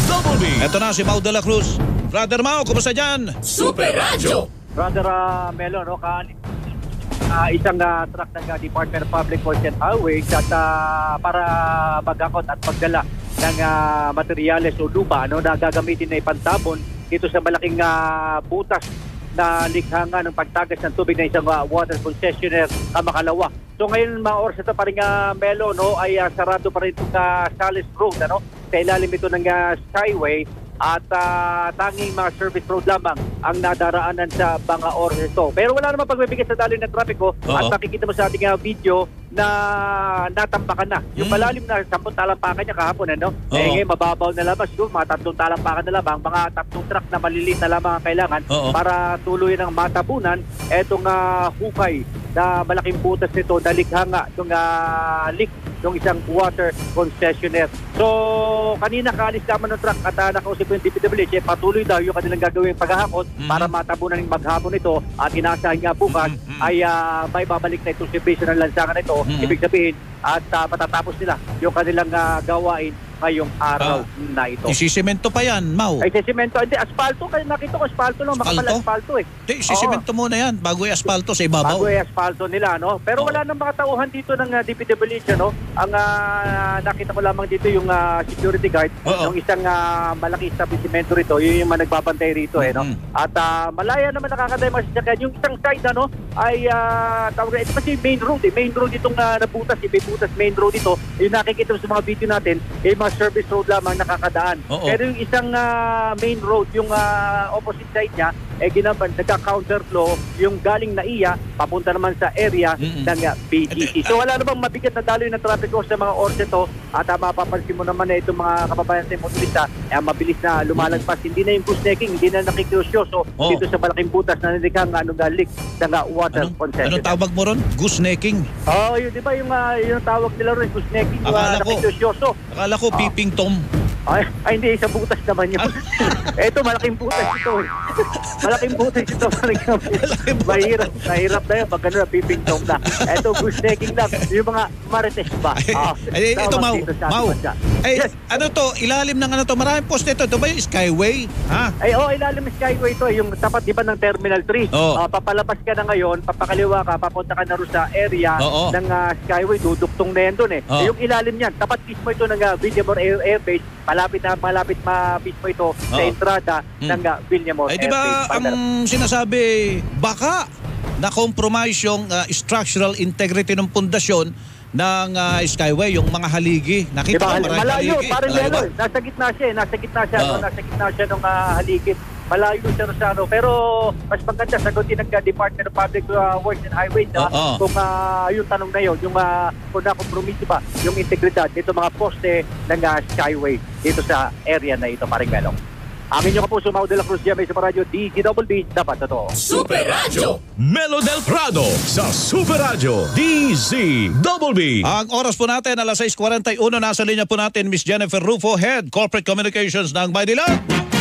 B B. Ito na si Mau de la Cruz. Brother Mau, kumusta dyan? Super Radyo! Brother uh, Melo, no, kaali. Uh, isang uh, truck ng uh, Department of Public Works and Highways at uh, para magakot at pagdala ng uh, materyales o lupa, no, na gagamitin na ipantabon dito sa malaking uh, butas na likhanga ng pagtagas ng tubig na isang uh, water concessionaire uh, Makalawa. So ngayon mga oras ito pa rin uh, Melo, no, ay uh, sarado pa rin itong uh, Sales Road, ano, sa ilalim ito ng uh, Skyway. At uh, tanging mga service road lamang ang nadaraanan sa mga oras ito. Pero wala naman pagbibigay sa daloy ng trapiko. At makikita mo sa ating uh, video na natambakan na. Yung malalim na sampung talampakan niya kahapon, ano? Uh-oh. Eh ngayon mababaw na lamang. Siguro mga tatlong talampakan na lamang. Mga tatlong truck na maliliit na lamang ang kailangan. Uh-oh. Para tuloy ng matabunan etong uh, hukay na malaking butas nito na likhanga itong uh, leak ng isang water concessionaire. So, kanina kaalis naman ng truck at uh, nakausap yung D P W H, eh, patuloy daw yung kanilang gagawin paghahakot mm-hmm. para matabunan ng maghapon ito at inaasahan nga bukas mm-hmm. ay uh, may babalik na itong service ng lansangan ito. Mm-hmm. Ibig sabihin, at uh, matatapos nila yung kanilang uh, gawain ngayong araw na ito. Isisimento pa yan, Mau. Ay, sisimento. Hindi, asfalto. Kasi nakita ko, asfalto lang. Makapal asfalto eh. Hindi, isisimento muna yan bago yung asfalto sa ibabaw. Bago yung asfalto nila, no? Pero wala nang mga tauhan dito ng uh, D P W H, no? Ang uh, nakita ko lamang dito yung uh, security guard, yung isang uh, malaki establishmento rito, yun yung mga nagbabantay rito, eh, no? Mm-hmm. At uh, malaya naman nakakadaya mga sasakyan. Yung isang side, ano, ay uh, tawag ito kasi main road, eh. Main road itong uh, nabutas, eh. May butas main road ito. Yung nakikita sa mga video natin, eh, mga service road lamang nakakadaan. Oo. Pero yung isang uh, main road, yung uh, opposite side niya, eh ginaban, nagka-counter flow, yung galing na iya, papunta naman sa area mm-hmm. ng uh, B G C. So wala namang mabigat na daloy ng traffic sa mga oras ito at uh, mapapansin mo naman na itong mga kababayan sa motorista, eh, mabilis na lumalagpas. Mm-hmm. Hindi na yung goosenecking, hindi na nakikiusyoso oh. dito sa malaking butas na nilikang ano, leak ng uh, water anong, concession. Anong tawag mo ron? Goosenecking? Oo, oh, yun, di ba yung, uh, yung tawag nila ron, goosenecking, uh, nakikiusyoso. Akala ko, oh. peeping Tom. Ay, ay, hindi, sa butas naman yun. Ito, malaking butas ito. Malaking butas ito. Mahirap, mahirap na yun. Pag gano'n, pipintong na. Ito, goosenecking lang. Yung mga marites ba? Ah, ay, ito, Mau. Mau. Ay, yes. Ano to? Ilalim ng ano to? Maraming poste ito. Ito ba yung Skyway? Ha? Ay, oo, oh, ilalim ng Skyway ito. Yung tapat, di ba, ng Terminal three. Oh. Uh, papalabas ka na ngayon, papakaliwa ka, papunta ka na rin sa area oh, oh. ng uh, Skyway. Duduktong na yan doon eh. Oh. Yung ilalim niyan, tapat mismo ito ng uh, Villamor Air, Air Base. Malapit na malapit mabis mo ito oh. sa entrada hmm. ng uh, Villamor. Ay, di ba ang sinasabi, baka na-compromise yung uh, structural integrity ng pundasyon ng uh, Skyway, yung mga haligi. Nakita diba, ko maraming malayo, haligi. Parang Melo, nasa gitna siya, nasa gitna siya, oh. no? nasa gitna siya ng uh, haligi. Malayo siya sa ano, pero mas maganda sagutin ng uh, Department of Public uh, Works and Highways uh, oh, oh. kung uh, yung tanong na yun, yung uh, kung na-compromise ba yung integridad dito mga poste ng uh, Skyway dito sa area na ito, paring Melo. Amin yung kapuso, Mau de la Cruz, G M A sa radyo, D Z B B, dapat totoo. Super Radio Melo del Prado sa Super Radio D Z B B. Ang oras po natin, alas sais kuwarenta y uno, nasa linya po natin Miss Jennifer Rufo, Head Corporate Communications ng Maynila.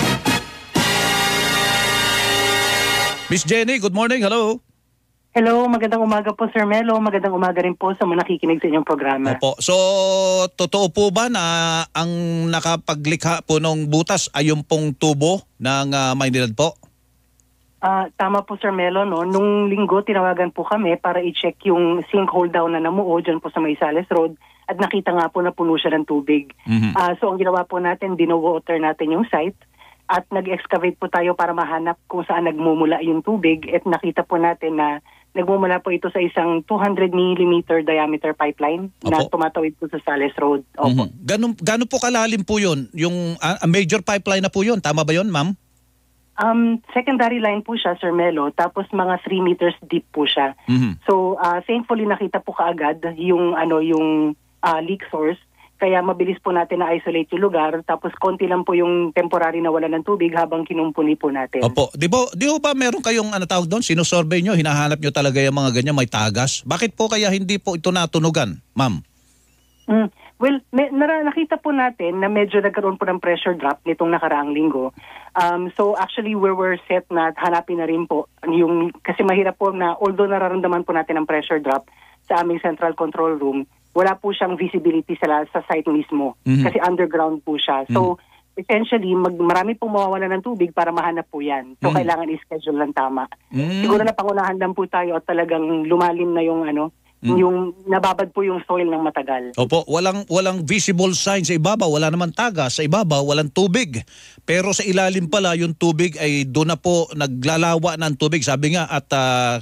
Miss Jenny, good morning, hello. Hello, magandang umaga po Sir Melo, magandang umaga rin po sa mga nakikinig sa inyong programa. Opo. So, totoo po ba na ang nakapaglikha po ng butas ay yung pong tubo ng uh, Maynilad po? Uh, tama po Sir Melo, no? Nung linggo tinawagan po kami para i-check yung sinkhole daw na namuo dyan po sa Maysales Road at nakita nga po na puno siya ng tubig. Mm-hmm. Uh, so ang ginawa po natin, dino-water natin yung site at nag-excavate po tayo para mahanap kung saan nagmumula yung tubig at nakita po natin na nagmumula po ito sa isang two hundred millimeter diameter pipeline Opo. na tumatawid po sa Sales Road. Opo. Mm-hmm. Ganun, ganun po kalalim po yun? Yung uh, major pipeline na po yun? Tama ba yun, ma'am? Um, secondary line po siya, Sir Melo, tapos mga three meters deep po siya. Mm-hmm. So, uh, thankfully nakita po kaagad yung, ano, yung uh, leak source. Kaya mabilis po natin na-isolate yung lugar, tapos konti lang po yung temporary na wala ng tubig habang kinumpuni po natin. Opo. Di ba, di ba meron kayong ano tawag doon? Sinusurvey nyo, hinahanap nyo talaga yung mga ganyan, may tagas? Bakit po kaya hindi po ito natunugan, ma'am? Mm. Well, may, nara, nakita po natin na medyo nagkaroon po ng pressure drop nitong nakaraang linggo. Um, so actually, we were set na hanapin na rin po yung, kasi mahirap po na although nararamdaman po natin ang pressure drop sa aming central control room, wala po siyang visibility sa, sa site mismo. Mm-hmm. Kasi underground po siya. So, mm-hmm. essentially, mag, marami pong mawawala ng tubig para mahanap po yan. So, mm-hmm. kailangan i-schedule lang tama. Mm-hmm. Siguro na pangunahan lang po tayo at talagang lumalim na yung ano, mm-hmm. yung nababad po yung soil ng matagal. Opo, walang, walang visible sign sa ibabaw, wala naman tagas sa ibabaw, walang tubig. Pero sa ilalim pala, yung tubig ay doon na po naglalawa ng tubig. Sabi nga at... Uh,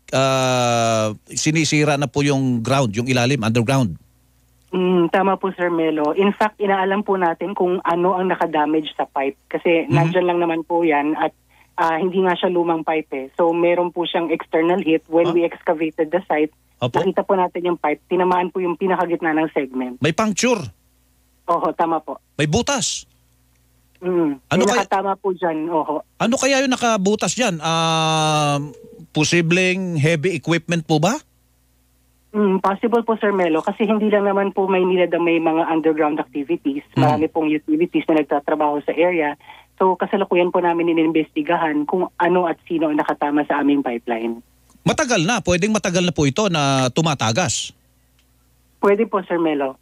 Uh, sinisira na po yung ground, yung ilalim, underground. Mm, tama po Sir Melo. In fact, inaalam po natin kung ano ang nakadamage sa pipe. Kasi mm-hmm. nandyan lang naman po yan at uh, hindi nga siya lumang pipe eh. So meron po siyang external hit. When huh? we excavated the site, Opo. nakita po natin yung pipe. Tinamaan po yung pinakagitna ng segment. May puncture? Oho, tama po. May butas? Mm, ano kaya, nakatama po dyan, oho. Ano kaya yung nakabutas dyan? Ah... Uh, Posibleng heavy equipment po ba? Mm, possible po Sir Melo kasi hindi lang naman po Maynila na may mga underground activities. Mm. Marami pong utilities na nagtatrabaho sa area. So kasalukuyan po namin inimbestigahan kung ano at sino ang nakatama sa aming pipeline. Matagal na, pwedeng matagal na po ito na tumatagas. Pwede po Sir Melo.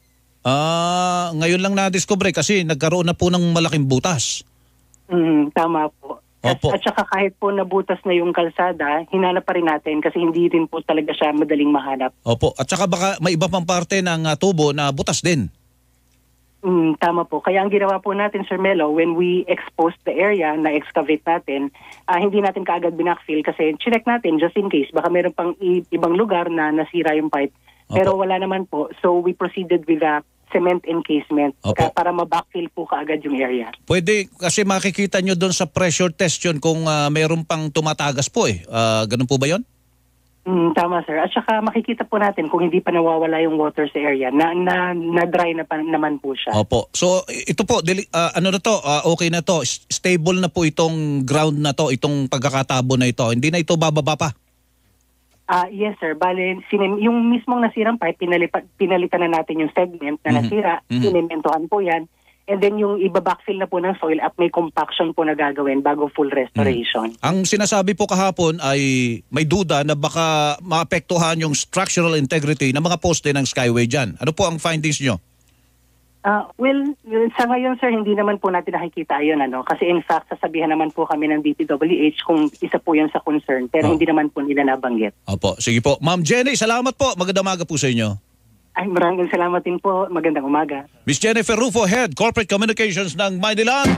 Ah, ngayon lang na-discover kasi nagkaroon na po ng malaking butas. Mm, tama po. At, Opo. at saka kahit po nabutas na yung kalsada, hinanap pa rin natin kasi hindi rin po talaga siya madaling mahanap. Opo. At saka baka may iba pang parte ng uh, tubo na butas din. Mm, tama po. Kaya ang ginawa po natin, Sir Melo, when we exposed the area na excavate natin, uh, hindi natin kaagad binackfill kasi check natin just in case. Baka meron pang i- ibang lugar na nasira yung pipe. Opo. Pero wala naman po. So we proceeded with a cement encasement ka, para ma-backfill po kaagad yung area. Pwede kasi makikita nyo doon sa pressure test yun kung uh, meron pang tumatagas po eh. Uh, ganun po ba yun? Mm, tama sir. At saka makikita po natin kung hindi pa nawawala yung water sa area. Na, na, na dry na pa, naman po siya. Opo. So ito po, deli, uh, ano na to, uh, okay na to. Stable na po itong ground na to, itong pagkakatabo na ito. Hindi na ito bababa pa. Ah, uh, yes sir. Bale, sinem- yung mismong nasirang pipe, pinalipa- pinalitan na natin yung segment na Mm-hmm. nasira, Mhm. sinementohan po yan. And then yung iba-backfill na po ng soil at may compaction po na gagawin bago full restoration. Ang sinasabi po kahapon ay may duda na baka maapektuhan yung structural integrity ng mga poste ng Skyway dyan. Ano po ang findings nyo? Ah, well, sa ngayon sir, hindi naman po natin nakikita yun, ano? Kasi in fact, sasabihan naman po kami ng D P W H kung isa po yun sa concern, pero Oh. hindi naman po nila nabanggit. Opo, sige po. Ma'am Jenny, salamat po. Magandang umaga po sa inyo. Ay, maraming salamat din po. Magandang umaga. Miss Jennifer Rufo, Head Corporate Communications ng Mayniland.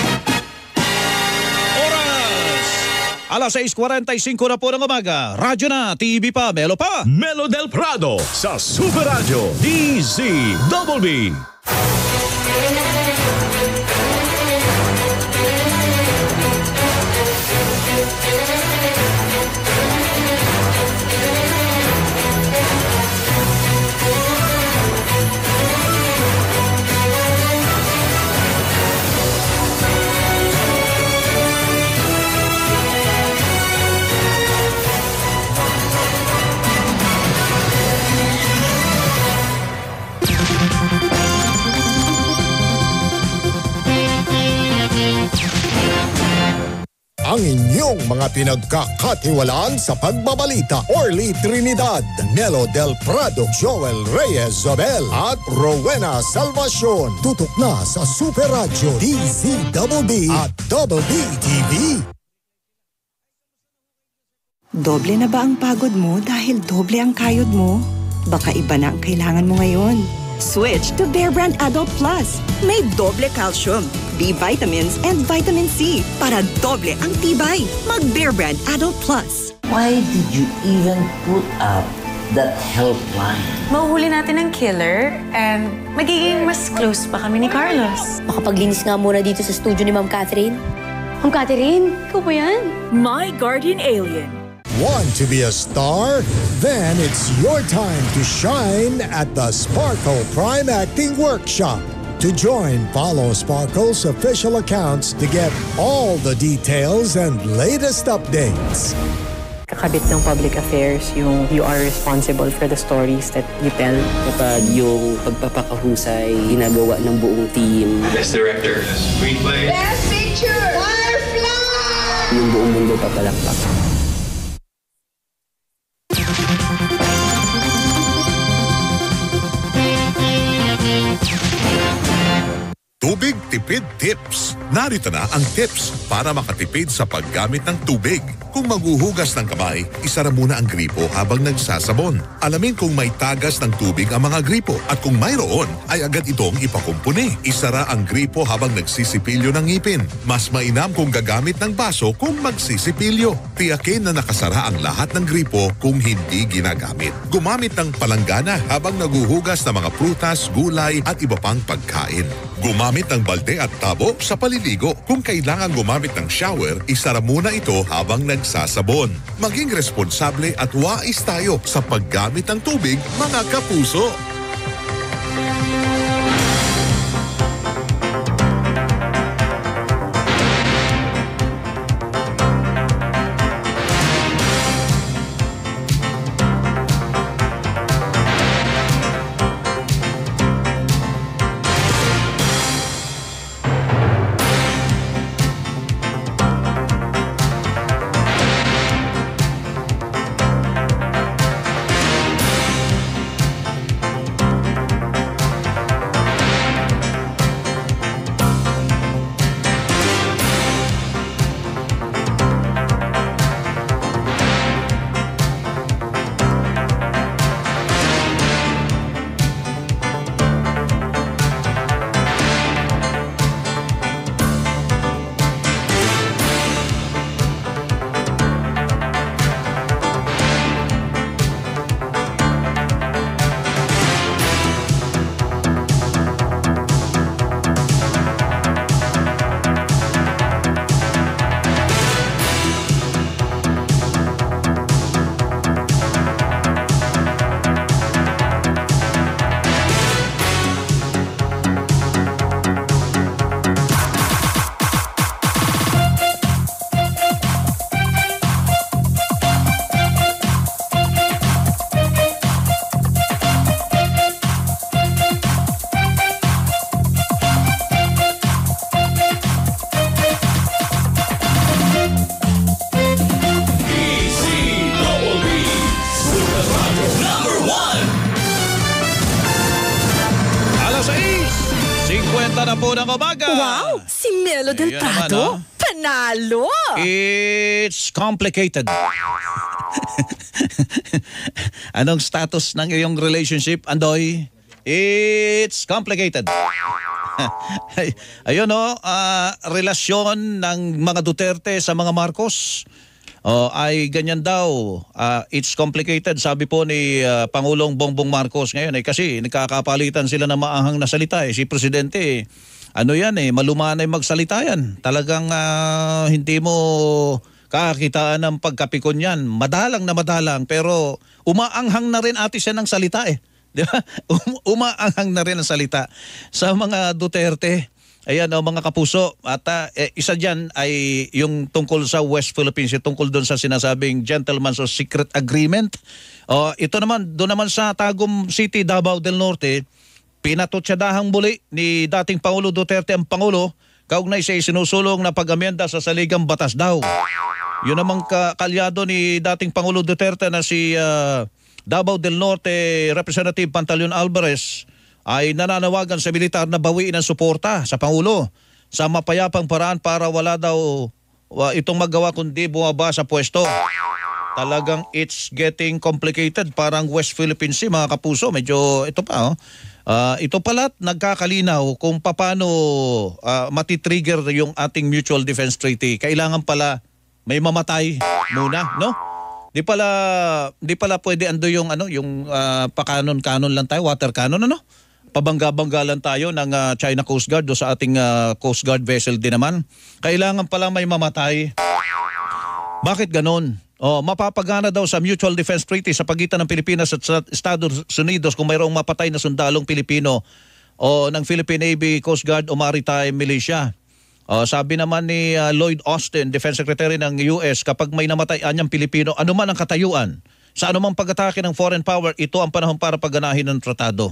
Oras! alas sais kuwarenta y singko na po ng umaga. Radyo na, T V pa, Melo pa. Melo del Prado sa Super Radio D Z Double B. Ang inyong mga pinagkakatiwalaan sa pagbabalita, Orly Trinidad, Melo del Prado, Joel Reyes Zobel at Rowena Salvacion. Tutok na sa Super Radio D Z Double B at Double B T V. Doble na ba ang pagod mo dahil doble ang kayod mo? Baka iba na ang kailangan mo ngayon. Switch to Bear Brand Adult Plus. May doble calcium, B vitamins, and vitamin C para doble ang tibay. Mag Bear Brand Adult Plus. Why did you even put up that helpline? Mahuhuli natin ang killer and magiging mas close pa kami ni Carlos. Makapaglinis nga muna dito sa studio ni Ma'am Catherine. Ma'am Catherine, ikaw ba yan? My Guardian Alien. Want to be a star? Then it's your time to shine at the Sparkle Prime Acting Workshop. To join, follow Sparkle's official accounts to get all the details and latest updates. Kakabit ng public affairs, yung you are responsible for the stories that you tell. Kapag yung pagpapakahusay, ginagawa ng buong team. Best director, screenplay. Best picture, Firefly! Yung buong mundo papalakpak. Tubig Tipid Tips. Narito na ang tips para makatipid sa paggamit ng tubig. Kung maghuhugas ng kamay, isara muna ang gripo habang nagsasabon. Alamin kung may tagas ng tubig ang mga gripo at kung mayroon, ay agad itong ipakumpuni. Isara ang gripo habang nagsisipilyo ng ngipin. Mas mainam kung gagamit ng baso kung magsisipilyo. Tiyakin na nakasara ang lahat ng gripo kung hindi ginagamit. Gumamit ng palanggana habang naguhugas ng mga prutas, gulay at iba pang pagkain. Gumamit ng balde at tabo sa paliligo. Kung kailangan gumamit ng shower, isara muna ito habang nagsasabon. Maging responsable at wais tayo sa paggamit ng tubig, mga kapuso. na po ng umaga. Wow! Si Melo Del Ayun Prado, naman, ah. panalo! It's complicated. Anong status ng iyong relationship, Andoy? It's complicated. Ay- Ayun o, ah, relasyon ng mga Duterte sa mga Marcos. Oh, ay ganyan daw. Ah, it's complicated, sabi po ni ah, Pangulong Bongbong Marcos ngayon. Eh, kasi nagkakapalitan sila ng maanghang na salita. Eh. Si Presidente, eh, ano yan eh, malumanay magsalita yan. Talagang ah, hindi mo kakitaan ng pagkapikon yan. Madalang na madalang, pero umaanghang na rin ate siya ng salita eh. Di ba? Um, umaanghang na rin ang salita sa mga Duterte. Ayan o mga kapuso. At uh, eh, isa dyan ay yung tungkol sa West Philippines, yung tungkol doon sa sinasabing gentleman's or secret agreement. O, ito naman, doon naman sa Tagum City, Davao del Norte, pinatutsядahang muli ni dating Pangulo Duterte ang Pangulo kaugnay sa isinusulong na pag-amyenda sa saligang batas daw. Yun namang ka kalyado ni dating Pangulo Duterte na si uh, Davao del Norte Representative Pantaleon Alvarez ay nananawagan sa militar na bawiin ang suporta sa Pangulo sa mapayapang paraan para wala daw uh, itong magawa kundi bumaba sa pwesto. Talagang it's getting complicated, parang West Philippines Sea mga kapuso. Medyo ito pa oh. Uh, ito pala nagkakalinaw kung paano uh, matitrigger yung ating Mutual Defense Treaty. Kailangan pala may mamatay muna, no? Di pala di pala pwede ando yung ano yung uh, pakanon-kanon lang tayo, water cannon ano? Pabangga-bangga lang tayo ng uh, China Coast Guard do sa ating uh, Coast Guard vessel din naman. Kailangan pala may mamatay. Bakit ganon? Oh, mapapagana daw sa Mutual Defense Treaty sa pagitan ng Pilipinas at sa Estados Unidos kung mayroong mapatay na sundalong Pilipino o ng Philippine Navy, Coast Guard o Maritime Militia. Oh, sabi naman ni uh, Lloyd Austin, Defense Secretary ng U S, kapag may namatay anyang Pilipino, anuman ang katayuan, sa anumang pag-atake ng foreign power, ito ang panahon para pagganahin ng tratado.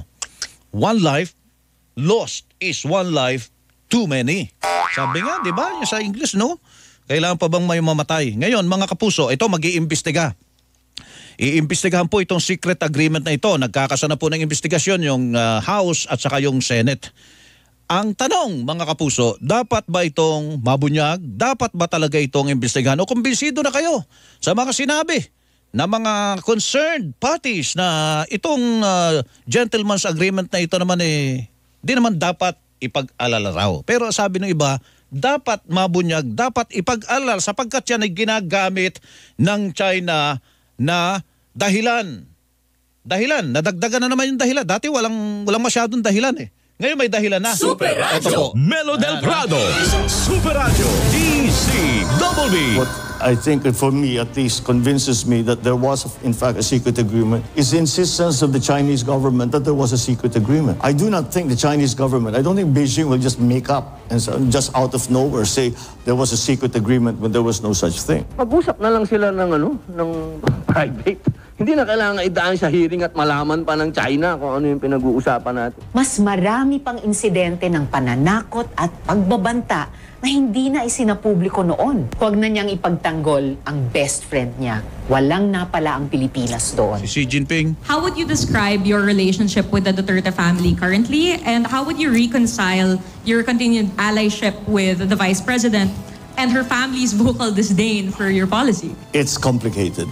One life lost is one life too many. Sabi nga, di ba? Sa English, no? Kailangan pa bang may mamatay? Ngayon, mga kapuso, ito mag-iimbestiga. Iimbestigahan po itong secret agreement na ito. Nagkakasana po ng investigasyon yung uh, House at saka yung Senate. Ang tanong, mga kapuso, dapat ba itong mabunyag? Dapat ba talaga itong imbestigahan? O kumbinsido na kayo sa mga sinabi na mga concerned parties na itong uh, gentleman's agreement na ito naman eh, di naman dapat ipag-alala raw. Pero sabi ng iba, dapat mabunyag, dapat ipag-alala sapagkat yan ay ginagamit ng China na dahilan. Dahilan, nadagdagan na naman yung dahilan. Dati walang, walang masyadong dahilan eh. Ngayon may dahilan na. Super Radio, Melo Del Prado, Super Radio, D C Double B. What I think, for me at least, convinces me that there was in fact a secret agreement is the insistence of the Chinese government that there was a secret agreement. I do not think the Chinese government, I don't think Beijing will just make up and so, just out of nowhere say there was a secret agreement when there was no such thing. Mag-usap na lang sila ng ano, ng private. Hindi na kailangan idaan sa hearing at malaman pa ng China kung ano yung pinag-uusapan natin. Mas marami pang insidente ng pananakot at pagbabanta na hindi na isinapubliko noon. Huwag na niyang ipagtanggol ang best friend niya. Walang napala ang Pilipinas doon. Si Xi Jinping. How would you describe your relationship with the Duterte family currently? And how would you reconcile your continued allyship with the Vice President and her family's vocal disdain for your policy? It's complicated.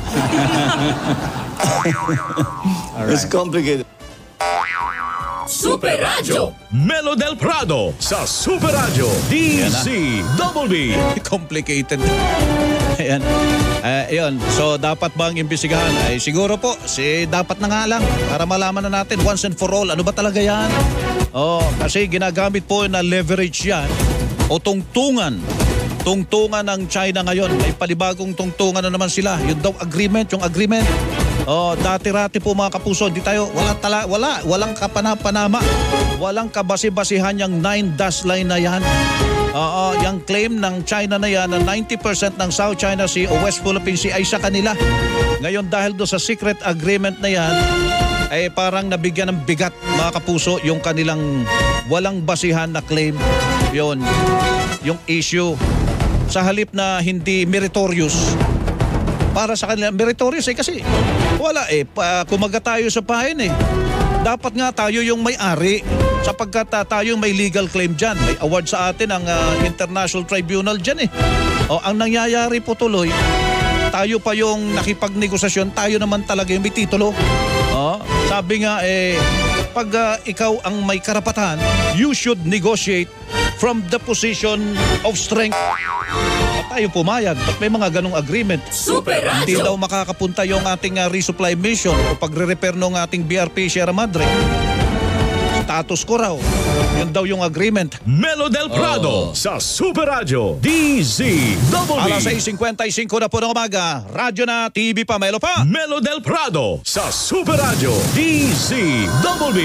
All right. It's complicated. Super Radio, Melo Del Prado sa Super Radio, D C Double B. Complicated. Ayan. Uh, ayun. So dapat bang imbestigahan? Ay siguro po, si dapat na nga lang para malaman na natin once and for all ano ba talaga yan. Oh, kasi ginagamit po na leverage yan o tungtungan. Tungtungan ng China ngayon. May palibagong tungtungan na naman sila. Yung daw agreement, yung agreement. Oh, dati-rati po mga kapuso, di tayo wala tala, wala, walang kapana-panama. Walang kabasi-basihan yung nine dash line na yan. Oo, uh, yung claim ng China na yan na ninety percent ng South China Sea o West Philippine Sea ay sa kanila. Ngayon dahil do sa secret agreement na yan, ay parang nabigyan ng bigat mga kapuso yung kanilang walang basihan na claim. Yun, yung issue. Sa halip na hindi meritorious. Para sa kanila, meritorious eh kasi Wala eh, pa, kumaga tayo sa pahin eh. Dapat nga tayo yung may-ari sapagkat uh, tayo may legal claim dyan. May award sa atin ang uh, International Tribunal dyan eh. O, ang nangyayari po tuloy, tayo pa yung nakipagnegosasyon, tayo naman talaga yung may titulo. O, sabi nga eh, pag uh, ikaw ang may karapatan, you should negotiate from the position of strength. At tayo pumayag, at may mga ganong agreement. Super Radio! Hindi daw makakapunta yung ating uh, resupply mission o pagre-repair ng ating B R P Sierra Madre. Status ko raw. Yun daw yung agreement. Melo del Prado oh. sa Super Radio D Z B. Alas sais fifty-five na po ng umaga. Radyo na, T V pa, Melo pa. Melo del Prado sa Super Radio D Z B.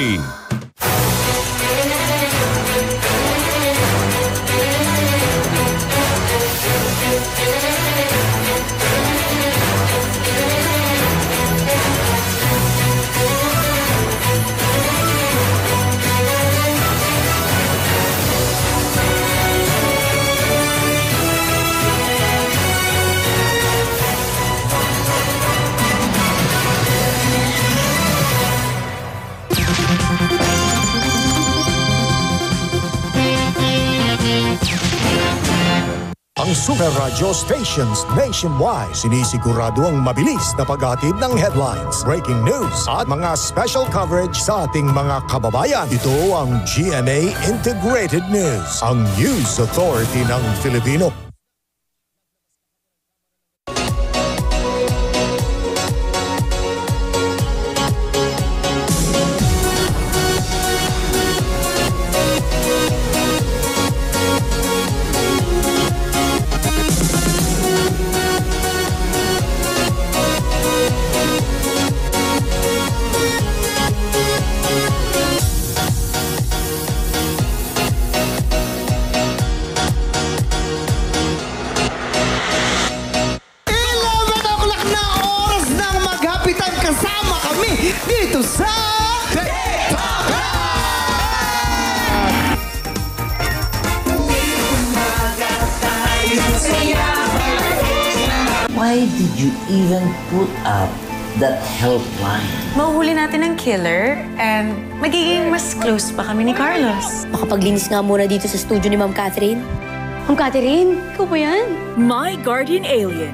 Ang Super Radio stations nationwide sinisigurado ang mabilis na paghatid ng headlines, breaking news at mga special coverage sa ating mga kababayan. Ito ang G M A Integrated News, ang News Authority ng Filipino. Dito sa Why did you even put up that helpline? Mahuhuli natin ang killer and magiging mas close pa kami ni Carlos. Makapaglinis nga muna dito sa studio ni Ma'am Catherine. Ma'am Catherine, ikaw ba yan? My Guardian Alien.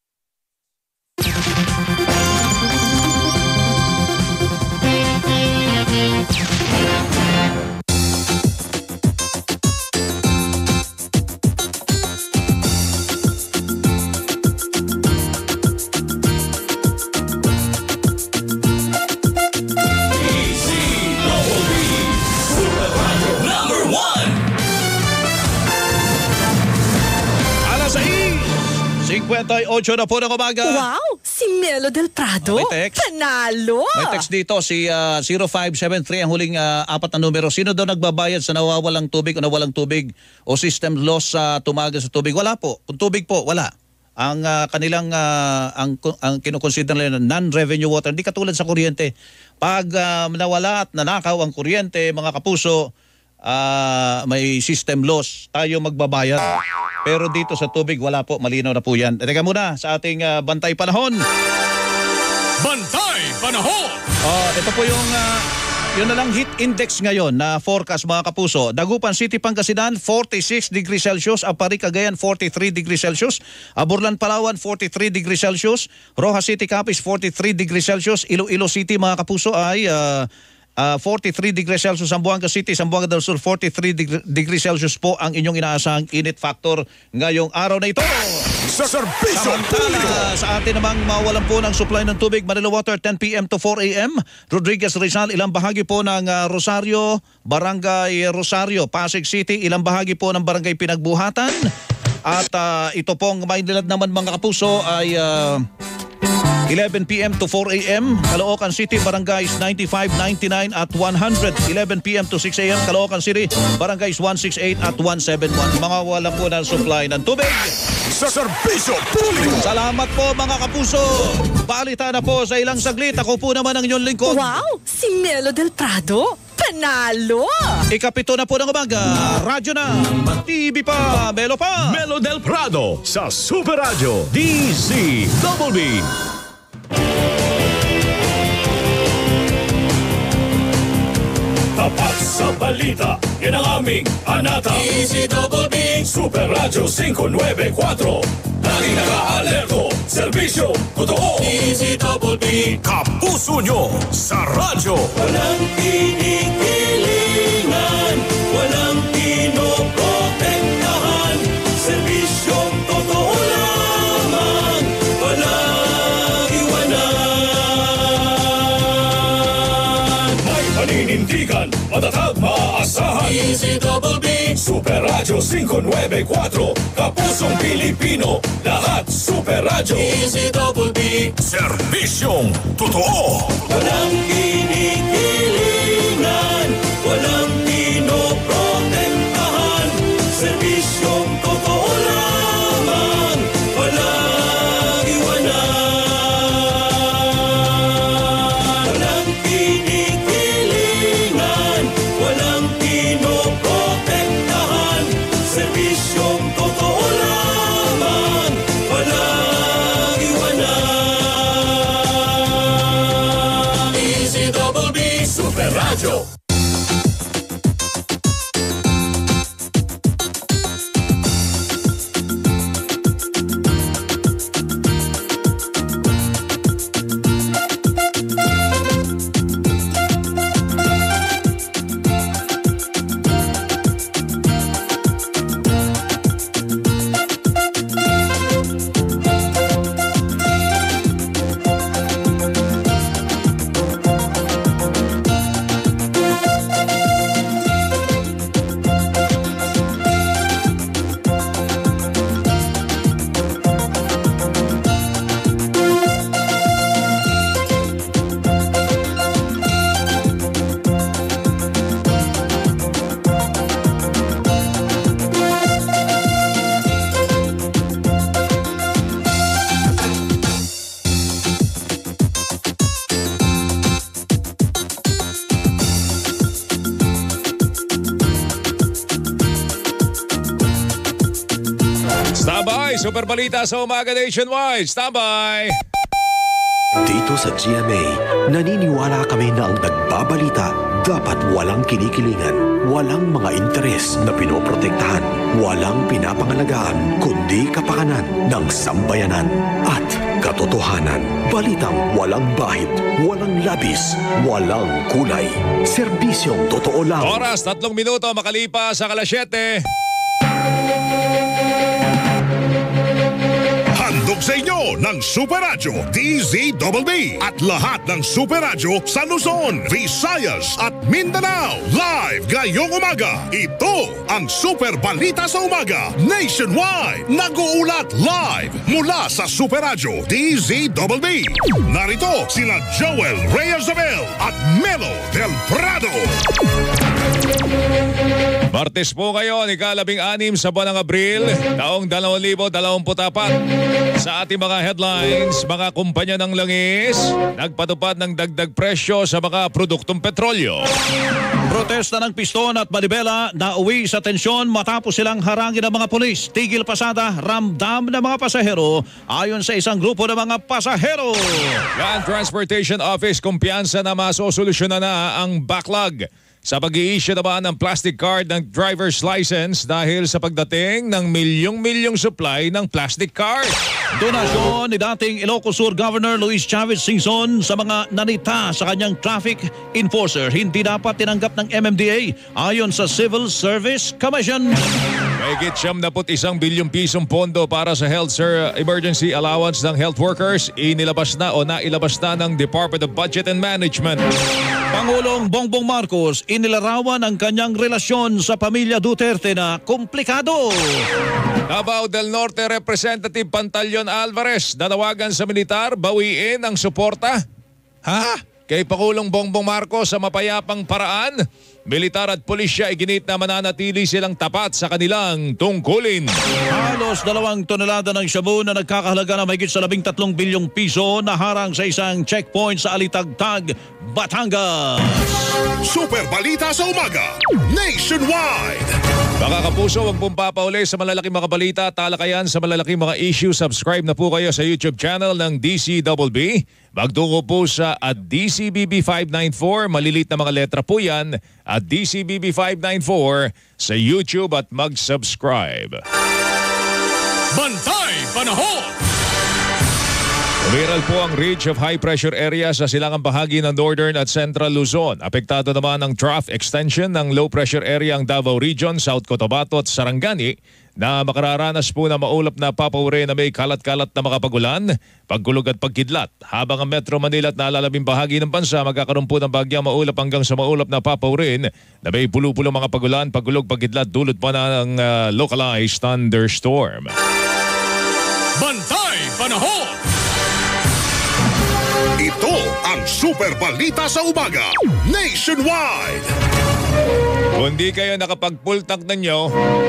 fifty-eight na po ng umaga. Wow! Si Melo del Prado. Oh, may text. Panalo! May text dito, si uh, zero five seven three, ang huling uh, apat na numero. Sino daw nagbabayad sa nawawalang tubig o nawalang tubig o system loss sa uh, tumagal sa tubig? Wala po. Kung tubig po, wala. Ang uh, kanilang, uh, ang, ang kinukonsider nila non-revenue water, hindi katulad sa kuryente. Pag uh, nawala at nanakaw ang kuryente, mga kapuso, uh, may system loss, tayo magbabayad. Pero dito sa tubig, wala po. Malinaw na po yan. Teka muna sa ating uh, Bantay Panahon. Bantay Panahon! Uh, ito po yung, uh, yun na lang heat index ngayon na forecast mga kapuso. Dagupan City, Pangasinan, forty-six degrees Celsius. Apari, Cagayan, forty-three degrees Celsius. Aburlan, Palawan, forty-three degrees Celsius. Rojas City, Capiz, forty-three degrees Celsius. Iloilo City, mga kapuso, ay Uh, Uh, forty-three degrees Celsius. Zamboanga City, Zamboanga del Sur, forty-three degrees Celsius po ang inyong inaasahang init factor ngayong araw na ito. Sa serbisyo Samantala, sa atin namang mawalan po ng supply ng tubig, Manila Water, ten p m to four a m Rodriguez Rizal, ilang bahagi po ng uh, Rosario, Barangay Rosario. Pasig City, ilang bahagi po ng Barangay Pinagbuhatan. At uh, ito pong Maynilad naman mga kapuso ay Uh, eleven p m to four a m Caloocan City, Barangays ninety-five, ninety-nine at one hundred. eleven p m to six a m Caloocan City, Barangays one sixty-eight at one seventy-one. Mga wala po ng supply ng tubig sa serbisyo publiko. Salamat po mga kapuso. Balita na po sa ilang saglit. Ako po naman ang inyong lingkod. Wow! Si Melo del Prado. Panalo! Ikapito na po ng umaga. Radyo na. T V pa. Melo pa. Melo del Prado sa Super Radio D Z B. balita, yan ang aming anata. D Z B B, Super Radyo five ninety-four. Laging naka-alerto, serbisyo, totoo. D Z B B, kapuso nyo sa radyo. Walang kinikilingan, walang pinoprotektahan, serbisyong totoo lamang, walang iwanan. May paninindigan, matatag, maaasahan. D Z B B, Super Radyo five ninety-four. Kapusong Pilipino, lahat Super Radyo. D Z B B, serbisyong totoo. Walang kinikilingan, walang pinoprotektahan, serbisyong totoo lamang, walang iwanan. Walang kinikilingan, walang pinoprotektahan, serbisyong totoo lamang, walang iwanan. D Z B B, Super Radyo. Standby, Super Balita sa umaga nationwide. Standby! Dito sa G M A, naniniwala kami na ang nagbabalita dapat walang kinikilingan, walang mga interes na pinoprotektahan, walang pinapangalagaan, kundi kapakanan ng sambayanan at katotohanan. Balitang walang bahid, walang labis, walang kulay. Serbisyong totoo lang. Oras, tatlong minuto makalipas sa alas siyete. Handog sa inyo ng Super Radyo D Z B B at lahat ng Super Radyo sa Luzon, Visayas at Mindanao. Live ngayong umaga. Ito ang Super Balita sa Umaga Nationwide. Nag-uulat live mula sa Super Radyo D Z B B. Narito sina Joel Reyes-Abel at Melo Del Prado. Martes po ngayon, ikalabing anim sa buwan ng Abril, taong dalawang libo dalawampu't apat. Sa ating mga headlines, mga kumpanya ng langis, nagpatupad ng dagdag presyo sa mga produktong petrolyo. Protesta ng piston at manibela na uwi sa tensyon matapos silang harangin ng mga pulis. Tigil pasada, ramdam ng mga pasahero ayon sa isang grupo ng mga pasahero. Land Transportation Office kumpiyansa na masosolusyonan na ang backlog sa pag-i-issue naman ng plastic card ng driver's license dahil sa pagdating ng milyong-milyong supply ng plastic card. Donasyon ni dating Ilocos Sur Governor Luis Chavez Singson sa mga nanita sa kanyang traffic enforcer hindi dapat tinanggap ng M M D A ayon sa Civil Service Commission. Mahigit siyam na put isang bilyong pisong pondo para sa health sir emergency allowance ng health workers inilabas na o nailabas na ng Department of Budget and Management. Pangulong Bongbong Marcos inilarawan ang kanyang relasyon sa pamilya Duterte na komplikado. Davao del Norte Representative Pantaleon Alvarez nanawagan sa militar bawiin ang suporta. Ha? Kay Pangulong Bongbong Marcos sa mapayapang paraan. Militar at pulisya iginit na mananatili silang tapat sa kanilang tungkulin. Halos dalawang tonelada ng shabu na nagkakahalaga na mahigit sa labing tatlong bilyong piso na harang sa isang checkpoint sa Alitagtag, Batangas. Super Balita sa Umaga, Nationwide. Mga kapuso, huwag pong papauli sa malalaking mga balita, talakayan sa malalaking mga issue. Subscribe na po kayo sa YouTube channel ng D C B B. Magtungo po sa at D C B B five ninety-four, malilit na mga letra po yan, at D C B B five ninety-four sa YouTube at mag-subscribe. Bantay Panahon! Umiral po ang reach of high pressure area sa silangang bahagi ng Northern at Central Luzon. Apektado naman ang trough extension ng low pressure area ang Davao Region, South Cotabato at Sarangani na makararanas po na maulap na papawre na may kalat-kalat na makapagulan, pagkulog at pagkidlat. Habang ang Metro Manila at nalalabing bahagi ng bansa magkakaroon po ng bagyang maulap hanggang sa maulap na papawrin na may pulo-pulo mga pagulan, pagkulog, pagkidlat, dulot pa na ng uh, localized thunderstorm. Bantay Panahon! Ito ang Super Balita sa Umaga, Nationwide. Kung di kayo nakapagpultak ninyo,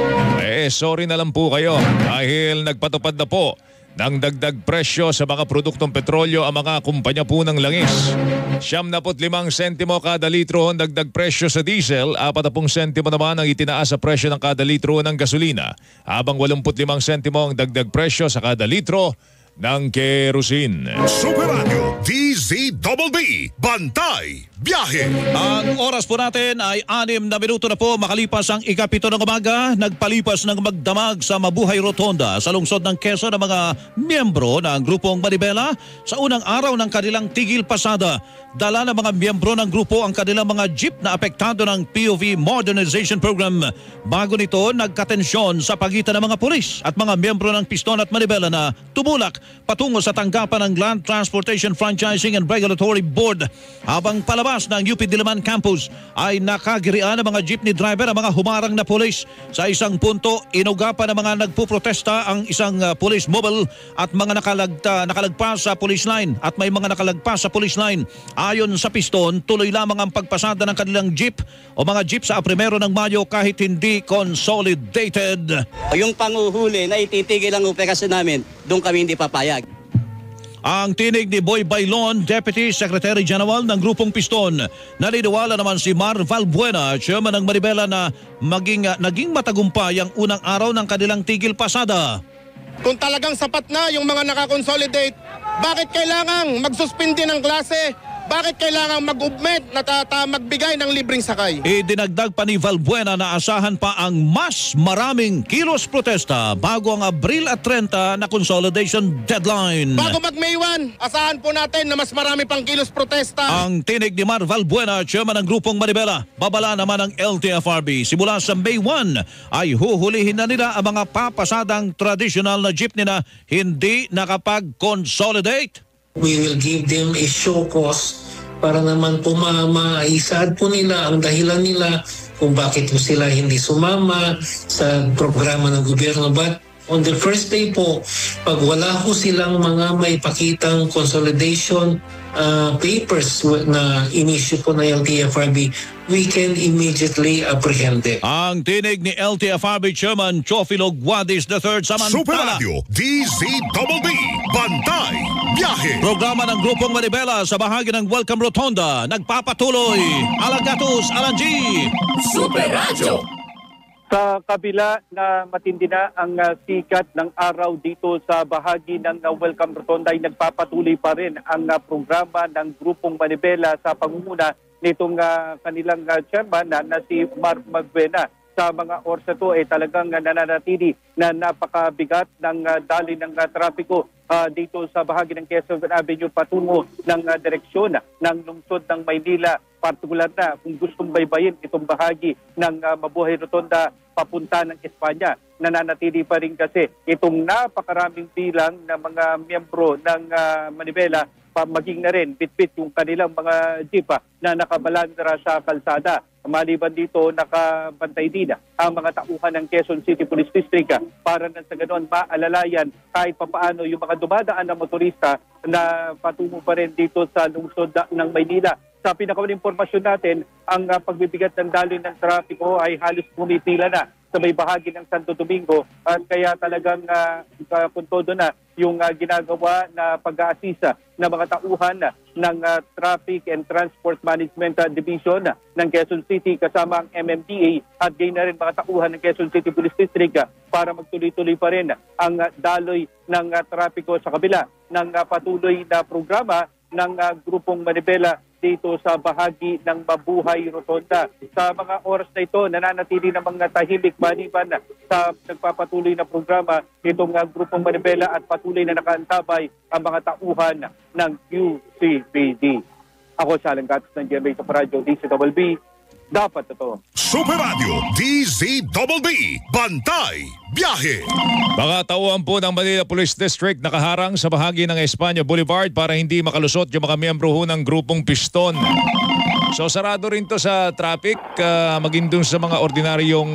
eh sorry na lang po kayo dahil nagpatupad na po ng dagdag presyo sa mga produktong petrolyo ang mga kumpanya po ng langis. siyam na limang sentimo kada litro ang dagdag presyo sa diesel, apat na sentimo naman ang itinaas sa presyo ng kada litro ng gasolina, habang walumput limang sentimo ang dagdag presyo sa kada litro ng kerosene. Super Radio D Z B B, Bantay Biyahe. Ang oras po natin ay anim na minuto na po makalipas ang ikapito ng umaga. Nagpalipas ng magdamag sa Mabuhay Rotonda sa lungsod ng Quezon ng mga miyembro ng grupong Manibela sa unang araw ng kanilang tigil pasada. Dala ng mga miyembro ng grupo ang kanilang mga jeep na apektado ng P O V Modernization Program. Bago nito, nagkatensyon sa pagitan ng mga pulis at mga miyembro ng Piston at Manibela na tumulak patungo sa tanggapan ng Land Transportation Franchising and Regulatory Board. Habang palabas ng U P Diliman Campus ay nakagirian ng mga jeepney driver ang mga humarang na pulis. Sa isang punto, inugapan ng mga nagpuprotesta ang isang uh, police mobile at mga nakalagta, nakalagpas sa police line at may mga nakalagpas sa police line. Ayon sa Piston, tuloy lamang ang pagpasada ng kanilang jeep o mga jeep sa primero ng Mayo kahit hindi consolidated. Yung panguhuli na ititigil ang operasyon namin, doon kami hindi papayag. Ang tinig ni Boy Bailon, Deputy Secretary General ng Grupong Piston. Naniniwala naman si Mar Valbuena, chairman ng Manibela, na maging, naging matagumpay ang unang araw ng kanilang tigil pasada. Kung talagang sapat na yung mga nakakonsolidate, bakit kailangang magsuspindi ng klase? Bakit kailangan mag-augment na tata magbigay ng libreng sakay? Idinagdag pa ni Valbuena na asahan pa ang mas maraming kilos protesta bago ang Abril at trenta na consolidation deadline. Bago mag-May first, asahan po natin na mas marami pang kilos protesta. Ang tinig ni Mar Valbuena, chairman ng Grupong Manibela. Babala naman ng L T F R B. Simula sa May first ay huhulihin na nila ang mga papasadang traditional na jeepney na hindi nakapag-consolidate. We will give them a show cause para naman po maisaad po nila ang dahilan nila kung bakit po sila hindi sumama sa programa ng gobyerno. But on the first day po, pag wala po silang mga may pakitang consolidation uh, papers na in-issue po ng L T F R B, we can immediately apprehend them. Ang tinig ni L T F R B Chairman Chofilo Guadis the third samantala. Super Radio D Z B B, Bantay Biyahe. Programa ng Grupong Manibela sa bahagi ng Welcome Rotonda. Nagpapatuloy. Alagatos, Alanji. Super Radio. Sa kabila na matindi na ang uh, sikat ng araw dito sa bahagi ng uh, Welcome Rotonda, ay nagpapatuloy pa rin ang uh, programa ng Grupong Manibela sa pangunguna nitong uh, kanilang uh, chairman na, na si Mar Magbuena. Sa mga oras na ito ay talagang uh, nananatili na napakabigat ng uh, dali ng uh, trapiko uh, dito sa bahagi ng Quezon Avenue patungo ng uh, direksyon ng lungsod ng Maynila. Partikular na kung gustong baybayin itong bahagi ng uh, Mabuhay Rotonda papunta ng Espanya. Nananatili pa rin kasi itong napakaraming bilang ng mga miyembro ng uh, Manibela, maging na rin bitbit yung kanilang mga jeep na nakabalandra sa kalsada. Maliban dito, nakabantay din ang mga tauhan ng Quezon City Police District para na sa ganoon maalalayan kahit papaano yung mga dumadaan na motorista na patungo pa rin dito sa lungsod ng Maynila. Sa pinakawang impormasyon natin, ang uh, pagbibigat ng daloy ng trapiko ay halos pumipila na sa may bahagi ng Santo Domingo at kaya talagang uh, kung todo na yung uh, ginagawa na pag-aasisa ng mga tauhan uh, ng uh, Traffic and Transport Management uh, Division uh, ng Quezon City kasama ang M M D A at gayon na rin mga tauhan ng Quezon City Police District uh, para magtuloy-tuloy pa rin uh, ang uh, daloy ng uh, trapiko sa kabila ng uh, patuloy na programa ng uh, grupong Manibela dito sa bahagi ng Mabuhay Rotonda. Sa mga oras na ito, nananatili ng mga tahimik maliban sa nagpapatuloy na programa itong uh, grupong Manibela at patuloy na nakaantabay ang mga tauhan ng Q C P D. Ako sa Alanggatos ng G M A sa Radyo D Z B B. Dapat ito. Super Radio D Z B B. Bantay Biyahe. Mga tauhan po ng Manila Police District nakaharang sa bahagi ng Espanya Boulevard para hindi makalusot yung mga miyembro ho ng grupong Piston. So sarado rin to sa traffic, uh, maging dun sa mga ordinaryong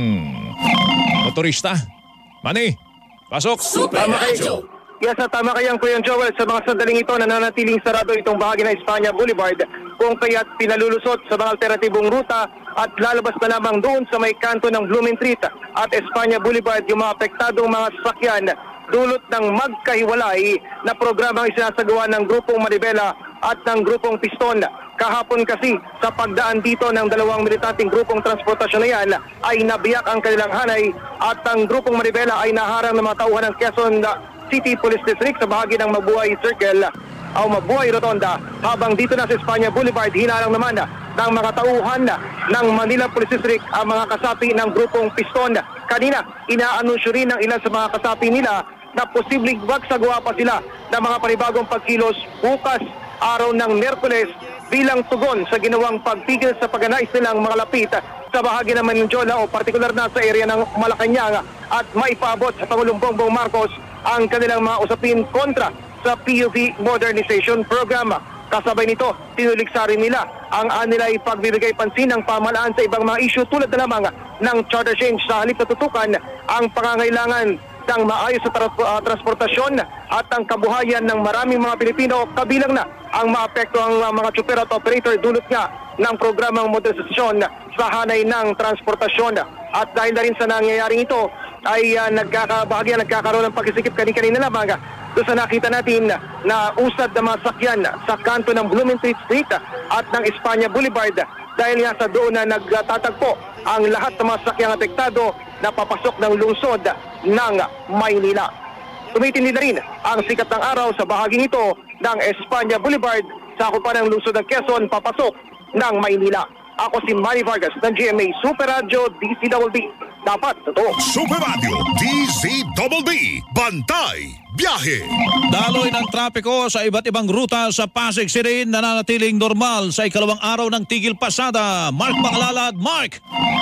motorista. Manny, pasok. Super Radio. Yes, tama kayang Kuya Joel. Sa mga sandaling ito, nananatiling sarado itong bahagi ng Espanya Boulevard kung kaya't pinalulusot sa mga alternatibong ruta at lalabas na lamang doon sa may kanto ng Blooming Street at Espanya Boulevard yung mga apektadong mga sasakyan dulot ng magkahiwalay na programang isinasagawa ng grupong Manibela at ng grupong Piston. Kahapon kasi sa pagdaan dito ng dalawang militanteng grupong transportasyon na yan ay nabiyak ang kanilang hanay at ang grupong Manibela ay naharang ng mga tauhan ng Quezon City Police District sa bahagi ng Mabuhay Circle o Mabuhay Rotonda, habang dito na sa Espanya Boulevard hinarang naman ng mga tauhan ng Manila Police District ang mga kasapi ng grupong Piston. Kanina, inaanunsyo rin ng ilan sa mga kasapi nila na posibleng magsagawa pa sila ng mga panibagong pagkilos bukas, araw ng Miyerkules, bilang tugon sa ginawang pagpigil sa paganais nilang mga lapit sa bahagi ng Manjola o partikular na sa area ng Malacanang at maipaabot sa Pangulong Bongbong Marcos ang kanilang mga usapin kontra sa P U V Modernization Program. Kasabay nito, tinuliksa rin nila ang anila ipagbibigay pansin ng pamahalaan sa ibang mga issue tulad na lamang ng charter change sa halip na tutukan ang pangangailangan ng maayos sa tra- uh, transportasyon at ang kabuhayan ng maraming mga Pilipino, kabilang na ang maapekto ang uh, mga chopper at operator dulot nga ng programang modernisasyon sa hanay ng transportasyon. At dahil na rin sa nangyayaring ito ay uh, nagkakabahagyan, nagkakaroon ng pagsisikip kanina-kanina lamang doon sa nakita natin na usad na mga sakyan sa kanto ng Blooming Street at ng Espanya Boulevard dahil nga sa doon na nagtatagpo ang lahat ng mga sakyang apektado na papasok ng lungsod ng Maynila. Tumitindi na rin ang sikat ng araw sa bahaging ito ng Espanya Boulevard sa akupan ng lungsod ng Quezon papasok ng Maynila. Ako si Manny Vargas ng G M A Super Radio D Z B B. Dapat totoo. Super Radio D Z B B. Bantay Biyahe. Daloy ng trapiko sa iba't ibang ruta sa Pasig City nananatiling normal sa ikalawang araw ng tigil pasada. Mark Bakalalad, Mark!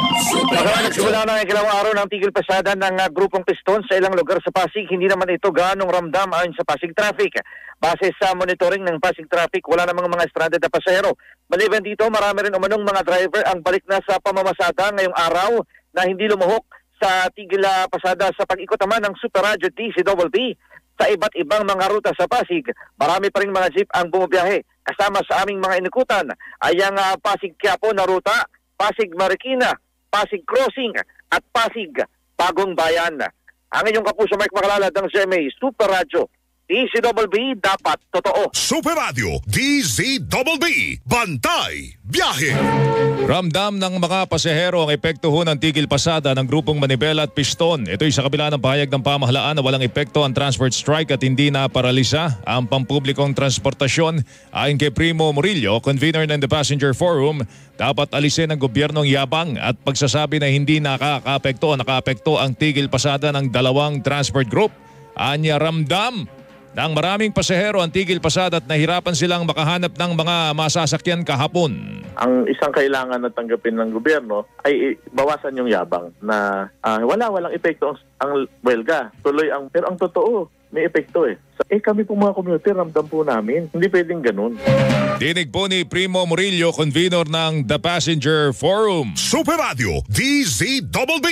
Nagsimula na ang ikalawang araw ng tigil pasada ng uh, grupong Piston sa ilang lugar sa Pasig. Hindi naman ito ganong ramdam ayon sa Pasig Traffic. Base sa monitoring ng Pasig Traffic, wala namang mga stranded na pasahero. Maliban dito, marami rin umanong mga driver ang balik na sa pamamasada ngayong araw na hindi lumuhok sa tigil uh, pasada sa pag-ikot naman ng Super Radio D Z B B sa iba't ibang mga ruta sa Pasig. Marami pa rin mga jeep ang bumabiyahe. Kasama sa aming mga inikutan ay ang uh, Pasig-Quiapo na ruta, Pasig-Marikina, Pasig Crossing at Pasig Bagong Bayan. Ang inyong kapuso Mike Bakalalad ng G M A Super Radio D Z B B, dapat totoo. Super Radio D Z B B. Bantay Biyahe. Ramdam ng mga pasahero ang epekto ho ng tigil pasada ng grupong Manibela at Piston. Ito'y sa kabila ng pahayag ng pamahalaan na walang epekto ang transport strike at hindi na paralisa ang pampublikong transportasyon. Ayon kay Primo Murillo, convener ng The Passenger Forum, dapat alisin ng gobyerno ang yabang at pagsasabi na hindi nakaka-apekto o naka-apekto ang tigil pasada ng dalawang transport group. Anya ramdam ng maraming pasahero ang tigil pasada at nahirapan silang makahanap ng mga masasakyan kahapon. Ang isang kailangan na tanggapin ng gobyerno ay bawasan yung yabang na uh, wala walang epekto ang, ang welga. Tuloy ang pero ang totoo may epekto eh. So, eh kami po mga commuter, ramdam po namin. Hindi pwedeng ganun. Dinig po ni Primo Murillo, convener ng The Passenger Forum. Super Radio D Z B B.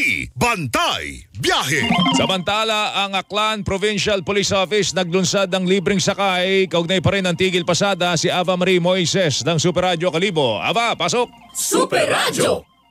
Bantay Biyahe. Samantala, ang Aklan Provincial Police Office naglunsad ng libreng sakay. Kaugnay pa rin ng tigil pasada si Ava Marie Moises ng Super Radio Kalibo. Ava, pasok! Super Radio!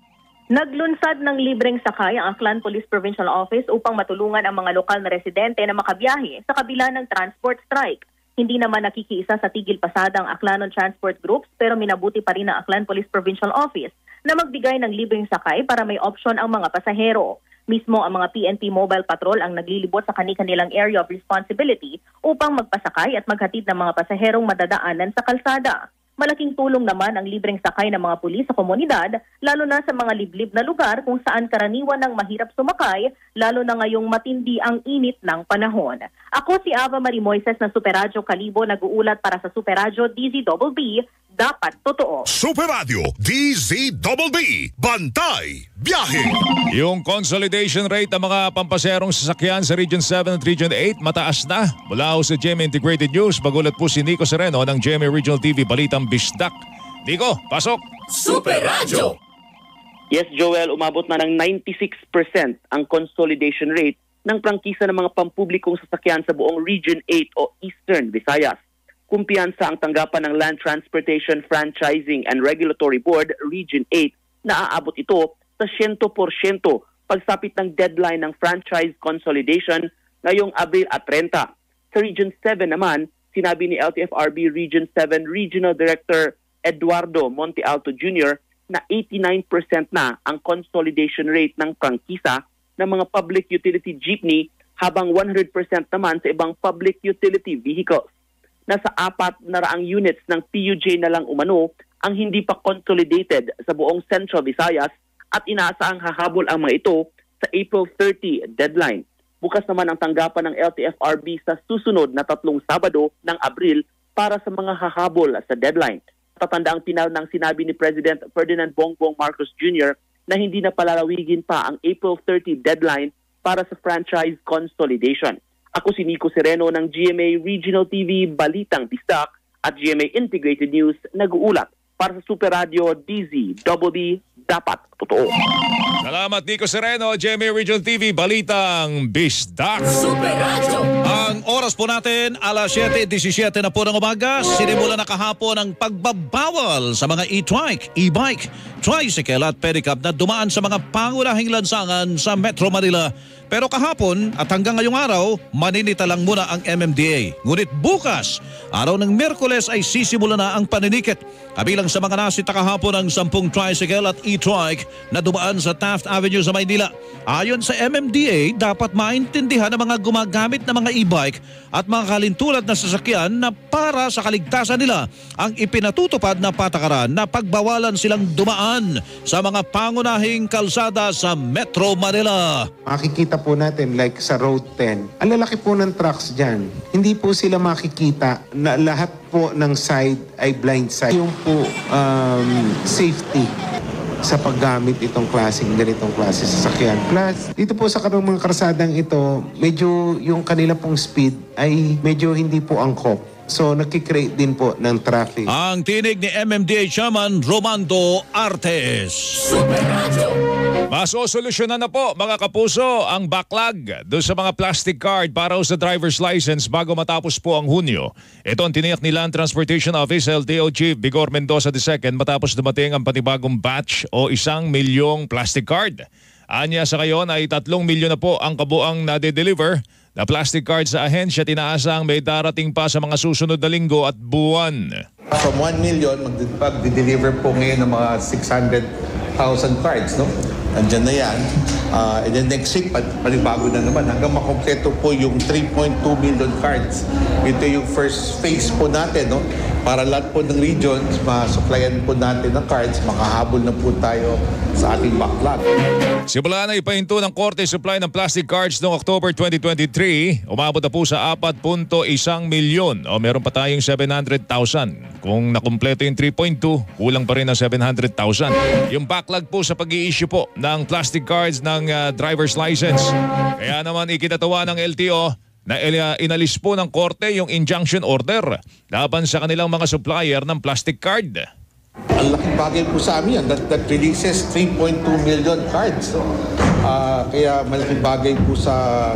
Naglunsad ng libreng sakay ang Aklan Police Provincial Office upang matulungan ang mga lokal na residente na makabiyahe sa kabila ng transport strike. Hindi naman nakikiisa sa tigil pasada ang Aklanon Transport Groups pero minabuti pa rin ang Aklan Police Provincial Office na magbigay ng libreng sakay para may option ang mga pasahero. Mismo ang mga P N P Mobile Patrol ang naglilibot sa kani-kanilang area of responsibility upang magpasakay at maghatid ng mga pasaherong madadaanan sa kalsada. Malaking tulong naman ang libreng sakay ng mga pulis sa komunidad, lalo na sa mga liblib na lugar kung saan karaniwan ng mahirap sumakay, lalo na ngayong matindi ang init ng panahon. Ako si Ava Marie Moises ng Super Radio Kalibo, nag-uulat para sa Super Radio D Z B B, dapat totoo. Super Radio D Z B B, Bantay, Biyahe. Yung consolidation rate ng mga pampaserong sasakyan sa Region seven at Region eight mataas na. Mula ho sa G M A Integrated News, magulat po si Nico Sereno ng G M A Regional T V Balitang Bisdak. Nico, pasok! Super Radio! Yes, Joel, umabot na ng ninety-six percent ang consolidation rate ng prangkisa ng mga pampublikong sasakyan sa buong Region eight o Eastern Visayas. Kumpiyansa ang tanggapan ng Land Transportation Franchising and Regulatory Board, Region eight, na aabot ito sa one hundred percent pagsapit ng deadline ng franchise consolidation ngayong Abril at thirty. Sa Region seven naman, sinabi ni L T F R B Region seven Regional Director Eduardo Monte Alto Junior na eighty-nine percent na ang consolidation rate ng prangkisa ng mga public utility jeepney habang one hundred percent naman sa ibang public utility vehicles. Nasa apat na raang units ng P U J na lang umano ang hindi pa consolidated sa buong Central Visayas at inaasahang hahabol ang mga ito sa April thirty deadline. Bukas naman ang tanggapan ng L T F R B sa susunod na tatlong Sabado ng Abril para sa mga hahabol sa deadline. Tatandaang pinal ng sinabi ni President Ferdinand Bongbong Marcos Junior na hindi na palalawigin pa ang April thirty deadline para sa franchise consolidation. Ako si Nico Sereno ng G M A Regional T V Balitang Bisdak at G M A Integrated News nag-uulat para sa Super Radio D Z B B, dapat totoo. Salamat Nico Sereno, G M A Regional T V Balitang Bisdak. Super Radio. Ang oras po natin, alas siyete disisiete na po ng umaga. Sinimula na kahapon ang pagbabawal sa mga e-trike, e-bike, tricycle at pedicab na dumaan sa mga pangunahing lansangan sa Metro Manila. Pero kahapon at hanggang ngayong araw, maninita lang muna ang M M D A. Ngunit bukas, araw ng Miyerkules ay sisimula na ang paninikit. Kabilang sa mga nasita kahapon ang sampung tricycle at e-trike na dumaan sa Taft Avenue sa Maynila. Ayon sa M M D A, dapat maintindihan ng mga gumagamit ng mga e-bike at mga kalintulad na sasakyan na para sa kaligtasan nila ang ipinatutupad na patakaran na pagbawalan silang dumaan sa mga pangunahing kalsada sa Metro Manila. Makikita po natin like sa Road ten, ang lalaki po ng trucks dyan. Hindi po sila makikita na lahat po ng side ay blind side. Yung po um, safety sa paggamit itong klaseng ganitong klase sasakyan. Plus, dito po sa kanong mga karsadang ito, medyo yung kanila pong speed ay medyo hindi po angkop. So, nakikreate din po ng traffic. Ang tinig ni M M D A Chairman Romando Artes. Super Radio. Masosolusyonan na po mga kapuso ang backlog doon sa mga plastic card para sa driver's license bago matapos po ang Hunyo. Ito ang tiniyak ni Land Transportation Office L T O Chief Vigor Mendoza the second matapos dumating ang panibagong batch o isang milyong plastic card. Anya sa ngayon ay tatlong milyon na po ang kabuang nade-deliver na plastic card sa ahensya. Tinaasang may darating pa sa mga susunod na linggo at buwan. From one million, mag-deliver po ngayon ng mga six hundred thousand cards, no? Nandiyan na yan. Uh, and then next week, panibago na naman. Hanggang makompleto po yung three point two million cards. Ito yung first phase po natin, no? Para lahat po ng regions, masuplayan po natin ng cards, makahabol na po tayo sa ating backlog. Simula na ipahinto ng Korte supply ng plastic cards noong October twenty twenty-three, umabot na po sa four point one milyon o meron pa tayong seven hundred thousand. Kung nakumpleto yung three point two, kulang pa rin ng seven hundred thousand. Yung backlog po sa pag-i-issue po ng plastic cards ng uh, driver's license. Kaya naman ikinatawa ng L T O na inalis po ng Korte yung injunction order laban sa kanilang mga supplier ng plastic card. Ang laking bagay po sa amin yan. That, that releases three point two million cards. So, uh, kaya malaking bagay po sa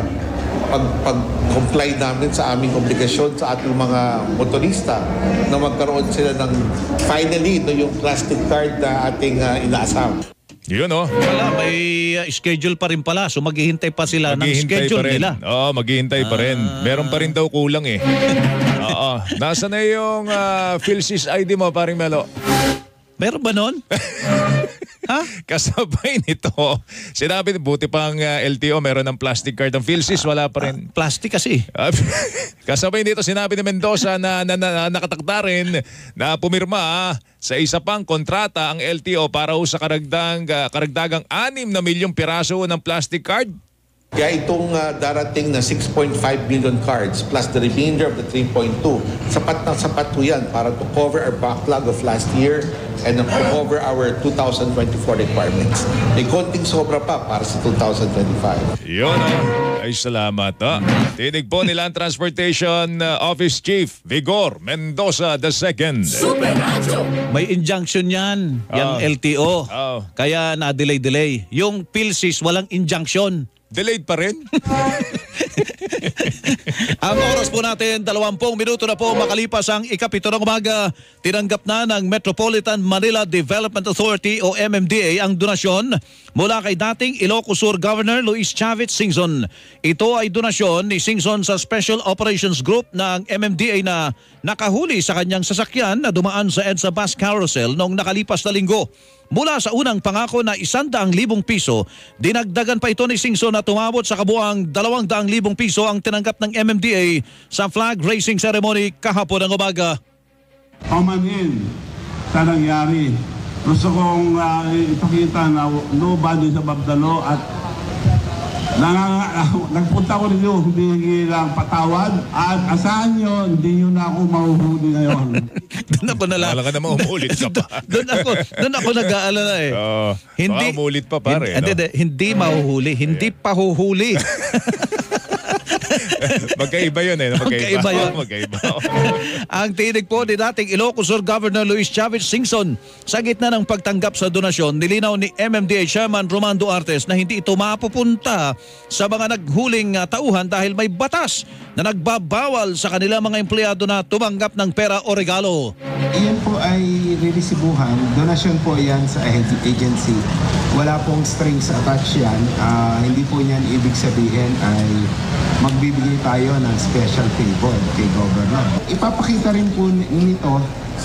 pag-comply namin sa aming obligasyon sa ating mga motorista na magkaroon sila ng finally no, yung plastic card na ating uh, inaasam. Yun oh. Wala, may uh, schedule pa rin pala. So maghihintay pa sila ng Maghihintay schedule pa rin. nila. Oo, maghihintay pa rin. Meron pa rin daw kulang eh. Oo. Nasa na yung uh, PhilSys I D mo, paring Melo? Meron ba nun? Ha? Kasabay nito, sinabi, buti pang uh, L T O meron ng plastic card. Ang PhilSys wala pa rin. Uh, plastic kasi. Kasabay nito, sinabi ni Mendoza na, na, na, na nakatakda rin na pumirma sa isa pang kontrata ang L T O para ho sa karagdag, uh, karagdagang anim na milyong piraso ng plastic card. Kaya itong uh, darating na six point five million cards plus the remainder of the three point two, sapat na sapat po yan para to cover our backlog of last year and to cover our two thousand twenty-four requirements. May konting sobra pa para sa two thousand twenty-five. Yun oh. Ay salamat ha. Tinig po nila ang Transportation uh, Office Chief Vigor Mendoza the second. May injunction yan, yung Oh. L T O. Oh. Kaya na-delay-delay. Yung PhilSys walang injunction. Delayed pa rin? Ang oras po natin, dalawampung minuto na po makalipas ang ikapito ng umaga. Tinanggap na ng Metropolitan Manila Development Authority o M M D A ang donasyon mula kay dating Ilocos Sur Governor Luis Chavez Singson. Ito ay donasyon ni Singson sa Special Operations Group ng M M D A na nakahuli sa kanyang sasakyan na dumaan sa EDSA Bus Carousel noong nakalipas na linggo. Mula sa unang pangako na isandaang libong piso, dinagdagan pa ito ni Singson na tumabot sa kabuang dalawang daang libong piso ang tinanggap ng M M D A sa flag raising ceremony kahapon ng umaga. Paumanin sa nangyari. Gusto kong uh, ipakita na nobody sa Babdalo at Nang, nagpunta ko rin yun, hindi lang patawad at asahan nyo, hindi nyo na ako mahuhuli ngayon. Doon ako nala. Wala ka naman umulit ka pa. Doon ako, doon ako nag-aalala eh. Oh, hindi umulit pa pare. Hindi, no? hindi mahuhuli, hindi pahuhuli. Magkaiba yun eh. Magkaiba, Magkaiba yun. Oh, magkaiba. Ang tinig po ni dating Ilocos Sur Governor Luis Chavez Singson sa gitna ng pagtanggap sa donasyon, nilinaw ni M M D A Chairman Roman Duartes na hindi ito mapupunta sa mga naghuling uh, tauhan dahil may batas na nagbabawal sa kanila mga empleyado na tumanggap ng pera o regalo. Iyan po ay riresibuhan. Donasyon po yan sa agency. Wala pong strings attached yan. Uh, hindi po yan ibig sabihin ay magbibigay tayo ng special favor kay Governor. Ipapakita rin po nito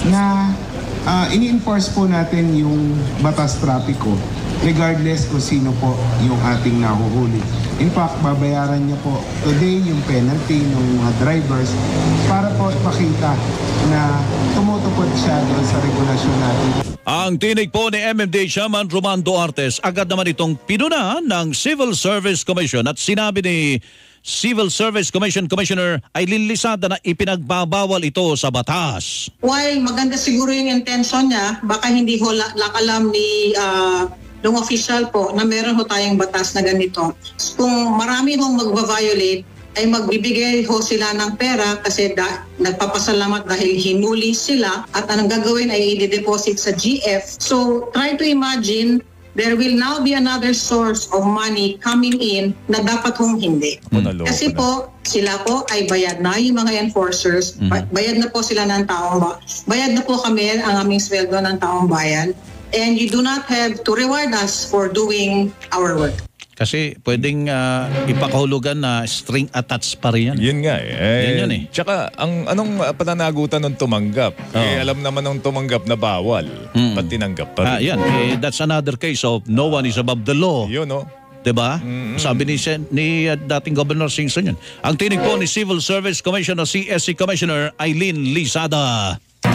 na uh, ini-enforce po natin yung batas trapiko regardless kung sino po yung ating nahuhuli. In fact, babayaran niya po today yung penalty ng mga drivers para po ipakita na tumutupad siya doon sa regulasyon natin. Ang tinig po ni M M D A Chairman Roman Duartes, agad naman itong pinuna ng Civil Service Commission at sinabi ni Civil Service Commission Commissioner Aileen Lisada na ipinagbabawal ito sa batas. While maganda siguro yung intention niya, baka hindi ho lakalam ni uh, ng official po na meron ho tayong batas na ganito. Kung marami hong magva-violate, ay magbibigay ho sila ng pera kasi da, nagpapasalamat dahil hinuli sila at anong gagawin ay i-deposit sa G F. So try to imagine there will now be another source of money coming in na dapat hong hindi. Hmm. Kasi po, sila po ay bayad na, yung mga enforcers, hmm. bayad na po sila ng taong bayan. Bayad na po kami ang aming sweldo ng taong bayan. And you do not have to reward us for doing our work. Kasi pwedeng uh, ipakahulugan na string attached pa rin yan. Yun nga eh. eh yun yun eh. Tsaka ang anong pananagutan ng tumanggap? Oh. Eh alam naman ng tumanggap na bawal. Mm. Ba't tinanggap pa rin? Ah, yan. Eh, that's another case of no one is above the law. Yun no. Diba? Mm-hmm. Sabi ni, ni uh, dating Governor Singson yun. Ang tinig po ni Civil Service Commission o C S C Commissioner Aileen Lisada.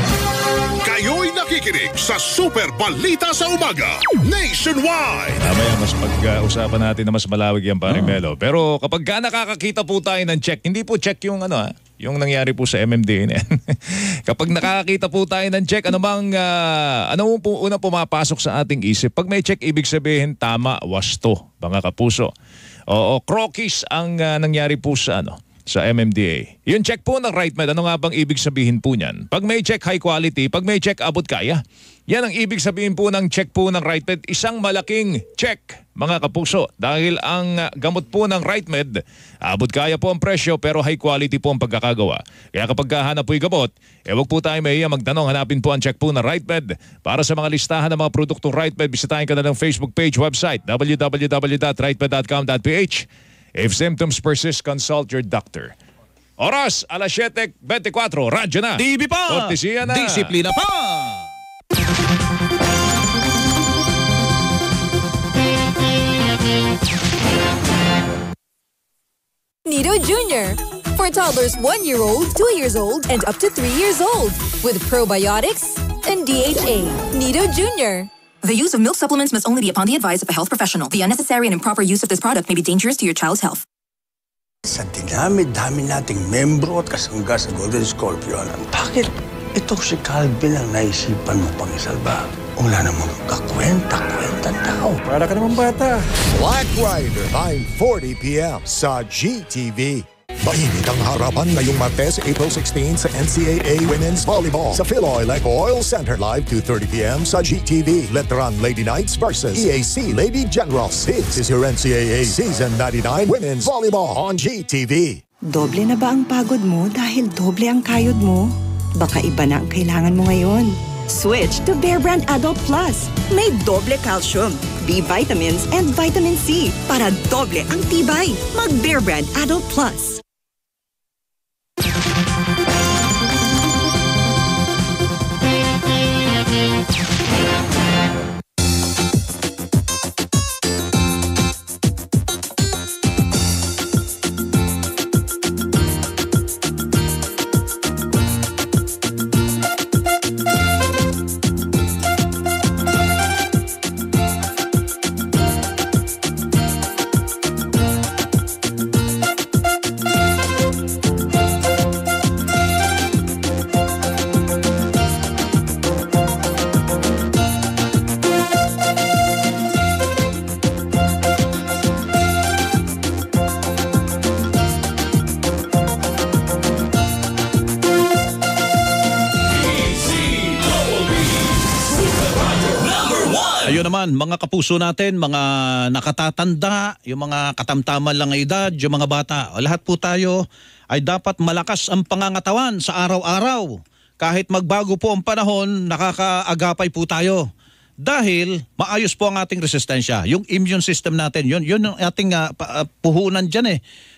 Kayo'y nakikinig sa Super Balita sa Umaga Nationwide. Mamaya mas pag-usapan natin na mas malawig yan, pare Melo. Pero kapag ka nakakakita po tayo ng check, hindi po check yung ano ha, yung nangyari po sa M M D A. Kapag nakakakita po tayo ng check, ano bang uh, ano po una pumapasok sa ating isip? Pag may check, ibig sabihin tama, wasto, mga kapuso. Oo, krokis ang uh, nangyari po sa ano, sa M M D A. Yung check po ng RightMed, ano nga bang ibig sabihin po niyan? Pag may check high quality, pag may check abot kaya. Yan ang ibig sabihin po ng check po ng RightMed. Isang malaking check, mga kapuso. Dahil ang uh, gamot po ng RightMed, abot kaya po ang presyo pero high quality po ang pagkakagawa. Kaya kapag hanap po yung gamot, eh wag po tayo mahiya magtanong. Hanapin po ang check po ng RightMed. Para sa mga listahan ng mga produktong RightMed, bisitahin ka na ng Facebook page, website, w w w dot rightmed dot com dot p h. If symptoms persist, consult your doctor. Oras, alas siyete twenty-four, radyo na. T V pa! Kortesiya na. Disiplina pa! Nido Junior For toddlers one year old, two years old, and up to three years old. With probiotics and D H A. Nido Junior The use of milk supplements must only be upon the advice of a health professional. The unnecessary and improper use of this product may be dangerous to your child's health. Sa dinami-dami nating membro at kasangga sa Golden Scorpion, bakit ito si Calvin ang naisipan mo pang isalba? Wala namang kakwenta-kwenta tao. Para ka naman bata. Black Rider, nine forty p m sa G T V. Mainit ang harapan ngayong Martes, April sixteenth sa N C A A Women's Volleyball sa Philoy Lake Oil Center. Live two thirty p m sa G T V. Veteran Lady Knights versus E A C Lady Generals. This is your N C A A Season ninety-nine Women's Volleyball on G T V. Doble na ba ang pagod mo dahil doble ang kayod mo? Baka iba na ang kailangan mo ngayon. Switch to Bear Brand Adult Plus. May doble calcium, B vitamins, and vitamin C para doble ang tibay. Mag Bear Brand Adult Plus. Ayun naman, mga kapuso natin, mga nakatatanda, yung mga katamtaman lang ng edad, yung mga bata, lahat po tayo ay dapat malakas ang pangangatawan sa araw-araw. Kahit magbago po ang panahon, nakakaagapay po tayo. Dahil maayos po ang ating resistensya. Yung immune system natin, yun, yun ang ating uh, puhunan dyan eh.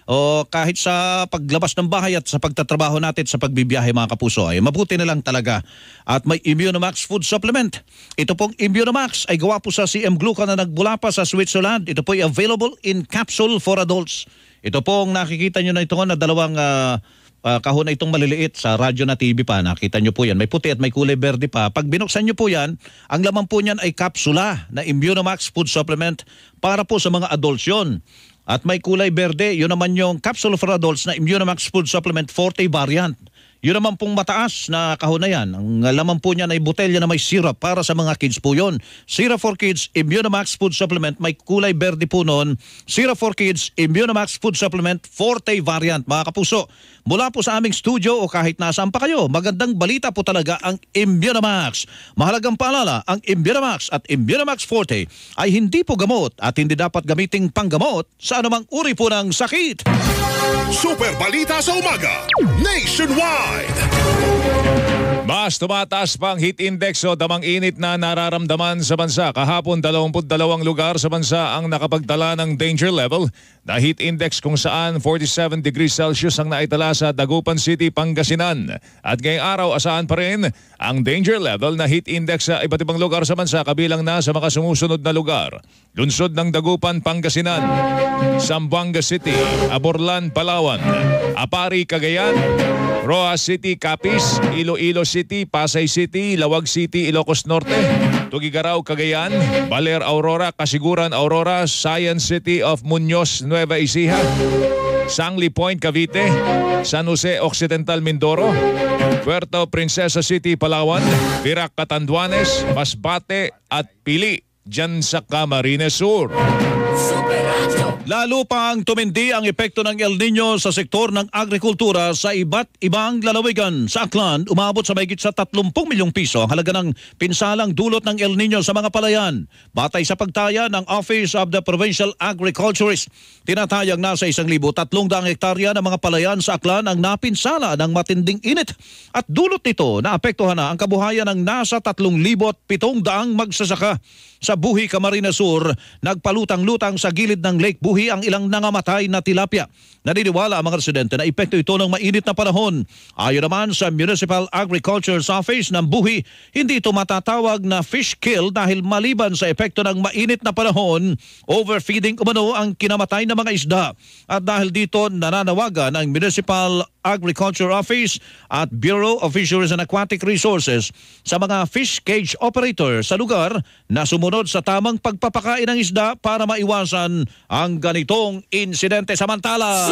O kahit sa paglabas ng bahay at sa pagtatrabaho natin sa pagbibiyahe mga kapuso, ay mabuti na lang talaga. At may Immunomax Food Supplement. Ito pong Immunomax ay gawa po sa C M Glucan na nagbula pa sa Switzerland. Ito po ay available in capsule for adults. Ito pong nakikita nyo na ito na dalawang uh, uh, kahon na itong maliliit sa radyo na T V pa. Nakita nyo po yan. May puti at may kulay berde pa. Pag binuksan nyo po yan, ang laman po niyan ay kapsula na Immunomax Food Supplement para po sa mga adults yun. At may kulay berde, yun naman yung capsule for adults na Immunomax Food Supplement Forte variant. Yun naman pong mataas na kahon na yan. Ang laman po niya ay botelya na may syrup para sa mga kids po yun. Syrup for Kids, Immunomax Food Supplement, may kulay berde po noon. Syrup for Kids, Immunomax Food Supplement Forte variant. Mga kapuso, mula po sa aming studio o kahit nasaan pa kayo, magandang balita po talaga ang Immunomax. Mahalagang paalala, ang Immunomax at Immunomax Forte ay hindi po gamot at hindi dapat gamiting panggamot sa anumang uri po ng sakit. Super Balita sa Umaga, Nationwide! Mas tumataas pang heat index o damang init na nararamdaman sa bansa. Kahapon, dalawampu't dalawang lugar sa bansa ang nakapagtala ng danger level na heat index kung saan forty-seven degrees Celsius ang naitala sa Dagupan City, Pangasinan. At ngayong araw, asahan pa rin ang danger level na heat index sa iba't ibang lugar sa bansa kabilang na sa mga sumusunod na lugar. Lunsod ng Dagupan, Pangasinan, Zamboanga City, Aborlan, Palawan, Apari, Cagayan, Roa City, Capiz, Iloilo City, Pasay City, Lawag City, Ilocos Norte, Tugigaraw, Cagayan, Baler, Aurora, Kasiguran, Aurora, Science City of Muñoz, Nueva Ecija, Sangli Point, Cavite, San Jose Occidental, Mindoro, Puerto Princesa City, Palawan, Virac, Catanduanes, Masbate at Pili, dyan sa Camarines Sur. Lalo pang tumindi ang epekto ng El Nino sa sektor ng agrikultura sa iba't ibang lalawigan. Sa Aklan, umabot sa mahigit sa tatlumpung milyong piso ang halaga ng pinsalang dulot ng El Nino sa mga palayan. Batay sa pagtaya ng Office of the Provincial Agriculturist, tinatayang nasa isang libo tatlong daang hektarya ng mga palayan sa Aklan ang napinsala ng matinding init. At dulot nito, naapektuhan na ang kabuhayan ng nasa tatlong libo at pitong daang magsasaka. Sa Buhi, Camarines Sur, nagpalutang-lutang sa gilid ng Lake Buhi ang ilang nangamatay na tilapia. Naniniwala ang mga residente na epekto ito ng mainit na panahon. Ayon naman sa Municipal Agriculture's Office ng Buhi, hindi ito matatawag na fish kill dahil maliban sa epekto ng mainit na panahon, overfeeding umano ang kinamatay na mga isda. At dahil dito, nananawagan ang Municipal Agriculture Office at Bureau of Fisheries and Aquatic Resources sa mga fish cage operator sa lugar na sumunod sa tamang pagpapakain ng isda para maiwasan ang ganitong insidente. Samantala,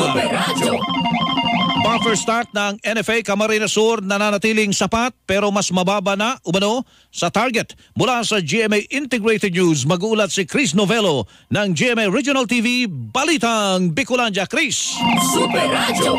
buffer stock ng N F A Camarines Sur nananatiling sapat pero mas mababa na umano sa target. Mula sa G M A Integrated News, mag-uulat si Chris Novello ng G M A Regional T V Balitang Bicolandia. Chris. Super Radio.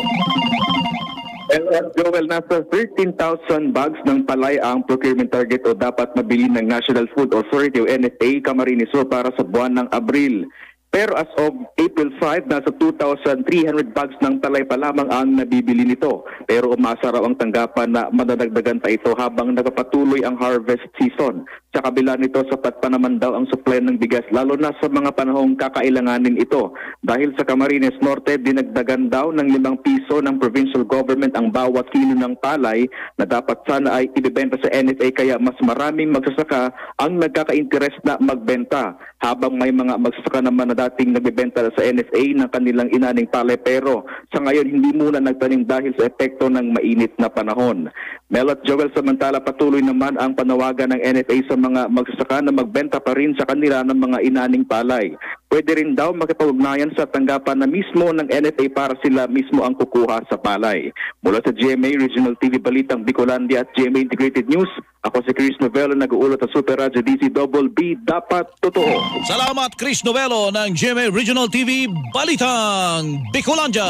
At Joel, nasa thirteen thousand bags ng palay ang procurement target o dapat mabili ng National Food Authority o N F A Camarines Sur para sa buwan ng Abril. Pero as of April five, nasa two thousand three hundred bags ng palay pa lamang ang nabibili nito. Pero umasa raw ang tanggapan na madadagdagan pa ito habang nagpapatuloy ang harvest season. Sa kabila nito, sapat pa naman daw ang supply ng bigas lalo na sa mga panahong kakailanganin ito. Dahil sa Camarines Norte, dinagdagan daw ng limang piso ng provincial government ang bawat kilo ng palay na dapat sana ay ibibenta sa N F A, kaya mas maraming magsasaka ang nagkaka-interest na magbenta. Habang may mga magsasaka naman na dating nagbebenta sa N F A ng kanilang inaning palay pero sa ngayon hindi muna nagtanim dahil sa epekto ng mainit na panahon. Mel at Joel, samantala patuloy naman ang panawagan ng N F A sa mga magsasaka na magbenta pa rin sa kanila ng mga inaning palay. Pwede rin daw makipag-ugnayan sa tanggapan na mismo ng N F A para sila mismo ang kukuha sa palay. Mula sa G M A Regional T V Balitang Bicolandia at G M A Integrated News, ako si Chris Novello, nag-uulat sa Super Radio D C Double B, dapat totoo. Salamat Chris Novello ng G M A Regional T V Balitang Bicolandia.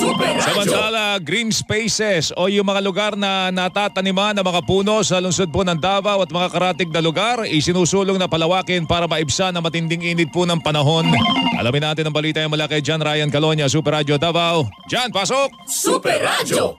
Samantala, green spaces o yung mga lugar na natataniman ng mga puno sa lungsod po ng Davao at mga karatig na lugar, isinusulong na palawakin para maibsan ang matinding init po ng panahon. Alamin natin ang balita yung mula kay John Ryan Calonia, Super Radio Davao. John, pasok! Super Radio!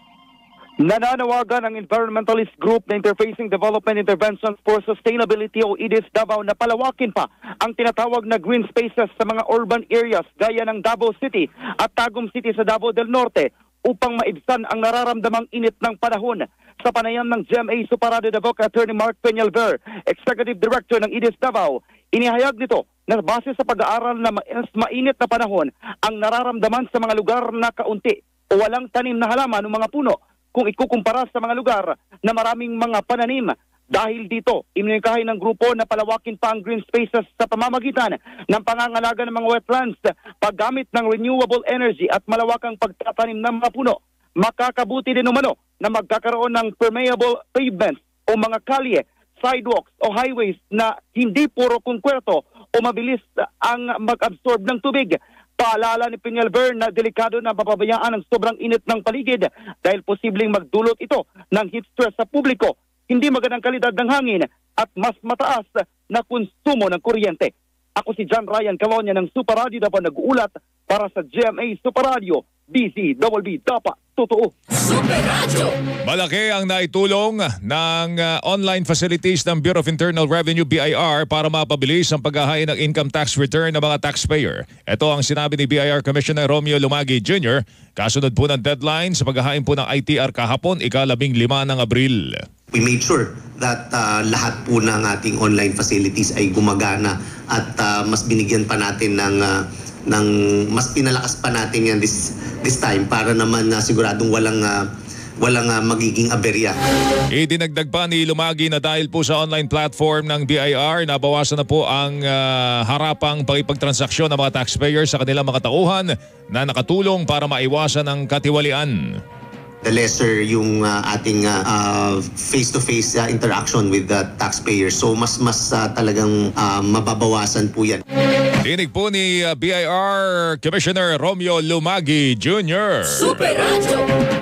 Nananawagan ang environmentalist group na Interfacing Development Interventions for Sustainability o I D I S Davao na palawakin pa ang tinatawag na green spaces sa mga urban areas gaya ng Davao City at Tagum City sa Davao del Norte upang maibsan ang nararamdamang init ng panahon. Sa panayam ng G M A Suparado Davao kay Attorney Mark Peñalver, Executive Director ng I D I S Davao, inihayag nito na base sa pag-aaral na mas mainit na panahon ang nararamdaman sa mga lugar na kaunti o walang tanim na halaman o mga puno kung ikukumpara sa mga lugar na maraming mga pananim. Dahil dito, iminikahin ng grupo na palawakin pa ang green spaces sa pamamagitan ng pangangalaga ng mga wetlands, paggamit ng renewable energy at malawakang pagtatanim ng mga puno. Makakabuti din umano na magkakaroon ng permeable pavements o mga kalye, sidewalks o highways na hindi puro kongkwerto o mabilis ang mag-absorb ng tubig. Paalala ni Peñalver na delikado na papabayaan ang sobrang init ng paligid dahil posibleng magdulot ito ng heat stress sa publiko, hindi magandang kalidad ng hangin at mas mataas na konsumo ng kuryente. Ako si John Ryan Calonia ng Super Radio Davao, nag-uulat para sa G M A Super Radio D C Double B, dapat totoo. Super Radio! Malaki ang naitulong ng uh, online facilities ng Bureau of Internal Revenue B I R para mapabilis ang paghahain ng income tax return ng mga taxpayer. Ito ang sinabi ni B I R Commissioner Romeo Lumagi Junior kasunod po ng deadline sa paghahain po ng I T R kahapon, ikalabing lima ng Abril. We made sure that uh, lahat po ng ating online facilities ay gumagana at uh, mas binigyan pa natin ng uh, ng mas pinalakas pa natin yan this this time para naman na uh, siguradong walang uh, walang uh, magiging aberya. Idinagdag pa ni Lumagi na dahil po sa online platform ng B I R, nabawasan na po ang uh, harapang pakipagtransaksyon ng mga taxpayers sa kanilang mga tauhan na nakatulong para maiwasan ang katiwalian. The lesser yung uh, ating uh, uh, face-to-face uh, interaction with the taxpayers. So mas mas uh, talagang uh, mababawasan po yan. Dinig po ni uh, B I R Commissioner Romeo Lumagi Junior Super Radio.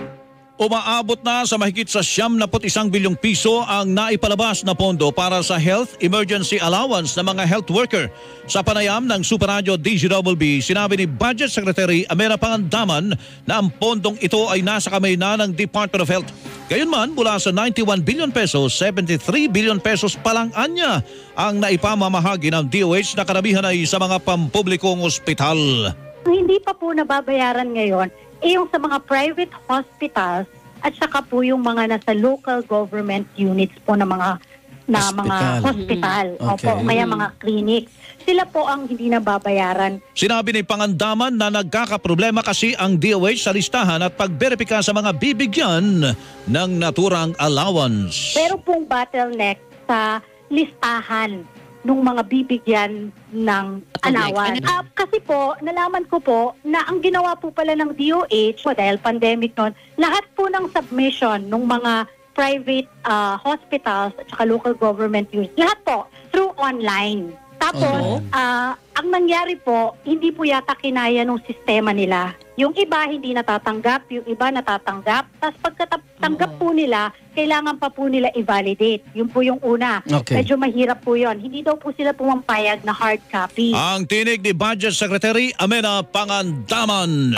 Umaabot na sa mahigit sa siyam na put isang bilyong piso ang naipalabas na pondo para sa health emergency allowance ng mga health worker. Sa panayam ng Super Radio D Z B B, sinabi ni Budget Secretary Amena Pangandaman na ang pondong ito ay nasa kamay na ng Department of Health. Gayunman, mula sa ninety-one billion pesos, seventy-three billion pesos pa lang anya ang naipamamahagi ng D O H na karamihan ay sa mga pampublikong ospital. Hindi pa po nababayaran ngayon eh yung sa mga private hospitals at saka po yung mga nasa local government units po na mga na hospital. mga hospital Mm-hmm. Okay. Opo, kaya mga clinic. Sila po ang hindi nababayaran. Sinabi ni Pangandaman na nagkakaproblema kasi ang D O H sa listahan at pagberipika sa mga bibigyan ng naturang allowance. Pero pong bottleneck sa listahan nung mga bibigyan ng allowance. Uh, kasi po, nalaman ko po na ang ginawa po pala ng D O H, po, dahil pandemic noon, lahat po ng submission ng mga private uh, hospitals at saka local government units, lahat po through online. Tapos, uh-huh. uh, ang nangyari po, hindi po yata kinaya ng sistema nila. Yung iba hindi natatanggap, yung iba natatanggap. Tapos pagkatanggap uh-huh. po nila, kailangan pa po nila i-validate. Yun po yung una. Okay. Medyo mahirap po yun. Hindi daw po sila pumampayag na hard copy. Ang tinig ni Budget Secretary Amena Pangandaman.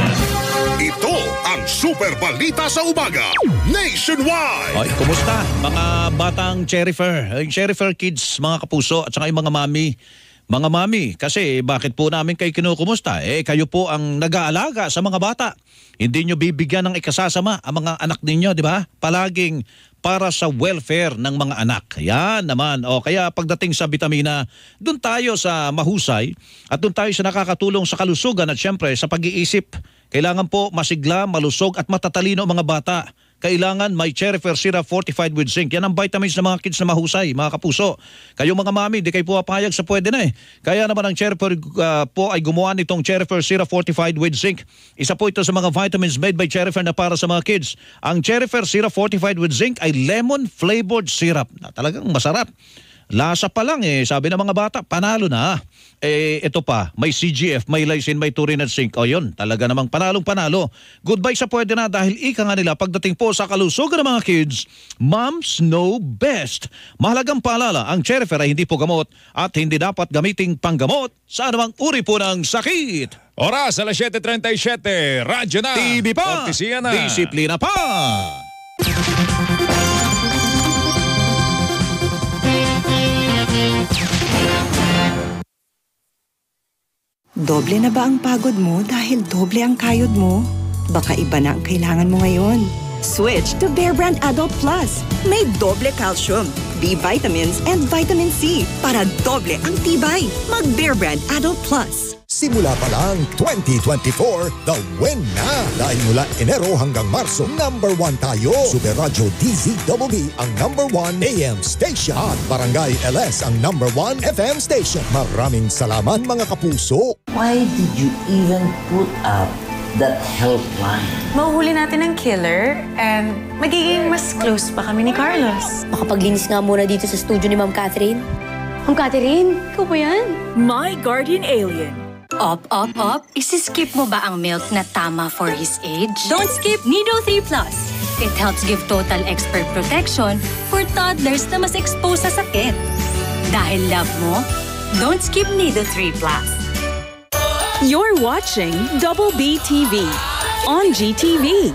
Ito ang Super Balita sa Umaga Nationwide. Ay, kumusta mga batang Cherifer? Cherifer kids, mga kapuso at saka yung mga mami. Mga mami, kasi bakit po namin kayo kinukumusta? Eh, kayo po ang nag-aalaga sa mga bata. Hindi nyo bibigyan ng ikasasama ang mga anak ninyo, di ba? Palaging para sa welfare ng mga anak. Yan naman. O, kaya pagdating sa vitamina, dun tayo sa mahusay at dun tayo sa nakakatulong sa kalusugan at syempre sa pag-iisip. Kailangan po masigla, malusog at matatalino ang mga bata. Kailangan may Cherifer Syrup fortified with zinc. Yan ang vitamins ng mga kids na mahusay, mga kapuso. Kayong mga mami, di kayo po papayag sa pwede na eh. Kaya naman ang Cherifer uh, po ay gumawa nitong Cherifer Syrup fortified with zinc. Isa po ito sa mga vitamins made by Cherifer na para sa mga kids. Ang Cherifer Syrup fortified with zinc ay lemon flavored syrup na talagang masarap. Lasa pa lang eh, sabi ng mga bata, panalo na. Eh, ito pa, may C G F, may lysine, may taurine at zinc. O yun, talaga namang panalong panalo. Goodbye sa pwede na dahil ika nga nila pagdating po sa kalusugan ng mga kids, moms know best. Mahalagang paalala, ang Cherifer ay hindi po gamot at hindi dapat gamiting panggamot sa anumang uri po ng sakit. Oras, alas siyete treinta y siete, radyo na. T V pa, Kortesiya na. disiplina pa. Doble na ba ang pagod mo dahil doble ang kayod mo? Baka iba na ang kailangan mo ngayon. Switch to Bear Brand Adult Plus. May doble calcium, B vitamins, and vitamin C para doble ang tibay. Mag Bear Brand Adult Plus. Simula pa lang twenty twenty-four, the win na! Dahil mula Enero hanggang Marso, number one tayo. Super Radio D Z B B ang number one A M station. At Barangay L S ang number one F M station. Maraming salamat mga kapuso. Why did you even put up that helpline? Mahuhuli natin ang killer and magiging mas close pa kami ni Carlos. Makapaglinis nga muna dito sa studio ni Ma'am Catherine. Ma'am Catherine, ikaw ba yan? My Guardian Alien. Up, up, up. Isi-skip mo ba ang milk na tama for his age? Don't skip Nido three plus. It helps give total expert protection for toddlers na mas exposed sa sakit. Dahil love mo, don't skip Nido three plus. You're watching Double B T V on G T V.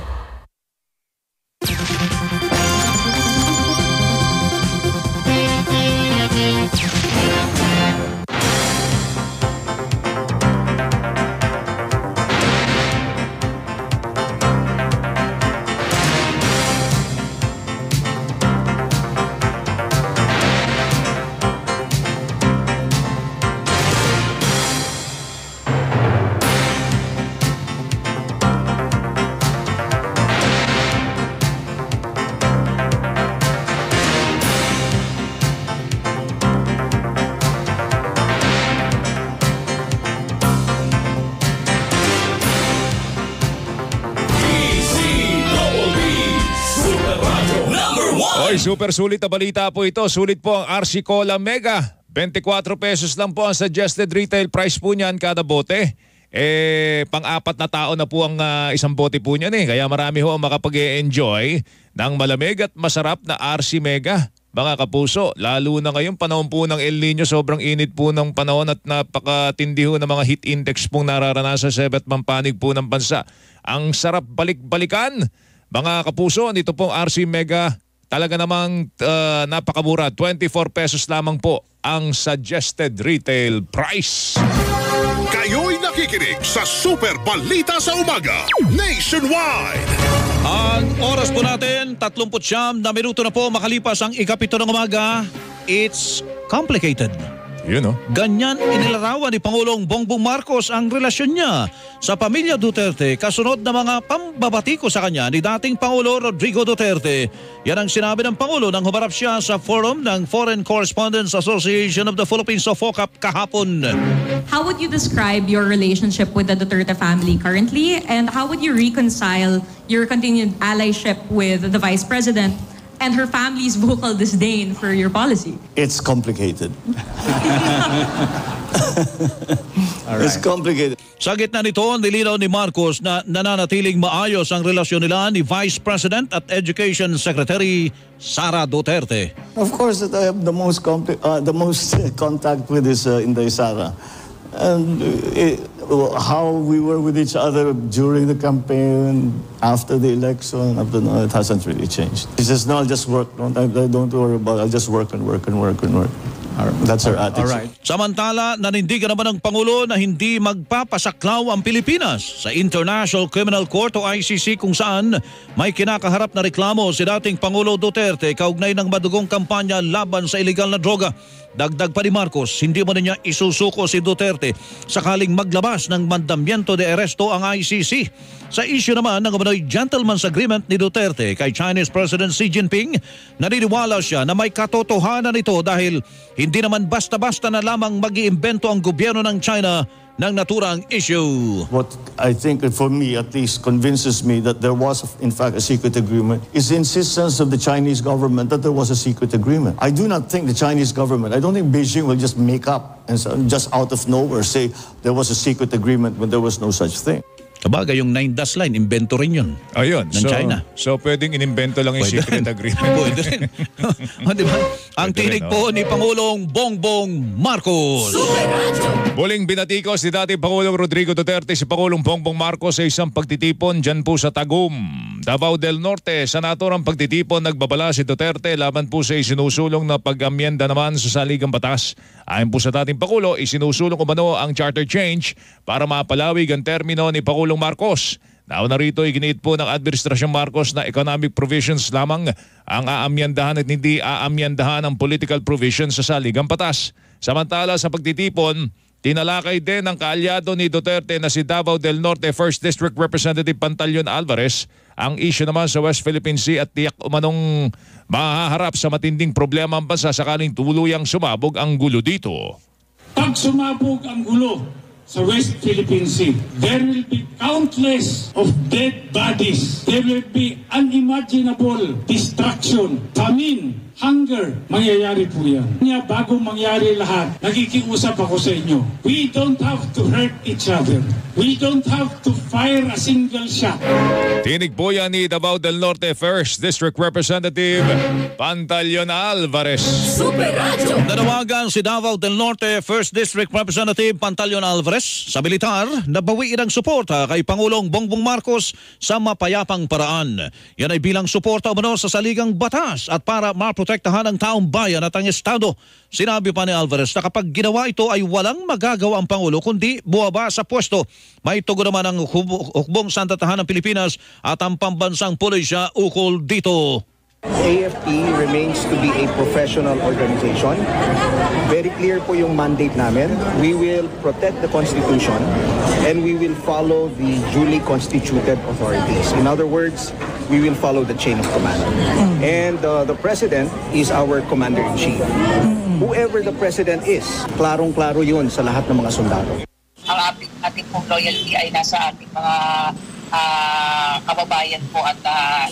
Oy, super sulit na balita po ito. Sulit po ang R C Cola Mega. twenty-four pesos lang po ang suggested retail price po niyan kada bote. Eh, pang-apat na tao na po ang uh, isang bote po niyan eh. Kaya marami ho ang makapag-e-enjoy ng malamig at masarap na R C Mega. Mga kapuso, lalo na ngayon panahon po ng El Nino, sobrang init po ng panahon at napakatindi ho ng mga heat index pong nararanasan sa iba't ibang panig po ng bansa. Ang sarap balik-balikan, mga kapuso, nito pong R C Mega, talaga namang uh, napakamura. twenty-four pesos lamang po ang suggested retail price. Kayo'y nakikinig sa Super Balita sa Umaga Nationwide. Ang oras po natin, tatlumpu't siyam na minuto na po makalipas ang ikapito ng umaga. It's complicated. Yun o. Ganyan inilarawan ni Pangulong Bongbong Marcos ang relasyon niya sa pamilya Duterte kasunod na mga pambabatiko sa kanya ni dating Pangulo Rodrigo Duterte. Yan ang sinabi ng Pangulo nang humarap siya sa forum ng Foreign Correspondents Association of the Philippines o FOCAP kahapon. How would you describe your relationship with the Duterte family currently, and how would you reconcile your continued allyship with the Vice President and her family's vocal disdain for your policy? It's complicated. Right. It's complicated. Sa gitna nito, nilinaw ni Marcos na nananatiling maayos ang relasyon nila ni Vice President at Education Secretary Sara Duterte. Of course, that I have the most compli- uh, the most contact with is uh, Inday Sara. And it, how we were with each other during the campaign, after the election, after, no, it hasn't really changed. He says, no, I'll just work. Don't, I, don't worry about it. I'll just work and work and work and work. That's her attitude. All right. Samantala, nanindigan naman ng Pangulo na hindi magpapasaklaw ang Pilipinas sa International Criminal Court o I C C kung saan may kinakaharap na reklamo si dating Pangulo Duterte kaugnay ng madugong kampanya laban sa illegal na droga. Dagdag pa ni Marcos, hindi mo niya isusuko si Duterte sakaling maglabas ng mandamiento de aresto ang I C C. Sa issue naman ng umano'y gentleman's agreement ni Duterte kay Chinese President Xi Jinping, naniniwala siya na may katotohanan ito dahil hindi naman basta-basta na lamang mag-iimbento ang gobyerno ng China ng naturang issue. What I think, for me at least, convinces me that there was in fact a secret agreement is the insistence of the Chinese government that there was a secret agreement. I do not think the Chinese government, I don't think Beijing will just make up and so, just out of nowhere say there was a secret agreement when there was no such thing. Kabagay, yung nine dash line, invento rin yun. Ayun. Ng so, China. So, pwedeng inimbento lang yung Pwede secret rin. agreement. Pwede rin. O, diba? Ang Pwede tinig rin, po ni Pangulong Bongbong Marcos. Muling binatikos ni dating Pangulong Rodrigo Duterte si Pangulong Bongbong Marcos sa isang pagtitipon dyan po sa Tagum, Davao del Norte. Sa naturang pagtitipon, nagbabala si Duterte laban po sa isinusulong na pag-amyenda naman sa saligang batas. Ayon po sa dating Pangulo, isinusulong umano ang charter change para mapalawig ang termino ni Pangulong Marcos. Nauna rito, iginiit po ng Administrasyong Marcos na economic provisions lamang ang aamyandahan at hindi aamyandahan ang political provisions sa saligang batas. Samantala sa pagtitipon, tinalakay din ng kaalyado ni Duterte na si Davao del Norte first District Representative Pantaleon Alvarez ang issue naman sa West Philippine Sea at tiyak umanong mahaharap sa matinding problema ang bansa sakaling tuluyang sumabog ang gulo dito. Pag sumabog ang gulo sa West Philippine Sea, there will be countless of dead bodies. There will be unimaginable destruction, famine, hunger. Mangyayari po yan. Kaya bago mangyari lahat, nakikiusap ako sa inyo. We don't have to hurt each other. We don't have to fire a single shot. Tinig po yan ni Davao del Norte first District Representative Pantaleon Alvarez. Super Radio! Nanawagan si Davao del Norte first District Representative Pantaleon Alvarez sa militar na bawiin ang suporta kay Pangulong Bongbong Marcos sa mapayapang paraan. Yan ay bilang suporta umano sa saligang batas at para maprotektahan ang taong bayan at ang Estado. Sinabi pa ni Alvarez na kapag ginawa ito ay walang magagawa ang Pangulo kundi buwaba sa pwesto. May tugon naman ang hukbong sandatahan ng Pilipinas at ang pambansang pulisya ukol dito. A F P remains to be a professional organization. Very clear po yung mandate namin. We will protect the Constitution and we will follow the duly constituted authorities. In other words, we will follow the chain of command. And uh, the President is our Commander-in-Chief. Whoever the President is, klarong-klaro yun sa lahat ng mga sundalo. Ang ating, ating pong loyalty ay nasa ating mga uh, kababayan po at uh,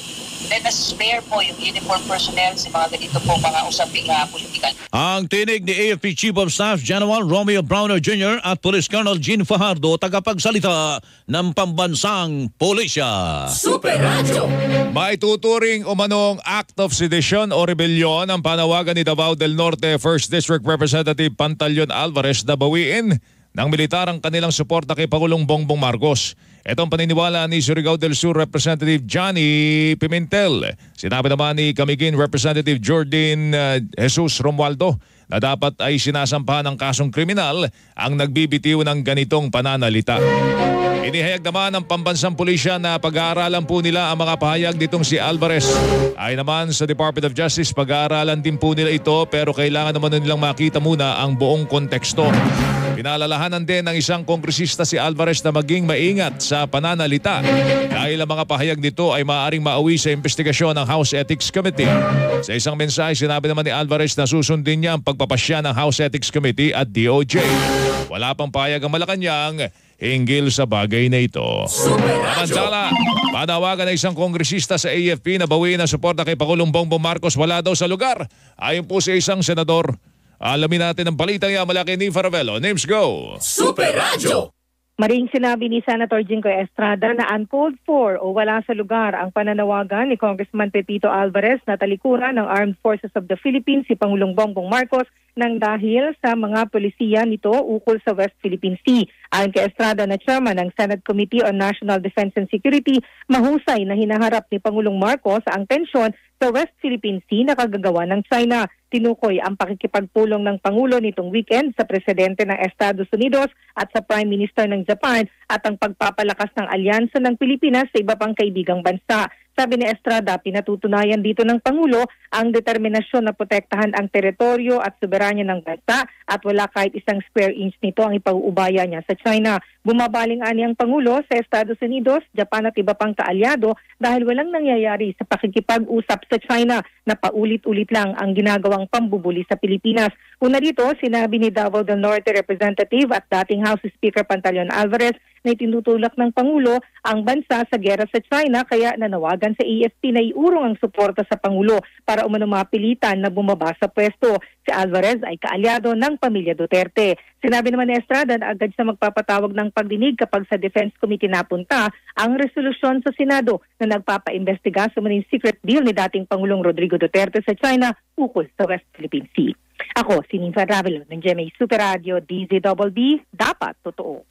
then na-spare po yung uniform personnel sa mga ganito po mga usaping uh, politikal. Ang tinig ni A F P Chief of Staff General Romeo Browner Junior at Police Colonel Gene Fajardo, tagapagsalita ng pambansang pulisya. Super Radio! Maituturing umanong act of sedition o rebellion ang panawagan ni Davao del Norte first District Representative Pantaleon Alvarez na bawiin ng militar ang kanilang suporta kay Pangulong Bongbong Marcos. Ito ang paniniwala ni Surigao del Sur Representative Johnny Pimentel. Sinabi naman ni Camiguin Representative Jordan uh, Jesus Romualdo na dapat ay sinasampahan ng kasong kriminal ang nagbibitiw ng ganitong pananalita. Inihayag naman ng pambansang pulisya na pag-aaralan po nila ang mga pahayag nitong si Alvarez. Ay naman sa Department of Justice, pag-aaralan din po nila ito pero kailangan naman nilang makita muna ang buong konteksto. Pinalalahanan din ng isang kongresista si Alvarez na maging maingat sa pananalita dahil ang mga pahayag nito ay maaaring mauwi sa investigasyon ng House Ethics Committee. Sa isang mensahe, sinabi naman ni Alvarez na susundin niya ang pagpapasya ng House Ethics Committee at D O J. Wala pang pahayag ang Malacanang hinggil sa bagay na ito. Samantala, panawagan ng isang kongresista sa A F P na bawiin ang suporta kay Pangulong Bongbong Marcos wala daw sa lugar. Ayon po sa isang senador. Alamin natin ang balitang yan mula kay Ni Faravello. Names go! Super Radio! Maring sinabi ni Senator Jinggoy Estrada na uncalled for o wala sa lugar ang pananawagan ni Congressman Pepito Alvarez na talikuran ng Armed Forces of the Philippines si Pangulong Bongbong Marcos nang dahil sa mga polisiya nito ukol sa West Philippine Sea. Ayon kay Estrada na chairman ng Senate Committee on National Defense and Security, mahusay na hinaharap ni Pangulong Marcos ang tensyon sa West Philippine Sea na kagagawa ng China. Tinukoy ang pakikipagpulong ng Pangulo nitong weekend sa Presidente ng Estados Unidos at sa Prime Minister ng Japan at ang pagpapalakas ng alyansa ng Pilipinas sa iba pang kaibigang bansa. Sabi ni Estrada, pinatutunayan dito ng Pangulo ang determinasyon na protektahan ang teritoryo at soberanya ng bansa at wala kahit isang square inch nito ang ipauubaya niya sa China. Bumabaling ani ang Pangulo sa Estados Unidos, Japan at iba pang kaalyado dahil walang nangyayari sa pakikipag-usap sa China na paulit-ulit lang ang ginagawang pambubuli sa Pilipinas. Una dito, sinabi ni Davao del Norte Representative at dating House Speaker Pantaleon Alvarez na itinutulak ng Pangulo ang bansa sa gera sa China kaya nanawagan sa A F P na iurong ang suporta sa Pangulo para umano mapilitan na bumaba sa pwesto. Si Alvarez ay kaalyado ng pamilya Duterte. Sinabi naman ni Estrada na agad siya magpapatawag ng pagdinig kapag sa Defense Committee napunta ang resolusyon sa Senado na nagpapaimbestiga sa maning secret deal ni dating Pangulong Rodrigo Duterte sa China ukol sa West Philippine Sea. Ako, si Ninfa Ravelo ng G M A Super Radio D Z B B, dapat totoo.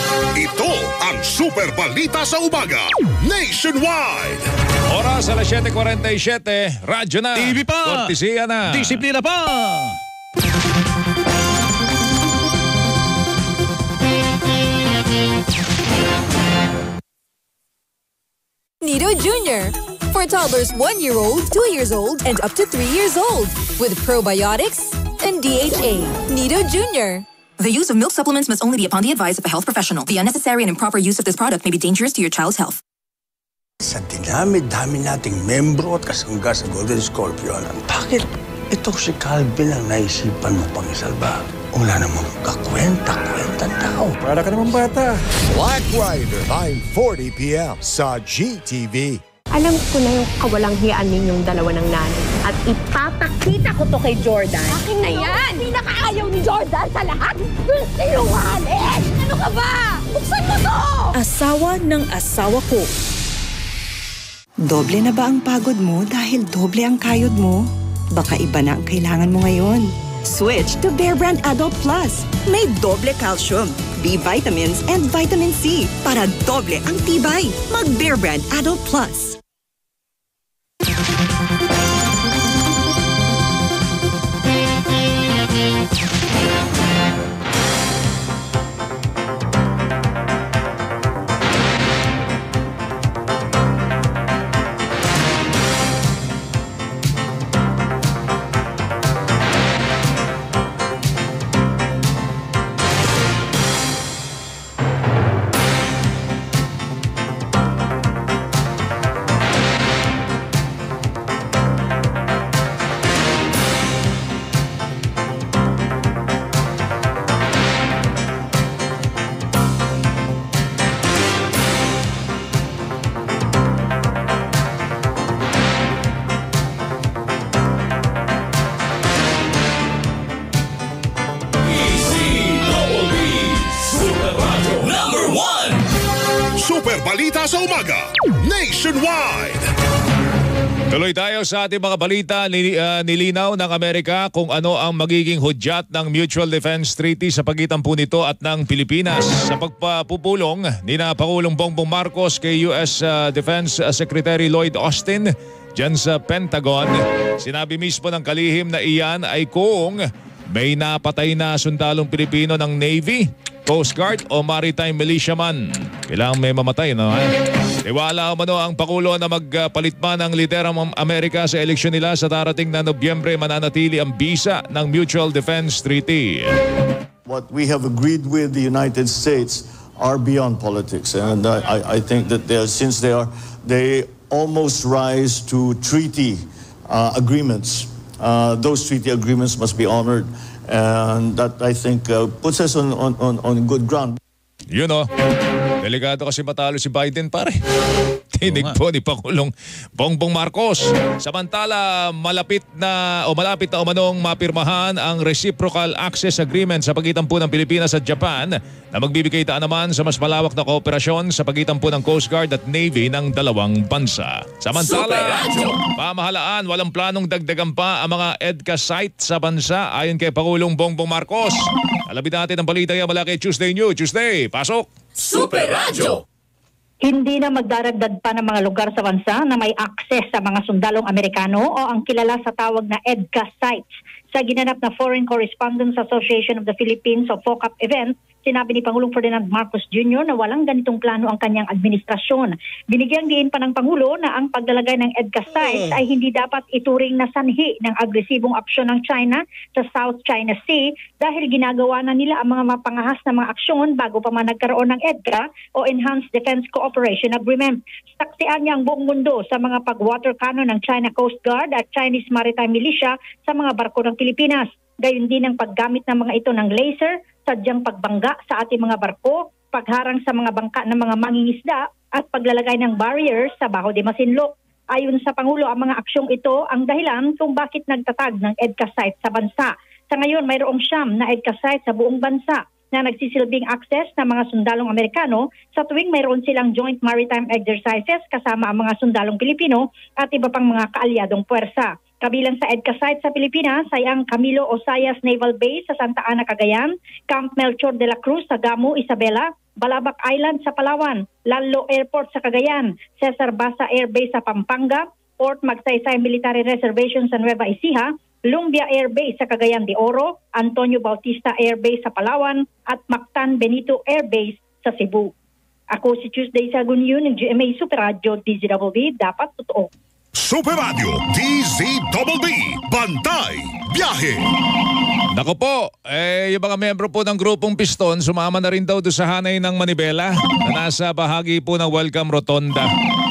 Ito ang Super Balita sa Umaga Nationwide. Oras alas siyete forty-seven, radyo na. T V pa. Kortesiya na. Disiplina pa. Nido Junior For toddlers one year old, two years old, and up to three years old. With probiotics and D H A. Nido Junior The use of milk supplements must only be upon the advice of a health professional. The unnecessary and improper use of this product may be dangerous to your child's health. Sa dinami-dami nating membro at kasangga sa Golden Scorpion, bakit ito si Calvin ang naisipan mo pang isalba? Wala namang kakwenta-kwenta tao. Para ka naman bata. Black Rider, nine forty p m sa G T V. Alam ko na yung kawalang hiyaan ninyong dalawa ng nanay. At ipapakita ko to kay Jordan. Akin na yan! Pinakaayaw ni Jordan sa lahat! Yung sinungaling! Ano ka ba? Buksan mo to! Asawa ng asawa ko. Doble na ba ang pagod mo dahil doble ang kayod mo? Baka iba na ang kailangan mo ngayon. Switch to Bear Brand Adult Plus. May doble calcium, B vitamins, and vitamin C para doble ang tibay. Mag Bear Brand Adult Plus. Super Balita sa Umaga Nationwide. Tuloy tayo sa ating mga balita. uh, Nilinaw ng Amerika kung ano ang magiging hudyat ng Mutual Defense Treaty sa pagitan po nito at ng Pilipinas sa pagpapupulong ni na Pangulong Bongbong Marcos kay U S uh, Defense Secretary Lloyd Austin dyan sa Pentagon. Sinabi mismo ng kalihim na iyan ay kung may napatay na sundalong Pilipino ng Navy, Coast Guard o Maritime Militiaman. Kailangan may mamatay, no? Iwala umano ang Pangulo na magpalit pa ng lidera ng Amerika sa eleksyon nila sa darating na Nobyembre, mananatili ang bisa ng Mutual Defense Treaty. What we have agreed with the United States are beyond politics, and I, I think that they are, since they are, they almost rise to treaty uh, agreements. Uh, those treaty agreements must be honored, and that I think uh, puts us on, on, on, on good ground. You know, delikado kasi matalo si Biden, pare. Tinig po ni Pangulong Bongbong Marcos. Samantala, malapit na o malapit na umanong mapirmahan ang Reciprocal Access Agreement sa pagitan po ng Pilipinas at Japan na magbibigay taan naman sa mas malawak na kooperasyon sa pagitan po ng Coast Guard at Navy ng dalawang bansa. Samantala, pamahalaan walang planong dagdagan pa ang mga EDCA site sa bansa ayon kay Pangulong Bongbong Marcos. Alabit natin ang balita yan mula kay Tuesday New. Tuesday, pasok! Super Radio! Hindi na magdaragdag pa ng mga lugar sa bansa na may access sa mga sundalong Amerikano o ang kilala sa tawag na EDCA sites. Sa ginanap na Foreign Correspondents Association of the Philippines o FOCAP event, sinabi ni Pangulong Ferdinand Marcos Junior na walang ganitong plano ang kanyang administrasyon. Binigyang diin pa ng Pangulo na ang paglalagay ng EDCA sites ay hindi dapat ituring na sanhi ng agresibong aksyon ng China sa South China Sea dahil ginagawa na nila ang mga mapangahas na mga aksyon bago pa man nagkaroon ng EDCA o Enhanced Defense Cooperation Agreement. Saksihan niya ang buong mundo sa mga pag-water cannon ng China Coast Guard at Chinese Maritime Militia sa mga barko ng Pilipinas. Gayon din ang paggamit ng mga ito ng laser, sadyang pagbangga sa ating mga barko, pagharang sa mga bangka ng mga mangingisda at paglalagay ng barriers sa Baho de Masinloc. Ayon sa Pangulo, ang mga aksyong ito ang dahilan kung bakit nagtatag ng EDCA site sa bansa. Sa ngayon, mayroong siyam na EDCA site sa buong bansa na nagsisilbing access ng mga sundalong Amerikano sa tuwing mayroon silang joint maritime exercises kasama ang mga sundalong Pilipino at iba pang mga kaalyadong puwersa. Kabilang sa EDCA site sa Pilipinas ay ang Camilo Osayas Naval Base sa Santa Ana, Cagayan, Camp Melchor de la Cruz sa Gamo, Isabela, Balabac Island sa Palawan, Lalo Airport sa Cagayan, Cesar Basa Air Base sa Pampanga, Port Magsaysay Military Reservation sa Nueva Ecija, Lumbia Air Base sa Cagayan de Oro, Antonio Bautista Air Base sa Palawan at Mactan Benito Air Base sa Cebu. Ako si Tuesday Sagunyon ng G M A Super Radio D Z W B, dapat totoo. Super Radio D Z W B, Bantay Biyahe. Nako po, eh, yung mga membro po ng grupong Piston sumama na rin daw doon sa hanay ng Manibela na nasa bahagi po ng Welcome Rotonda.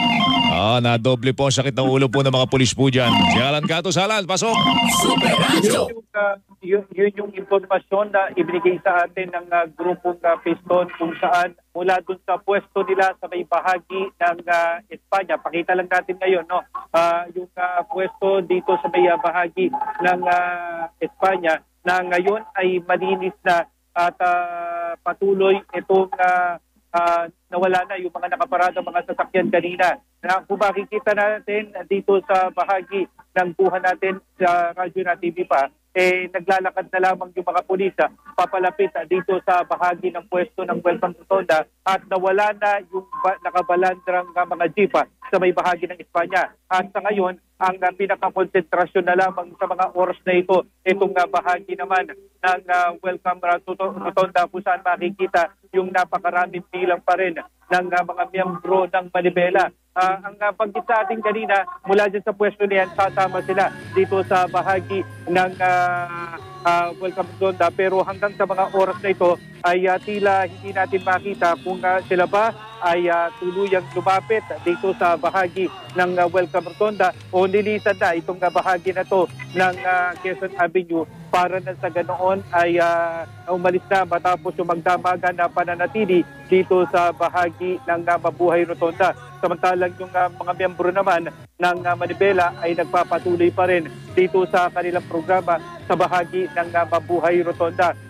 Ah, nadoble po ang sakit ng ulo po ng mga pulis po dyan. Si Alan Gato Salan, pasok! Super Radio! Yun, uh, yun, yun yung impormasyon na ibinigay sa atin ng uh, grupong uh, Piston kung saan mula dun sa pwesto nila sa may bahagi ng uh, Espanya. Pakita lang natin ngayon, no? Uh, yung uh, pwesto dito sa may uh, bahagi ng uh, Espanya na ngayon ay malinis na at uh, patuloy itong uh, uh, nawala na yung mga nakaparada mga sasakyan kanina. Na kung makikita natin dito sa bahagi ng buha natin sa radyo na T V pa, eh naglalakad na lamang yung mga pulisa papalapit dito sa bahagi ng pwesto ng Welcome Rotonda at nawala na yung ba- nakabalandrang mga jeepa sa may bahagi ng Espanya. At sa ngayon, ang uh, pinakakonsentrasyon na lamang sa mga oras na ito, itong uh, bahagi naman ng uh, Welcome Rotonda kung saan makikita yung napakaraming bilang pa rin ng uh, mga miyembro ng Manibela. Uh, ang uh, pagkit sa ating kanina, mula dyan sa pwesto na yan, sasama sila dito sa bahagi ng uh, uh, Welcome Rotonda. Pero hanggang sa mga oras na ito ay uh, tila hindi natin makita kung uh, sila ba ay uh, tuluyang lumapit dito sa bahagi ng uh, Welcome Rotonda o nilisan na itong uh, bahagi na to ng uh, Quezon Avenue para na sa ganoon ay uh, umalis na matapos yung magdamagan na pananatili dito sa bahagi ng uh, Mabuhay Rotonda. Samantalang yung uh, mga miyembro naman ng uh, Manibela ay nagpapatuloy pa rin dito sa kanilang programa sa bahagi ng uh, Mabuhay Rotonda.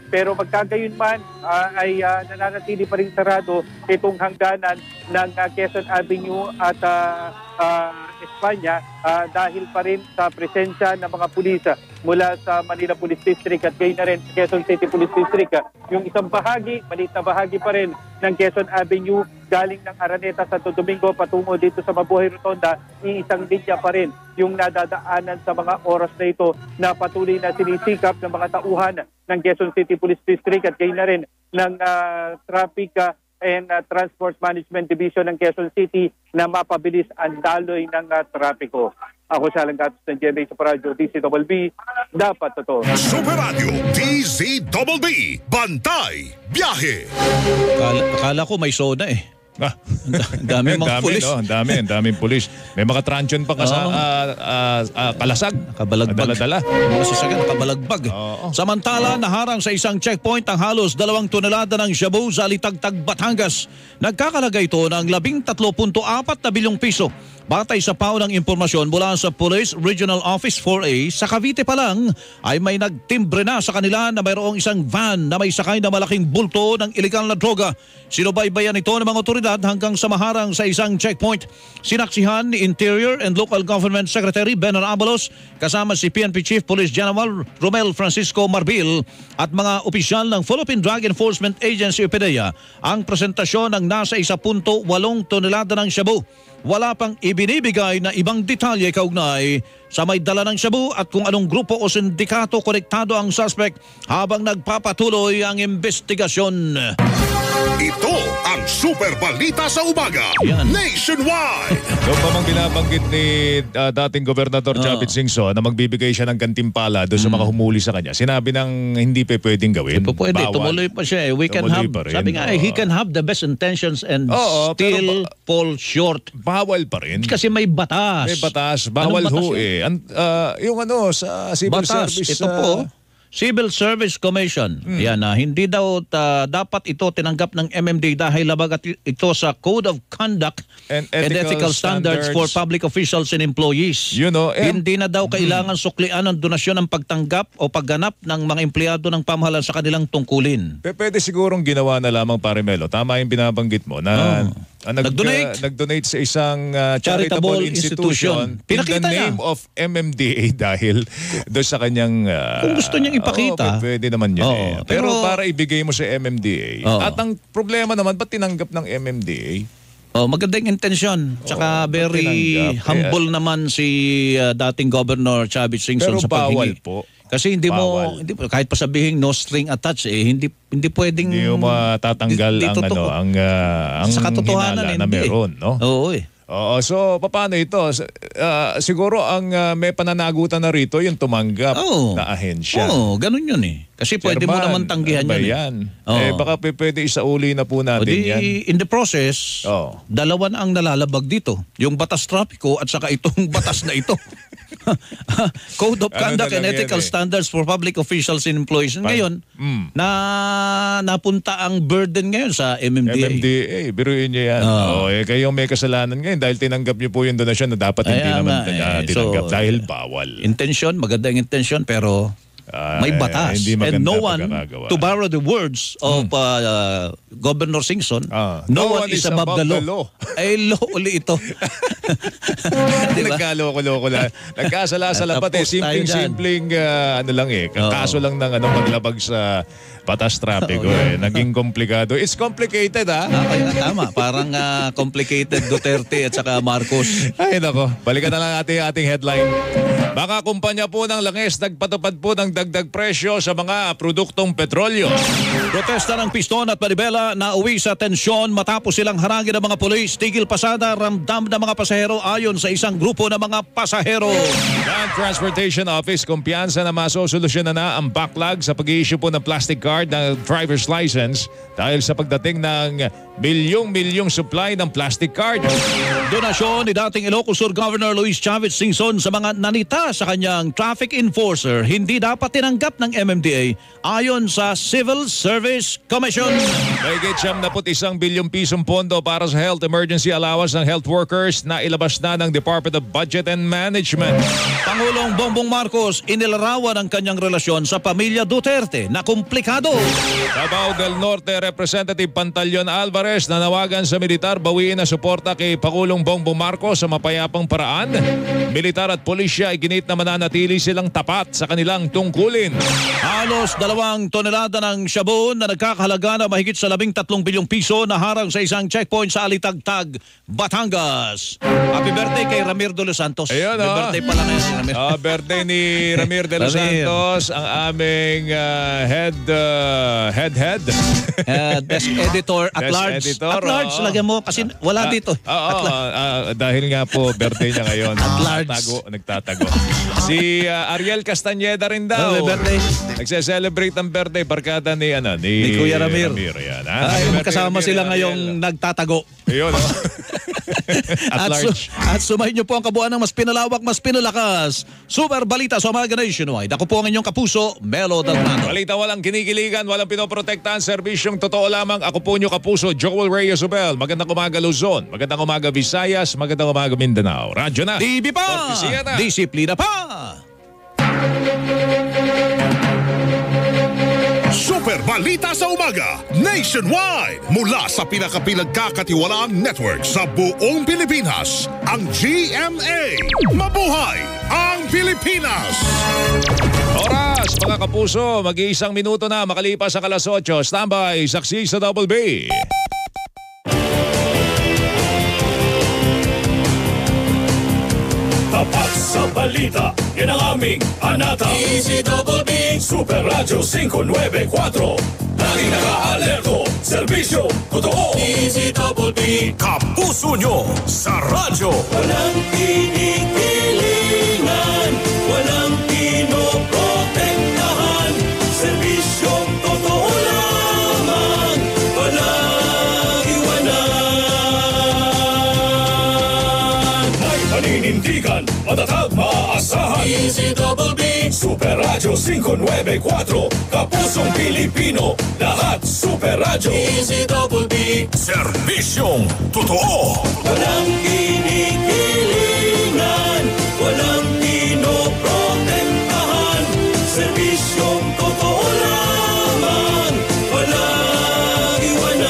Pero magkagayon man uh, ay uh, nananatili pa rin sarado itong hangganan ng uh, Quezon Avenue at uh, uh, Espanya uh, dahil pa rin sa presensya ng mga pulis uh, mula sa Manila Police District at gayon na rin sa Quezon City Police District. Uh, yung isang bahagi, maliit na bahagi pa rin ng Quezon Avenue galing ng Araneta Santo Domingo patungo dito sa Mabuhay Rotonda, iisang linya pa rin yung nadadaanan sa mga oras na ito na patuloy na sinisikap ng mga tauhan ng Quezon City Police District at gayon na rin ng uh, Traffic uh, and uh, Transport Management Division ng Quezon City na mapabilis ang daloy ng uh, trapiko. Ako sa Langgatos ng G M A sa Radyo D Z B B, dapat totoo. Super Radio D Z B B, Bantay, Biyahe. Akala, akala ko may soda eh. Ah, dami mga pulis. No? Dami, daming pulis. May mga transyon pa kasa, Oo. uh, uh, uh, kalasag. Kabalagbag. Dala-dala. Mga sasakyan, kabalagbag. Oo. Samantala, naharang sa isang checkpoint ang halos dalawang tonelada ng shabu sa Litagtag, Batangas. Nagkakalaga ito ng labing tatlo punto apat na bilyong piso. Batay sa pao ng impormasyon mula sa Police Regional Office four A, sa Cavite pa lang ay may nagtimbre na sa kanila na mayroong isang van na may sakay na malaking bulto ng ilegal na droga. Sinubaybayan ito ng mga otoridad hanggang sa maharang sa isang checkpoint. Sinaksihan ni Interior and Local Government Secretary Benner Abalos kasama si P N P Chief Police General Romel Francisco Marbil at mga opisyal ng Philippine Drug Enforcement Agency o P D E A ang presentasyon ng nasa one point eight tonelada ng shabu. Wala pang ibinibigay na ibang detalye kaugnay sa may dala ng shabu at kung anong grupo o sindikato konektado ang suspect habang nagpapatuloy ang investigasyon. Ito ang Super Balita sa Umaga, Yan. Nationwide. Doon pa mang binabanggit ni uh, dating Gobernador Oh. Chavit Singson na magbibigay siya ng gantimpala doon sa mga humuli sa kanya. Sinabi ng hindi pa pwedeng gawin. Ito pwede, Bawal. tumuloy pa siya eh. We can Tumuloy have, pa rin. sabi nga, eh, he can have the best intentions and Oo, pero still ba- fall short. Bawal pa rin. Kasi may batas. May batas. Bawal Anong batas ho yun? eh. An, uh, yung ano, sa civil Batas. service. Ito uh, po, Civil Service Commission. Hmm. Yan na, hindi daw ta, dapat ito tinanggap ng M M D dahil labag at ito sa Code of Conduct And and ethical Ethical Standards, for standards. Public Officials and Employees. You know, eh, hindi na daw kailangan suklian ng donasyon ng pagtanggap o pagganap ng mga empleyado ng pamahalaan sa kanilang tungkulin. P- pwede sigurong ginawa na lamang, pare Melo. Tama yung binabanggit mo na Oh. ah, nag, Nag-donate. ah, nag-donate sa isang ah, charitable, Charitable institution, institution. Pinakita in the niya. name of M M D A dahil doon sa kanyang... ah, Kung gusto niyang ipakita. oo, pwede naman yun Oo, eh. Pero, pero- para ibigay mo sa M M D A. Oo. At ang problema naman, ba't tinanggap ng M M D A? Oh, magandang intensyon. Tsaka Oo, very tinanggap. humble naman si uh, dating Governor Chavit Singson Pero sa bawal paghingi. po. Kasi hindi Bawal. mo hindi, kahit pa sabihin no string attached eh hindi hindi pwedeng Hindi mo matatanggal Di- di ang totoo. ano, ang ah, ang Sa katotohanan, hinala na hindi. meron, no? Oo eh. Oo, so paano ito? S- ah, siguro ang ah, may pananagutan na rito yung tumanggap Oo. na ahensya. Oo, ganun yun eh. Kasi pwede mo Chairman, naman tanggihan ano ba yun. yan? Eh. Oo. Eh, baka p- pwede isauli na po O natin di, yan. in the process, Oo. dalawa na ang nalalabag dito. Yung batas trapiko at saka itong batas na ito. Code of Ano Conduct na and lang Ethical yan eh. Standards for Public Officials and Employees. Ngayon, Mm. na napunta ang burden ngayon sa M M D A. M M D A, biruin niyo yan. Oo. Oh, eh, kayong may kasalanan ngayon dahil tinanggap niyo po yung donasyon na dapat hindi Kaya naman nga, eh. ah, tinanggap So, dahil bawal. Intention, magandang intention, pero Ah, may eh, batas. hindi maganda And no one, pagkakagawa. to borrow the words of uh, uh, Governor Singson, Ah, no, one is above the law. Ay, law uli ito. Diba? Nagkaloko-loko lang. Nagkasala-sala pati. Tapos tayo Simpleng-simpleng ah, ano lang eh. Kaso lang ng ano, paglabag sa batas trapiko eh. Naging komplikado. It's complicated ah. Ah, kaya tama. Parang ah, complicated Duterte at saka Marcos. Ay nako, balikan na lang ating ating headline. Baka kumpanya po ng langis nagpatupad po ng dagdag presyo sa mga produktong petrolyo. Protesta ng piston at manibela na uwi sa tensyon matapos silang harangin ng mga pulis. Tigil pasada, ramdam ng mga pasahero ayon sa isang grupo ng mga pasahero. Land Transportation Office, kumpiyansa na masosolusyonan na ang backlog sa pag-i-issue po ng plastic card ng driver's license dahil sa pagdating ng milyong-milyong supply ng plastic card. Donasyon ni dating Ilocos Sur Governor Luis Chavez Singson sa mga nanita sa kanyang traffic enforcer hindi dapat tinanggap ng M M D A ayon sa Civil Service Commission. Mahigit siyam na isang bilyong pisong pondo para sa health emergency allowance ng health workers na ilabas na ng Department of Budget and Management. Pangulong Bongbong Marcos inilarawan ang kanyang relasyon sa pamilya Duterte na komplikado. Davao del Norte Representative Pantaleon Alvarez nanawagan sa militar bawiin ang suporta kay Pangulong Bongbong Marcos sa mapayapang paraan. Militar at pulisya ay ginit na mananatili silang tapat sa kanilang tungkulin. Halos dalawang tonelada ng shabu na nagkakahalaga na mahigit sa labing tatlong bilyong piso na harang sa isang checkpoint sa Alitagtag, Batangas. Happy birthday kay Ramir de los Santos. Ayun, Happy oh. birthday pala ngayon si Ramir. Uh, birthday ni Ramir de los Santos, ang aming uh, head, uh, head, head. uh, desk editor at desk large. Editor, at large, oh. lagyan mo kasi wala uh, dito. Oo, uh, uh, uh, dahil nga po birthday niya ngayon. At large. Nagtatago, nagtatago. Si uh, Ariel Castañeda rin daw. Happy birthday. Nagse-celebrate ang birthday, barkada ni, ano, ni, ni Kuya Ramir. Ramir yan, ha? Ay, magkasama Ramir, sila Ramir, ngayong Ariel. nagtatago. Ayun, oh. At, at, large. su- at sumahin niyo po ang kabuuan ng mas pinalawak, mas pinalakas. Super Balita sa umaga nationwide. Ako po ang inyong kapuso, Melo Dalmano. Balita walang kinikiligan, walang pinoprotektahan, serbisyong totoo lamang. Ako po niyo kapuso, Joel Reyes Ubel. Magandang umaga Luzon, magandang umaga Visayas, magandang umaga Mindanao. Radyo na. T V pa! na. Disiplina pa! Super Balita sa Umaga Nationwide mula sa pinakapinagkakatiwalaang network sa buong Pilipinas, ang G M A. Mabuhay ang Pilipinas! Oras mga kapuso, mag-iisang minuto na makalipas sa alas otso. Standby, saksi sa Double B. Tapat sa balita, yan ang aming anata. Easy Double B, Super Radio five ninety-four. Laging naka-alerto, serbisyo, totoo. Easy Double B, kapuso nyo sa radyo. Walang kinikilingan, walang pinoprotektahan. Serbisyong totoo lamang, walang iwanan. May paninindigan, matatag, maasahan. Easy Double B, Super Radio five ninety-four. Kapusong Pilipino, lahat Super Radio. Easy Double B, serbisyong totoo. Walang kinikilingan, walang pinoprotektahan. Serbisyong totoo lamang, walang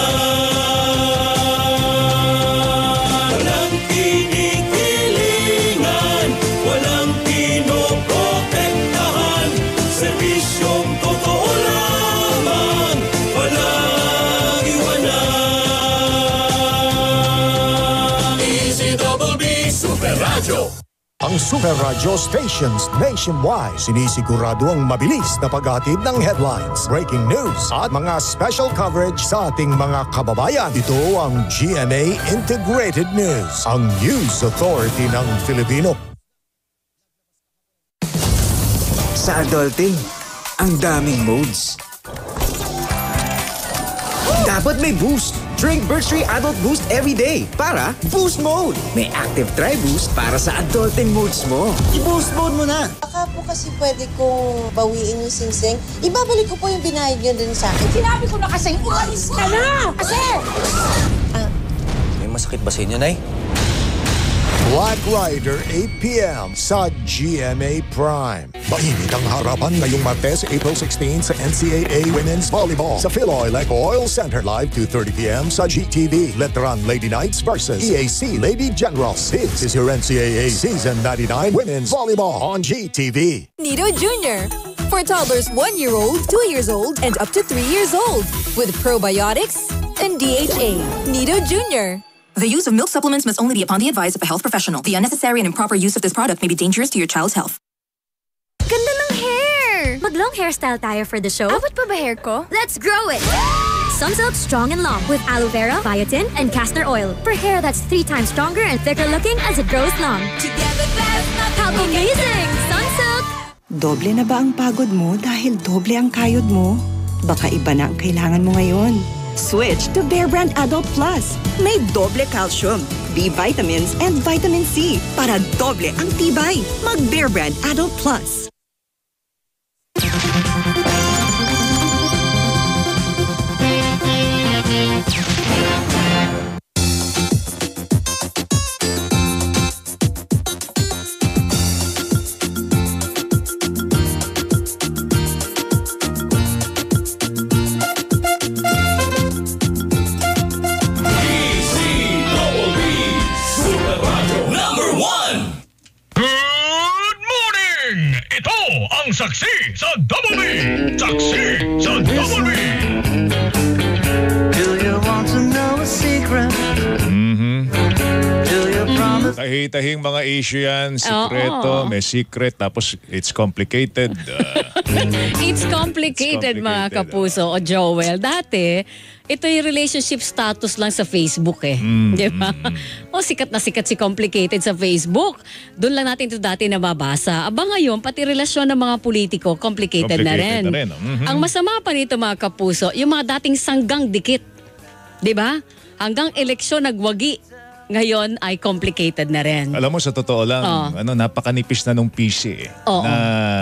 iwanan. Walang kinikilingan, walang pinoprotektahan. Serbisyong totoo lamang, walang iwanan. Easy Double B, Super Radio. Ang Super Radio stations nationwide sinisigurado ang mabilis na paghatid ng headlines, breaking news at mga special coverage sa ating mga kababayan. Ito ang G M A Integrated News, ang news authority ng Filipino. Sa adulting, ang daming modes. Dapat may boost. Drink Birch Tree Adult Boost every day para boost mode. May active Tri Boost para sa adulting modes mo. I-boost mode mo na. Baka po kasi pwede kong bawiin yung singsing. Ibabalik ko po yung binayad nyo din sa akin. Sinabi ko na kasi, umalis ka na! Kasi! Ah, may masakit ba sa inyo, Nay? Black Rider, eight p.m. sa G M A Prime. Mainit ang harapan ngayong Martes, April sixteenth sa N C A A Women's Volleyball sa Philoy Lake Oil Center. Live two thirty p.m. sa G T V. Letran Lady Knights versus E A C Lady Generals. This is your N C A A Season ninety-nine Women's Volleyball on G T V. Nido Junior For toddlers one year old, two years old, and up to three years old. With probiotics and D H A. Nido Junior The use of milk supplements must only be upon the advice of a health professional. The unnecessary and improper use of this product may be dangerous to your child's health. Ganda ng hair! Mag-long hairstyle tayo for the show. Abot pa ba hair ko? Let's grow it! Sunsilk Strong and Long with aloe vera, biotin, and castor oil. For hair that's three times stronger and thicker looking as it grows long. Together, that's not how amazing! Sunsilk! Doble na ba ang pagod mo dahil doble ang kayod mo? Baka iba na ang kailangan mo ngayon. Switch to Bear Brand Adult Plus. May doble calcium, B vitamins, and vitamin C para doble ang tibay. Mag Bear Brand Adult Plus. Ang saksi sa Double B! Saksi sa Double B! Do you want to know a secret? Mhm. Do you promise? Tahitahing mga issue yan, sikreto, Oo. may secret, tapos it's complicated. Uh, It's complicated, mga kapuso o Joel. Dati, ito yung relationship status lang sa Facebook eh. Mm, Di ba? O sikat na sikat si complicated sa Facebook. Doon lang natin ito dati nababasa. Aba ngayon, pati relasyon ng mga politiko, complicated, na rin. Complicated na rin, oh. Mhm. Ang masama pa nito, mga kapuso, yung mga dating sanggang dikit. Di ba? Hanggang eleksyon nagwagi. Ngayon ay complicated na rin. alam mo, sa totoo lang, Oo. ano, napakanipis na nung P C eh, Oo. na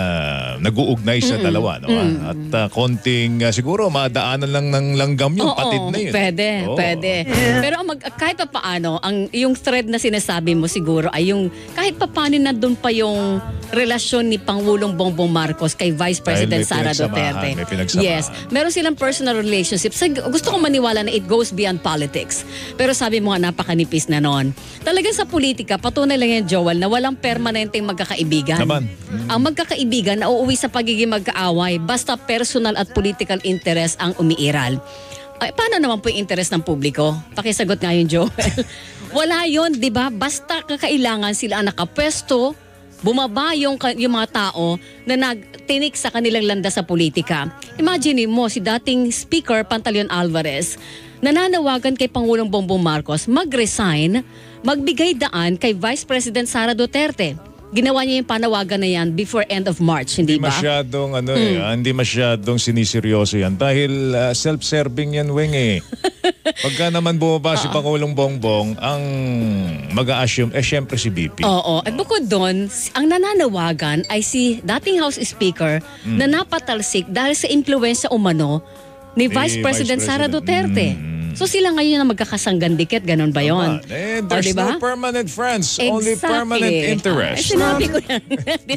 nag-uugnay sa Mm-mm. dalawa. No? Mm. At uh, konting, uh, siguro, madaanan lang ng langgam yung Oo, patid na yun. Pwede, Oo. pwede. Pero ang mag, kahit pa paano, ang, yung thread na sinasabi mo siguro ay yung kahit pa paano nandun pa yung relasyon ni Pangulong Bongbong Marcos kay Vice President may Sara pinagsamahan, Duterte. may pinagsamahan. Yes. Meron silang personal relationship. Sa, gusto ko maniwala na it goes beyond politics. Pero sabi mo nga, napakanipis na noon. Talagang sa politika, patunay lang yan, Joel, na walang permanenteng magkakaibigan. Naman. Ang magkakaibigan na uuwi sa pagiging magkaaway basta personal at political interest ang umiiral. Ay, paano naman po yung interest ng publiko? Pakisagot nga yun, Joel. Wala yun, di ba? Basta kakailangan sila ang nakapwesto, bumaba yung, yung mga tao na nagtinik sa kanilang landas sa politika. Imagine mo, si dating Speaker Pantaleon Alvarez, nananawagan kay Pangulong Bongbong Marcos mag-resign, magbigay daan kay Vice President Sara Duterte. Ginawa niya yung panawagan na yan before end of March, hindi Hindi ba? masyadong, ano Mm. eh, ah, hindi masyadong siniseryoso yan. Dahil ah, self-serving yan, Weng eh. Pagka naman bumaba si Pangulong Bongbong, ang mag-a-assume, eh syempre si B P. Oo. At bukod doon, si- ang nananawagan ay si dating House Speaker Mm. na napatalsik dahil sa impluensya umano ni Ni Vice President Vice Sara President. Duterte. So sila ngayon na magkakasanggandikit, ganun ba yun? Eh, O, there's diba? no permanent friends, only Exactly. permanent Ah, interest. sinabi ko yan.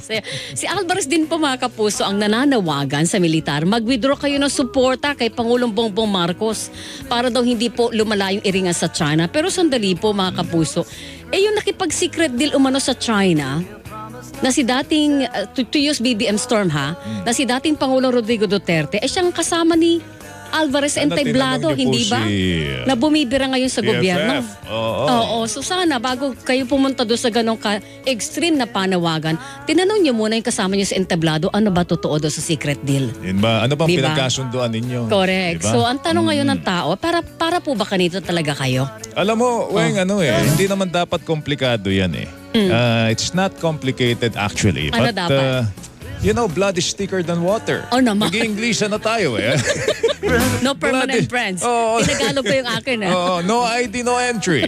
Si Alvarez din po, mga kapuso, ang nananawagan sa militar, mag-withdraw kayo ng suporta kay Pangulong Bongbong Marcos para daw hindi po lumala yung iringan sa China. Pero sandali po, mga kapuso, eh yung nakipag-secret deal umano sa China, na si dating, uh, to, to use B B M Storm ha, Hmm. na si dating Pangulong Rodrigo Duterte, eh siyang kasama ni Alvarez Sana entablado, tinanong niyo po hindi ba? si, Na bumibira ngayon P sa F F. gobyerno. Oo. Oo. So sana, bago kayo pumunta doon sa ganong ka-extreme na panawagan, tinanong niyo muna yung kasama niyo sa entablado, ano ba totoo doon sa secret deal? Yun ba? Ano bang Diba? pinagkasunduan ninyo? Correct. Diba? So ang tanong ngayon ng tao, para para po ba kanito talaga kayo? Alam mo, Weng, ano eh, hindi naman dapat komplikado yan eh. Mm. Uh, it's not complicated actually. Ano but, dapat? uh, you know, blood is thicker than water. Oh, naman. Nag-i-English na tayo eh. No permanent friends. Tinagalog ko yung akin eh. Oo, no I D, no entry.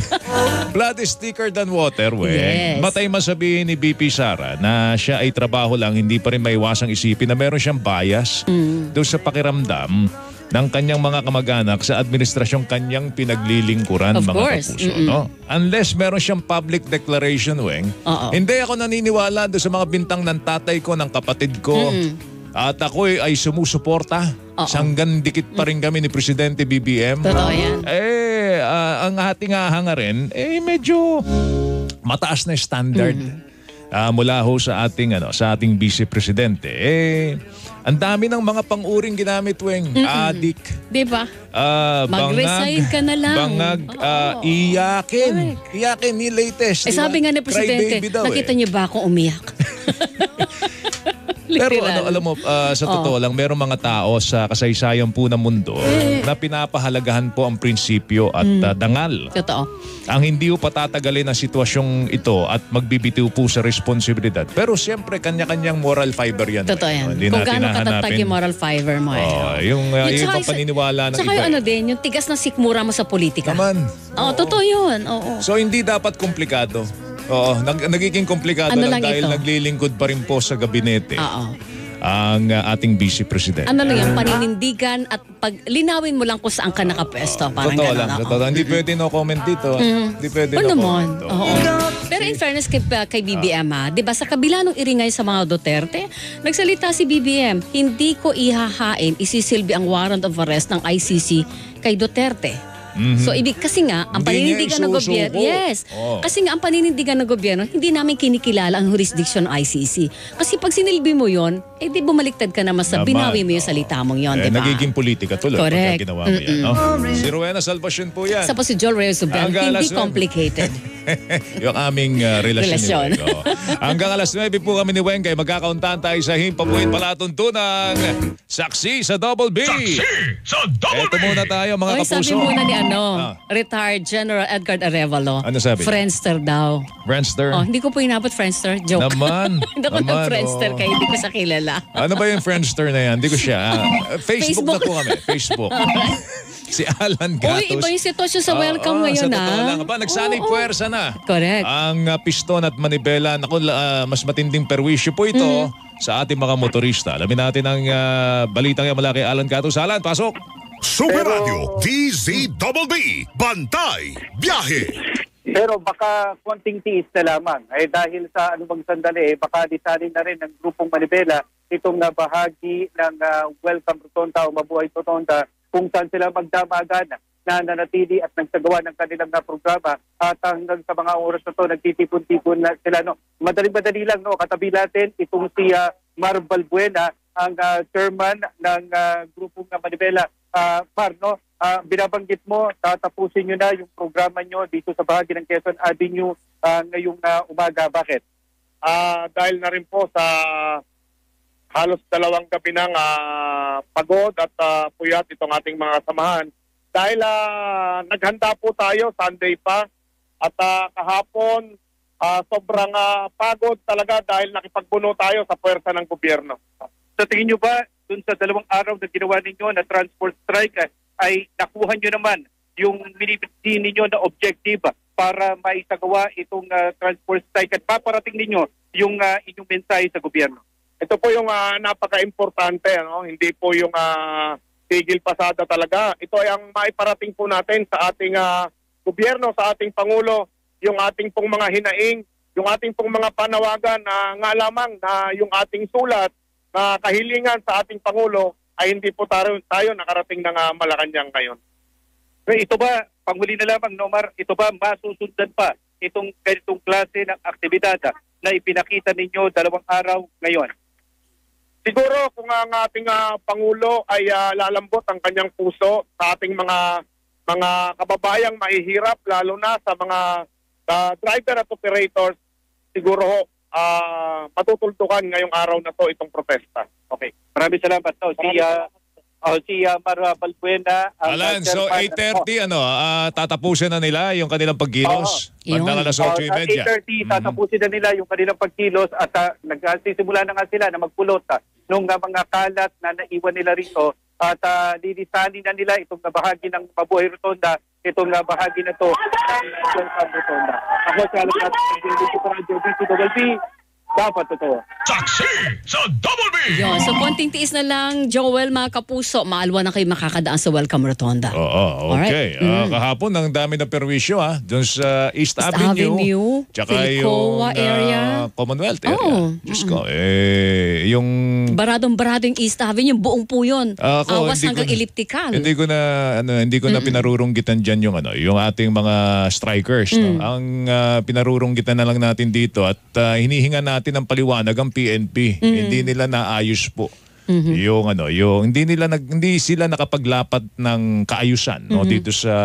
Blood is thicker than water, we. Yes. Matay masabihin ni B P Sara na siya ay trabaho lang, hindi pa rin maiwasang isipin na meron siyang bias Mm. doon sa pakiramdam ng kanyang mga kamag-anak sa administrasyong kanyang pinaglilingkuran, Of mga course. kapuso. Mm-mm. No? Unless meron siyang public declaration, Weng, Oo. hindi ako naniniwala doon sa mga bintang ng tatay ko, ng kapatid ko, Mm-mm. at ako ay sumusuporta. Sanggan dikit pa rin kami ni Presidente B B M. Totoo yan. Eh, ah, ang ating ahanga rin, eh medyo mataas na standard. Ah, mula ho sa ating ano, sa ating Vice Presidente. Eh, ang dami ng mga pang-uring ginamit, Weng. Mm-mm. Adik, Di ba? ah, Mag-resign bangag, ka na lang. Bangag, ah, iyakin. Iyakin ni latest. Eh di sabi ba? nga ni Presidente, Crybaby daw, nakita eh. niyo ba akong umiyak? Pero Literal. ano, alam mo, ah, sa totoo lang, merong mga tao sa kasaysayan po ng mundo na pinapahalagahan po ang prinsipyo at Mm. ah, dangal. Totoo. Ang hindi po patatagalin ang sitwasyong ito at magbibitiw po sa responsibilidad. Pero siyempre, kanya-kanyang moral fiber yan. Totoo eh. yan. Hindi Kung natin gaano katatag hahanapin. yung moral fiber mo eh. Oh, yung uh, Yung yung tsaka- ibang paniniwala ng Tsaka iba. yung ano din, yung tigas na sikmura mo sa politika. Naman. Oo, totoo yun. Oo. So hindi dapat komplikado. Oo, nag- nagiging komplikado Ano lang, lang dahil ito? naglilingkod pa rin po sa gabinete Oo. ang uh, ating Vice President. Ano lang yan, paninindigan at pag linawin mo lang kung saan ka nakapwesto. Parang Totoo gano'n. lang, oo. totoo lang. Hindi pwede no comment dito. Mm. Hindi pwede Oo no naman. comment. Oo. Pero in fairness kay, kay B B M ha, di ba sa kabila ng iringay sa mga Duterte, nagsalita si B B M, hindi ko ihahain, isisilbi ang warrant of arrest ng I C C kay Duterte. Mhm. So ibig kasi nga ang Hindi niya paninindigan ng gobyerno, isusuko. yes. Oh. Kasi nga ang paninindigan ng gobyerno, hindi namin kinikilala ang jurisdiction ng I C C. Kasi pag sinilbi mo 'yon, eh di bumaliktad ka naman sa Naman, binawi mo yung salita mong 'yon, Eh, di ba? nagiging politika tuloy Correct. pagka ginawa mo yan. No? Si Rowena Salvacion po yan. Sa po si Joel Reyes Subel, Hanggang hindi alas nuwebe. complicated. Yung aming uh, relasyon. Relasyon. Ni Weng. Oo. Hanggang alas nuwebe po kami ni Weng kay magkakauntahan tayo sa Himpabuhin Palatuntunan. Saksi sa Double B. Saksi sa Double B. Ito muna tayo mga Oy, kapuso. sabi muna ni ano, Ah. retired General Edgar Arevalo. Ano sabi? Friendster daw. Friendster. Oh, hindi ko po inabot Friendster. Joke. Naman. Hindi ako Naman, ng Friendster oh. kaya hindi ko siya kilala. Ano ba yung Friendster na yan? Hindi ko siya. Ah, Facebook, Facebook. na po kami. Facebook. Si Alan Gatos. Uy, iba yung sitwasyon sa Oo, welcome oo, ngayon sa totoo ah. lang. Aba, nagsanay Oo, oo. puwersa na. Correct. Ang uh, piston at manibela, naku, uh, mas matinding perwisyo po ito Mm. sa ating mga motorista. Alamin natin ang uh, balitang yan mula kay Alan Gatos. Alan, pasok! Super Radio D Z Double B Bantay Biyahe. Pero baka konting tiis na lamang. Eh dahil sa anumang sandali, eh, baka lisanin na rin ng grupong Manibela itong na bahagi ng uh, Welcome Rotonda o Mabuhay Rotonda kung saan sila magdamagan na nanatili at nagsagawa ng kanilang na programa at hanggang sa mga oras na to nagtitipon-tipon na sila. No? Madali-madali lang, no? Katabi natin itong si uh, Mar Balbuena, ang uh, chairman ng uh, grupong uh, Manibela. Uh, Mar, no? Uh, binabanggit mo, tatapusin nyo na yung programa nyo dito sa bahagi ng Quezon Avenue uh, ngayong uh, umaga. Bakit? Ah, dahil na rin po sa halos dalawang gabi ng ah, pagod at ah, puyat itong ating mga samahan. Dahil ah, naghanda po tayo, Sunday pa, at ah, kahapon ah, sobrang ah, pagod talaga dahil nakipagbuno tayo sa puwersa ng gobyerno. Sa tingin nyo ba, dun sa dalawang araw na ginawa ninyo na transport strike, eh, ay nakuha nyo naman yung binibigay ninyo na objective para maisagawa itong uh, transport strike at paparating ninyo yung uh, inyong mensahe sa gobyerno? Ito po yung ah, napaka-importante, ano? Hindi po yung ah, tigil pasada talaga. Ito ay ang maiparating po natin sa ating ah, gobyerno, sa ating Pangulo, yung ating pong mga hinaing, yung ating pong mga panawagan na nga lamang na yung ating sulat na kahilingan sa ating Pangulo ay hindi po tayo, tayo nakarating ng uh, Malacanang ngayon. So, ito ba, panghuli na lamang, Nomar, ito ba masusundan pa itong ganitong klase ng aktibidad na ipinakita ninyo dalawang araw ngayon? Siguro kung ang ating uh, Pangulo ay uh, lalambot ang kanyang puso sa ating mga mga kababayang mahihirap, lalo na sa mga uh, driver at operators, siguro uh, matutultukan ngayong araw na to itong protesta. Okay. Maraming salamat. No, si uh, oh, si uh, Mar Balbuena. ang, Alan, uh, so chairman- eight thirty ano, ah, tatapusin na nila yung kanilang pagkilos. Bandang alas Uh, eight at eight thirty. thirty, tatapusin na nila yung kanilang pagkilos at uh, nagsisimula na nga sila na magpulot uh, nung uh, mga kalat na naiwan nila rito at uh, lilisanin na nila itong uh, bahagi ng Mabuhay Rotonda, itong uh, bahagi na to ng Welcome Rotonda. Ako si Alan Gatos, D C Double B, dapat totoo. Saksi sa Double B! Yun, so konting tiis na lang, Joel, mga kapuso, maalwa na kayo makakadaan sa Welcome Rotonda. Oo, okay. Alright. Ah, Mm. kahapon, ang dami ng perwisyo ha, doon sa East, East Avenue. Avenue, Tsaka Filicoa yung area. ah, Commonwealth area. Oo. Diyos ko, eh, yung... Baradong-barado yung East Avenue, yung buong po yun. Ako, Awas hindi ko hanggang na- elliptical. Hindi ko na ano, hindi ko na pinarurunggitan diyan yung ano, yung ating mga strikers, no? Mm. Ang ah, pinarurunggitan na lang natin dito at ah, hinihinga natin ng paliwanag ang P N P. Mm. Hindi nila naayos po. Mhm. Yung ano, yung hindi nila nag, hindi sila nakapaglapat ng kaayusan no Mhm. dito sa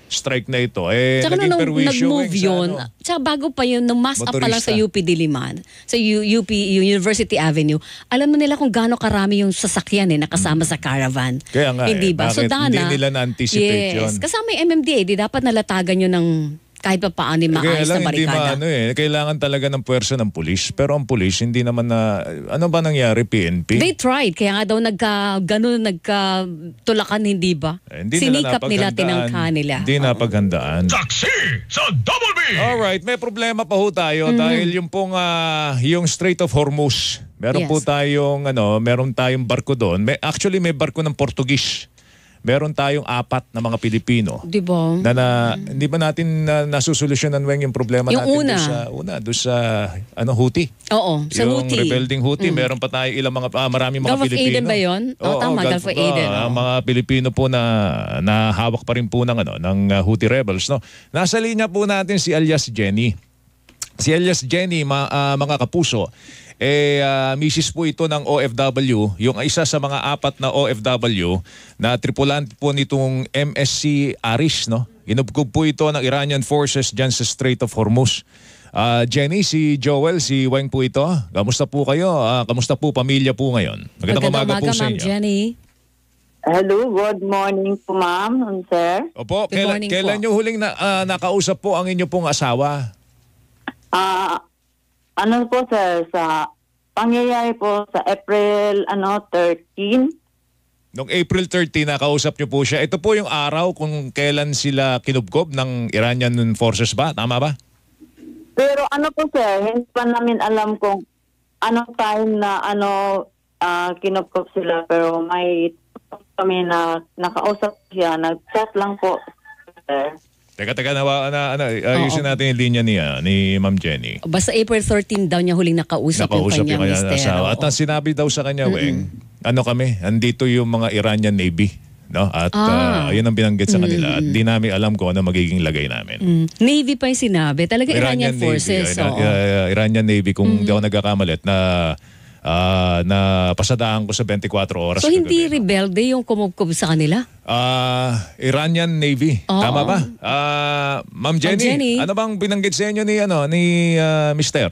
strike na ito, eh, Tsaka naging nung perwisyo. nag-move Weng, sa yun, ano. tsaka bago pa yun, nung mass up pa lang sa Motorista. U P Diliman, sa U- UP University Avenue, alam mo nila kung gaano karami yung sasakyan eh, nakasama sa caravan. Kaya nga Hindi eh, ba? So, bakit Dana, hindi nila na-anticipate yes, yun? kasama yung M M D A, di dapat nalatagan yun ng kahit pa paano yung Kaya maayos lang na hindi barikada. maano eh. Kailangan talaga ng puwersa ng pulis. Pero ang pulis hindi naman na... Ano ba nangyari, P N P? They tried, kaya nga daw nagka, ganun, nagka tulakan, hindi ba? Eh, hindi Sinikap napaghandaan. nila, tinangka nila. Hindi napaghandaan. Taxi sa Double B! Alright, may problema pa ho tayo Mhm. dahil yung pong ah, yung Strait of Hormuz. Meron Yes. po tayong ano, meron tayong barko doon. May actually may barko ng Portugis. Meron tayong apat na mga Pilipino. Di ba? Na, na hindi ba natin na, nasusolusyonan Weng yung problema Yung natin una. doon sa una, doon sa ano Houthi. Oo, sa yung Houthi. rebelding Houthi, Mm. meron pa tayo ilang mga ah, maraming mga Gulf of Pilipino. Aden ba yun? Oo, tama, Gulf of Aden, ah, oo. mga Pilipino po na nahawak pa rin po ng ano ng uh, Houthi rebels, no. Nasa linya po natin si alias Jenny. Si alias Jenny, ma, ah, mga kapuso, eh uh, misis po ito ng O F W, yung isa sa mga apat na O F W na tripulante po nitong M S C Aris, no. Ginubkob po ito ng Iranian forces dyan sa Strait of Hormuz. Ah, Jenny, si Joel, si Weng po ito. Kamusta po kayo? Ah, kamusta po pamilya po ngayon? Magandang umaga, po sa Ma'am inyo. Jenny. Hello, good morning po ma'am and sir. Opo, Good kailan, morning kailan po. nyo huling na, ah, nakausap po ang inyo pong asawa? Ah, ano po sir, sa pangyayari po sa April ano thirteen. Noong April thirteen, nakausap nyo po siya. Ito po yung araw kung kailan sila kinubkob ng Iranian forces ba? Tama ba? Pero ano po sir, hindi pa namin alam kung anong time na ano ah, kinupkop sila, pero may kami na nakausap siya, nag-chat lang po sir. Teka, teka, nawa, na, ano, ayusin natin yung linya niya, ni Ma'am Jenny. Basta April thirteen daw niya huling nakausap, Nakausap yung yung kanyang kanya mister. asawa. At ang sinabi daw sa kanya, Weng, ano kami, andito yung mga Iranian Navy. No? At Ah. ah, yun ang binanggit sa Mm, kanila. At mm. di namin alam kung ano magiging lagay namin. Mm. Navy pa yung sinabi. Talaga Iranian, Navy, forces. Ira- oo. uh, Iranian Navy, kung Mm. di ako nagkakamalit, na ah, na pasadaan ko sa twenty-four oras. So hindi rebelde yung kumubkob sa kanila? Ah, Iranian Navy. Oo. Tama ba? Ah, Ma'am Jenny, Jenny. ano bang binanggit sa inyo ni ano ni ah, Mister?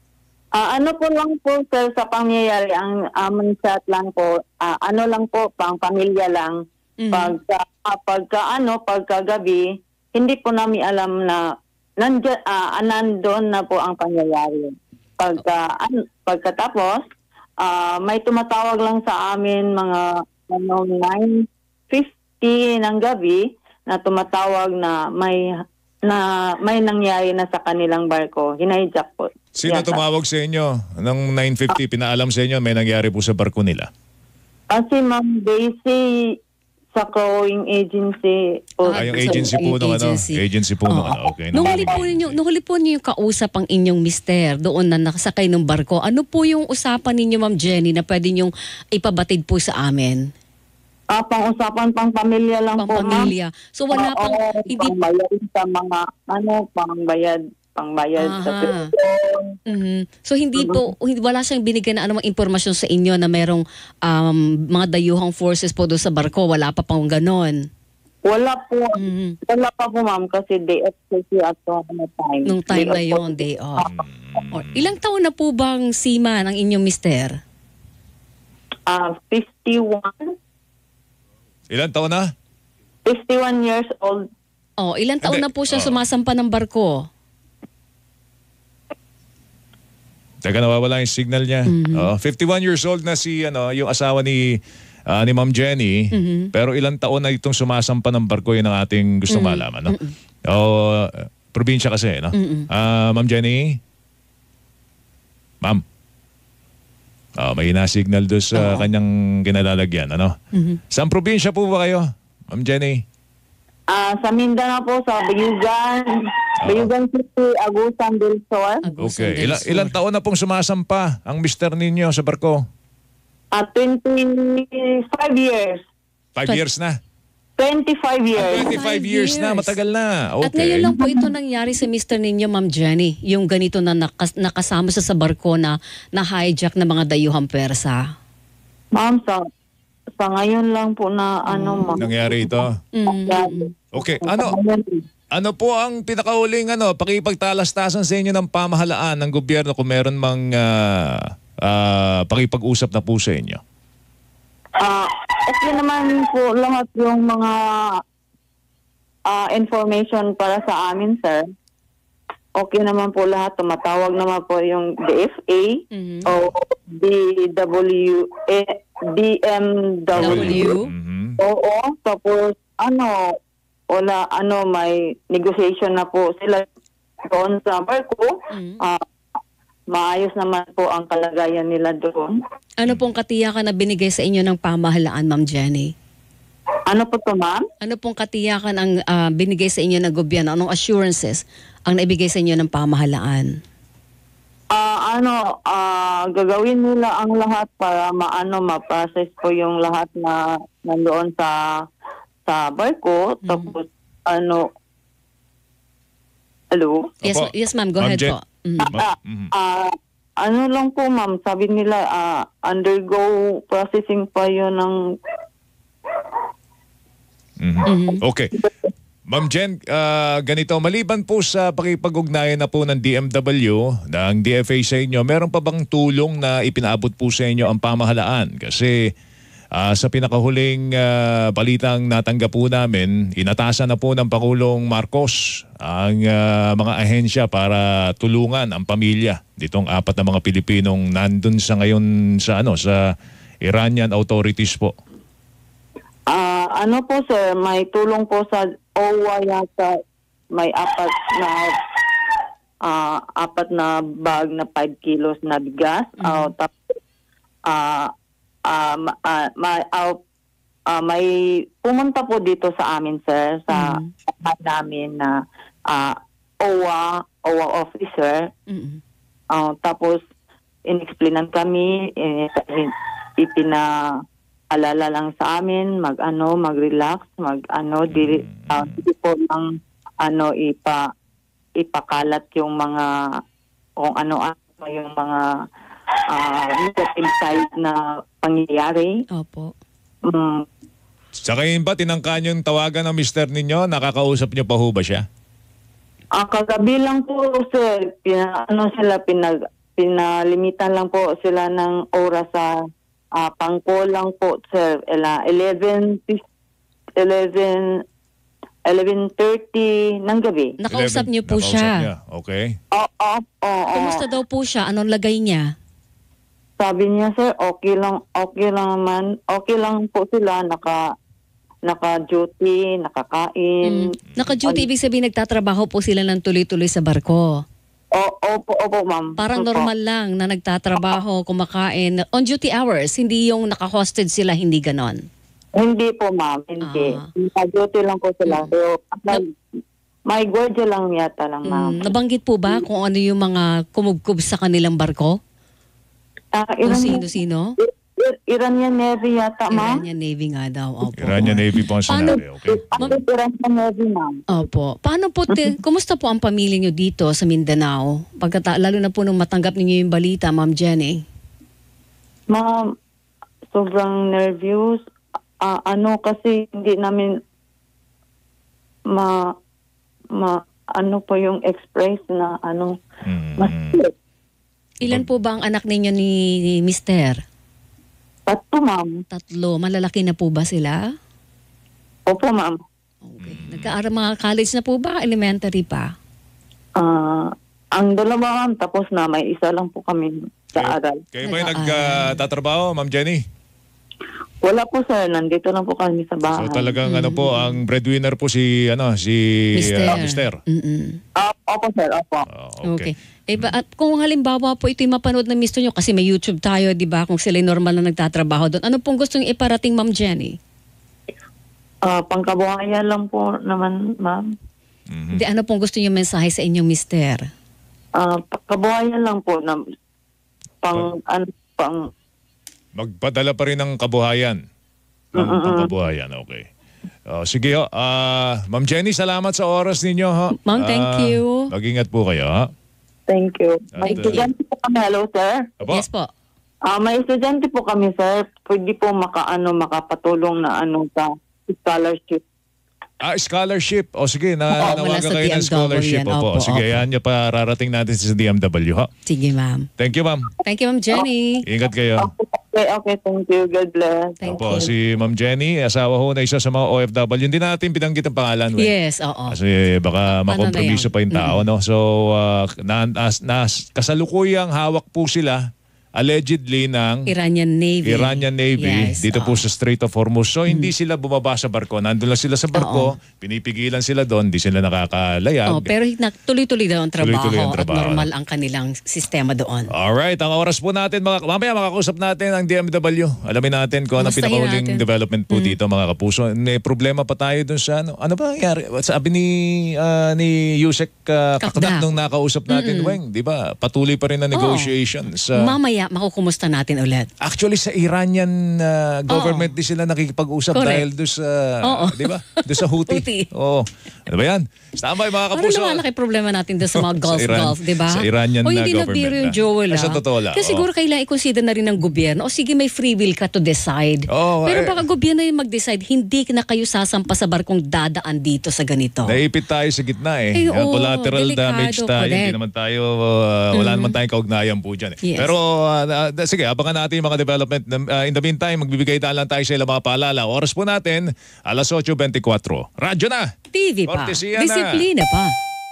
Ah, ano po lang po sir sa pangyayari, ang amon chat lang po, ah, ano lang po, pang pamilya lang. Pagka, ah, pagka ano, pagkagabi, hindi po namin alam na nandiyan, ah, nandoon na po ang pangyayari. Pagka, an, pagkatapos, ah, may tumatawag lang sa amin mga ano, nine fifty ng gabi na tumatawag na may na may nangyari na sa kanilang barko. Hinijack po. Sino Yata. tumawag sa inyo? Nung nine fifty, pinaalam sa inyo may nangyari po sa barko nila. Kasi Ma'am Daisy sa crowing agency. Po. Ah, yung agency po nung ano? agency. Agency po nung ano? Okay. Nung huli po ninyo, nung huli po ninyo kausap ang inyong mister doon na nakasakay ng barko, ano po yung usapan ninyo, Ma'am Jenny, na pwede nyong ipabatid po sa amin? Ah, pang-usapan pang pamilya lang po, ma'am. Pamilya. So wala pang Oo, hindi pangbayad sa mga ano, pangbayad, pangbayad sa Aha. Mhm. So hindi po hindi- wala siyang binigay na anumang impormasyon sa inyo na merong um, mga dayuhang forces po doon sa barko, wala pa pang ganon. Wala po. Wala pa po, ma'am, kasi day off kasi at ano time. Nung time na Day off po. yon, day off. Or, ilang taon na po bang seaman ang inyong mister? Ah, fifty-one. Ilan taon na? fifty-one years old. Oh, ilang taon na po siya sumasampa ng barko? Teka, nawawala yung signal niya. Oh, fifty-one years old na si ano, yung asawa ni ah, ni Ma'am Jenny. Mhm. Pero ilang taon na itong sumasampa ng barko, yun ang ating gusto Mm. malaman. No? O, probinsya kasi, no? Mm-mm. Ah, Ma'am Jenny? Ma'am? Oh, may na-signal doon sa kanyang kinalalagyan. Ano? Mhm. Saan probinsya po ba kayo, Ma'am Jenny? Ah, sa Mindanao po, sa Bayugan, Bayugan City, Agusan del Sur. Okay. Ila, ilang taon na pong sumasampa ang mister ninyo sa barko? Ah, twenty-five years. Five years na? twenty-five years. twenty-five years na, matagal na. At ngayon Okay. lang po ito nangyari sa mister ninyo, Ma'am Jenny. Yung ganito na nakas- nakasama siya sa barko na na-hijack ng mga dayuhang Persa. Ma'am, sa, sa ngayon lang po na ano, ma'am. Nangyari ito? Mm. Okay, ano ano po ang pinakauling ano, pakipagtalastasan sa inyo ng pamahalaan ng gobyerno kung meron mang uh, uh, pakipag-usap na po sa inyo? Ah, okay naman po lahat yung mga ah, information para sa amin, sir. Okay naman po lahat. Tumatawag naman po yung D F A o D W A, D M W. Oo, tapos ano, wala, ano, may negotiation na po sila doon sa barko. Ah, maayos naman po ang kalagayan nila doon. Ano pong katiyakan na binigay sa inyo ng pamahalaan, Ma'am Jenny? Ano po to, ma'am? Ano pong katiyakan ang ah, binigay sa inyo ng gobyerno? Anong assurances ang naibigay sa inyo ng pamahalaan? Ah, ano, ah, gagawin nila ang lahat para maano ma-process po yung lahat na nandoon sa sa barko. Tapos ano, hello? Yes, ma- yes ma'am. Go ahead po. Mhm. Ah, ah, ano lang po, ma'am, sabi nila ah, undergo processing pa yun ng Mhm. Okay. Ma'am Jen, ah, ganito, maliban po sa pakipag-ugnayan na po ng D M W, ng D F A sa inyo, meron pa bang tulong na ipinaabot po sa inyo ang pamahalaan? Kasi ah, sa pinakahuling ah, balitang natanggap po namin, inatasan na po ng Pangulong Marcos ang ah, mga ahensya para tulungan ang pamilya ditong apat na mga Pilipinong nandun sa ngayon sa ano sa Iranian authorities po. Ah, ano po, sir, may tulong po sa O W A yata, may apat na ah, apat na bag na five kilos na bigas. Ah, tapos ah ah, ma- ah, ma- ah, ah, may pumunta po dito sa amin, sir, sa mm namin na ah, O W A O W A officer. Ah, tapos inexplainan kami, in, in, ipina alala lang sa amin, mag-ano, mag-relax, mag-ano, di, uh, di po lang, ano, ipa, ipakalat yung mga, kung ano-ano yung mga uh, negative side na pangyayari. Opo. Um, Sa kayo ba, tinangka nyo yung tawagan ng mister ninyo? Nakakausap nyo pa ho ba siya? Ang kagabi lang po, sir, pina, ano sila, pinag, pinalimitan lang po sila ng oras sa Ah, pangko lang po, sir. Ela, eleven, eleven, eleven thirty ng gabi. Nakausap niyo po Nakausap siya. niya. Okay. Oo, oo, oo. Kumusta daw po siya? Anong lagay niya? Sabi niya, sir, okay lang, okay lang naman. Okay lang po sila, naka, naka-duty, nakakain. Naka-duty, ibig sabihin nagtatrabaho po sila ng tuloy-tuloy sa barko. O, opo, opo, ma'am. Parang Opo. normal lang na nagtatrabaho, kumakain. On duty hours, hindi yung naka-hosted sila, hindi ganon. Hindi po, ma'am. Hindi. Naka-duty lang po sila. Pero, may gwardiya lang yata lang, ma'am. Mm, nabanggit po ba kung ano yung mga kumubkub sa kanilang barko? Ah, Kung Iranian- sino-sino? Ir- Iranian Navy yata, ma'am. Iranian Navy nga daw. Opo. Iranian Navy po ang Paano- sinabi. Okay. Iranian Navy, ma'am. Opo. Paano po, te, kumusta po ang pamilya nyo dito sa Mindanao? Pagkata, lalo na po nung matanggap ninyo yung balita, Ma'am Jenny. Ma'am, sobrang nervous. Ah, ano kasi hindi namin ma ma ano po yung express na ano mas Ilan po ba ang anak ninyo ni, ni Mister? Tatlo, ma'am. Tatlo. Malalaki na po ba sila? Opo, ma'am. Nagkaaral mga college na po ba? Elementary pa? Ah, ang dalawa, ma'am, tapos na may isa lang po kami sa aral. Kayo ba yung nagtatrabaho, Ma'am Jenny? Wala po, sir, nandito lang po kami sa bahay. So talagang ano po, ang breadwinner po si ano si Mister. ah, Mister. Ah, opo, sir, opo. Okay. Eh, ba, at kung halimbawa po ito yung mapanood ng mister nyo, kasi may YouTube tayo, di ba? Kung sila normal na nagtatrabaho doon. Ano pong gusto nyo iparating, Ma'am Jenny? Ah, pangkabuhayan lang po naman, ma'am. Hindi, ano pong gusto nyo mensahe sa inyong mister? Ah, pangkabuhayan lang po na pang ano pang Magpadala pa rin ng kabuhayan. Ng pangkabuhayan, okay. Oh, sige ho. Ah, Ma'am Jenny, salamat sa oras ninyo. Ha? Ma'am, thank Ah, you. Mag-ingat po kayo. Ha? Thank you. May At, uh, estudyante po kami. Hello, sir. Apo? Yes po. Ah, may estudyante po kami, sir. Pwede po makaano makapatulong na ano sa scholarship. Ah, scholarship. O sige, na, Oo, mula nawagan sa kayo ng D M W scholarship. yan. Opo. Opo, Sige, opo. yan nyo pa rarating natin sa D M W. Ha? Sige, ma'am. Thank you, ma'am. Thank you, Ma'am Jenny. Ingat kayo. Okay, okay. Thank you. God bless. Thank Opo, you. si Ma'am Jenny, asawa ho na isa sa mga O F W. Hindi natin binanggit ang pangalan. we. Yes, oo. Kasi baka Paano makompromiso na yan? pa yung tao. No? So, uh, na, nas, nas, kasalukuyang hawak po sila allegedly ng Iranian Navy. Iranian Navy Yes, dito po oo. sa Strait of Hormuz. So, hindi sila bumaba sa barko. Nandun lang sila sa barko, Oo. pinipigilan sila doon, hindi sila nakakalayag. Oh, pero na- tuloy-tuloy daw ang trabaho, Tuloy-tuloy ang trabaho. at normal ang kanilang sistema doon. Alright, ang oras po natin, mga, mamaya makakausap natin ang D M W. Alamin natin kung ano Kumustahin pinakahuling natin. development po dito, mga kapuso. May problema pa tayo dun sa ano. Ano ba nangyari? Sabi ni ah, ni Yusek uh, Kakdak. Kakdak nung nakausap natin, Mm-mm. Weng, di ba? Patuloy pa rin ang negotiations. Uh, Mamaya, makukumusta natin ulit. Actually, sa Iranian uh, government din sila nakikipag-usap Correct. dahil doon sa, Oo. di ba? Doon sa Houthi. Houthi. Oo. Ano ba yan? Standby, mga Parang kapuso. lumalaki problema natin doon sa mga Gulf, Sa Iran- Gulf, di ba? sa Iranian O na hindi na government biro yung na. Joel, Ay, sa ah. totoo lang, Kasi oo. siguro kailangan i-consider na rin ng gobyerno. O sige, may free will ka to decide. Oo, Pero eh. baka gobyerno yung mag-decide, hindi na kayo sasampa sa barkong dadaan dito sa ganito. Naipit tayo sa gitna eh. Ay, Yan, oo, collateral delikado, damage tayo. correct. Hindi naman tayo, uh, wala Mhm. naman tayong kaugnayan po dyan. Eh. Yes. Pero uh, uh, sige, abangan natin yung mga development. Uh, in the meantime, magbibigay daan lang tayo sa ilang mga paalala. Oras po natin, alas eight twenty-four. Radyo na! T V pa. Kortesiya na. Disiplina pa.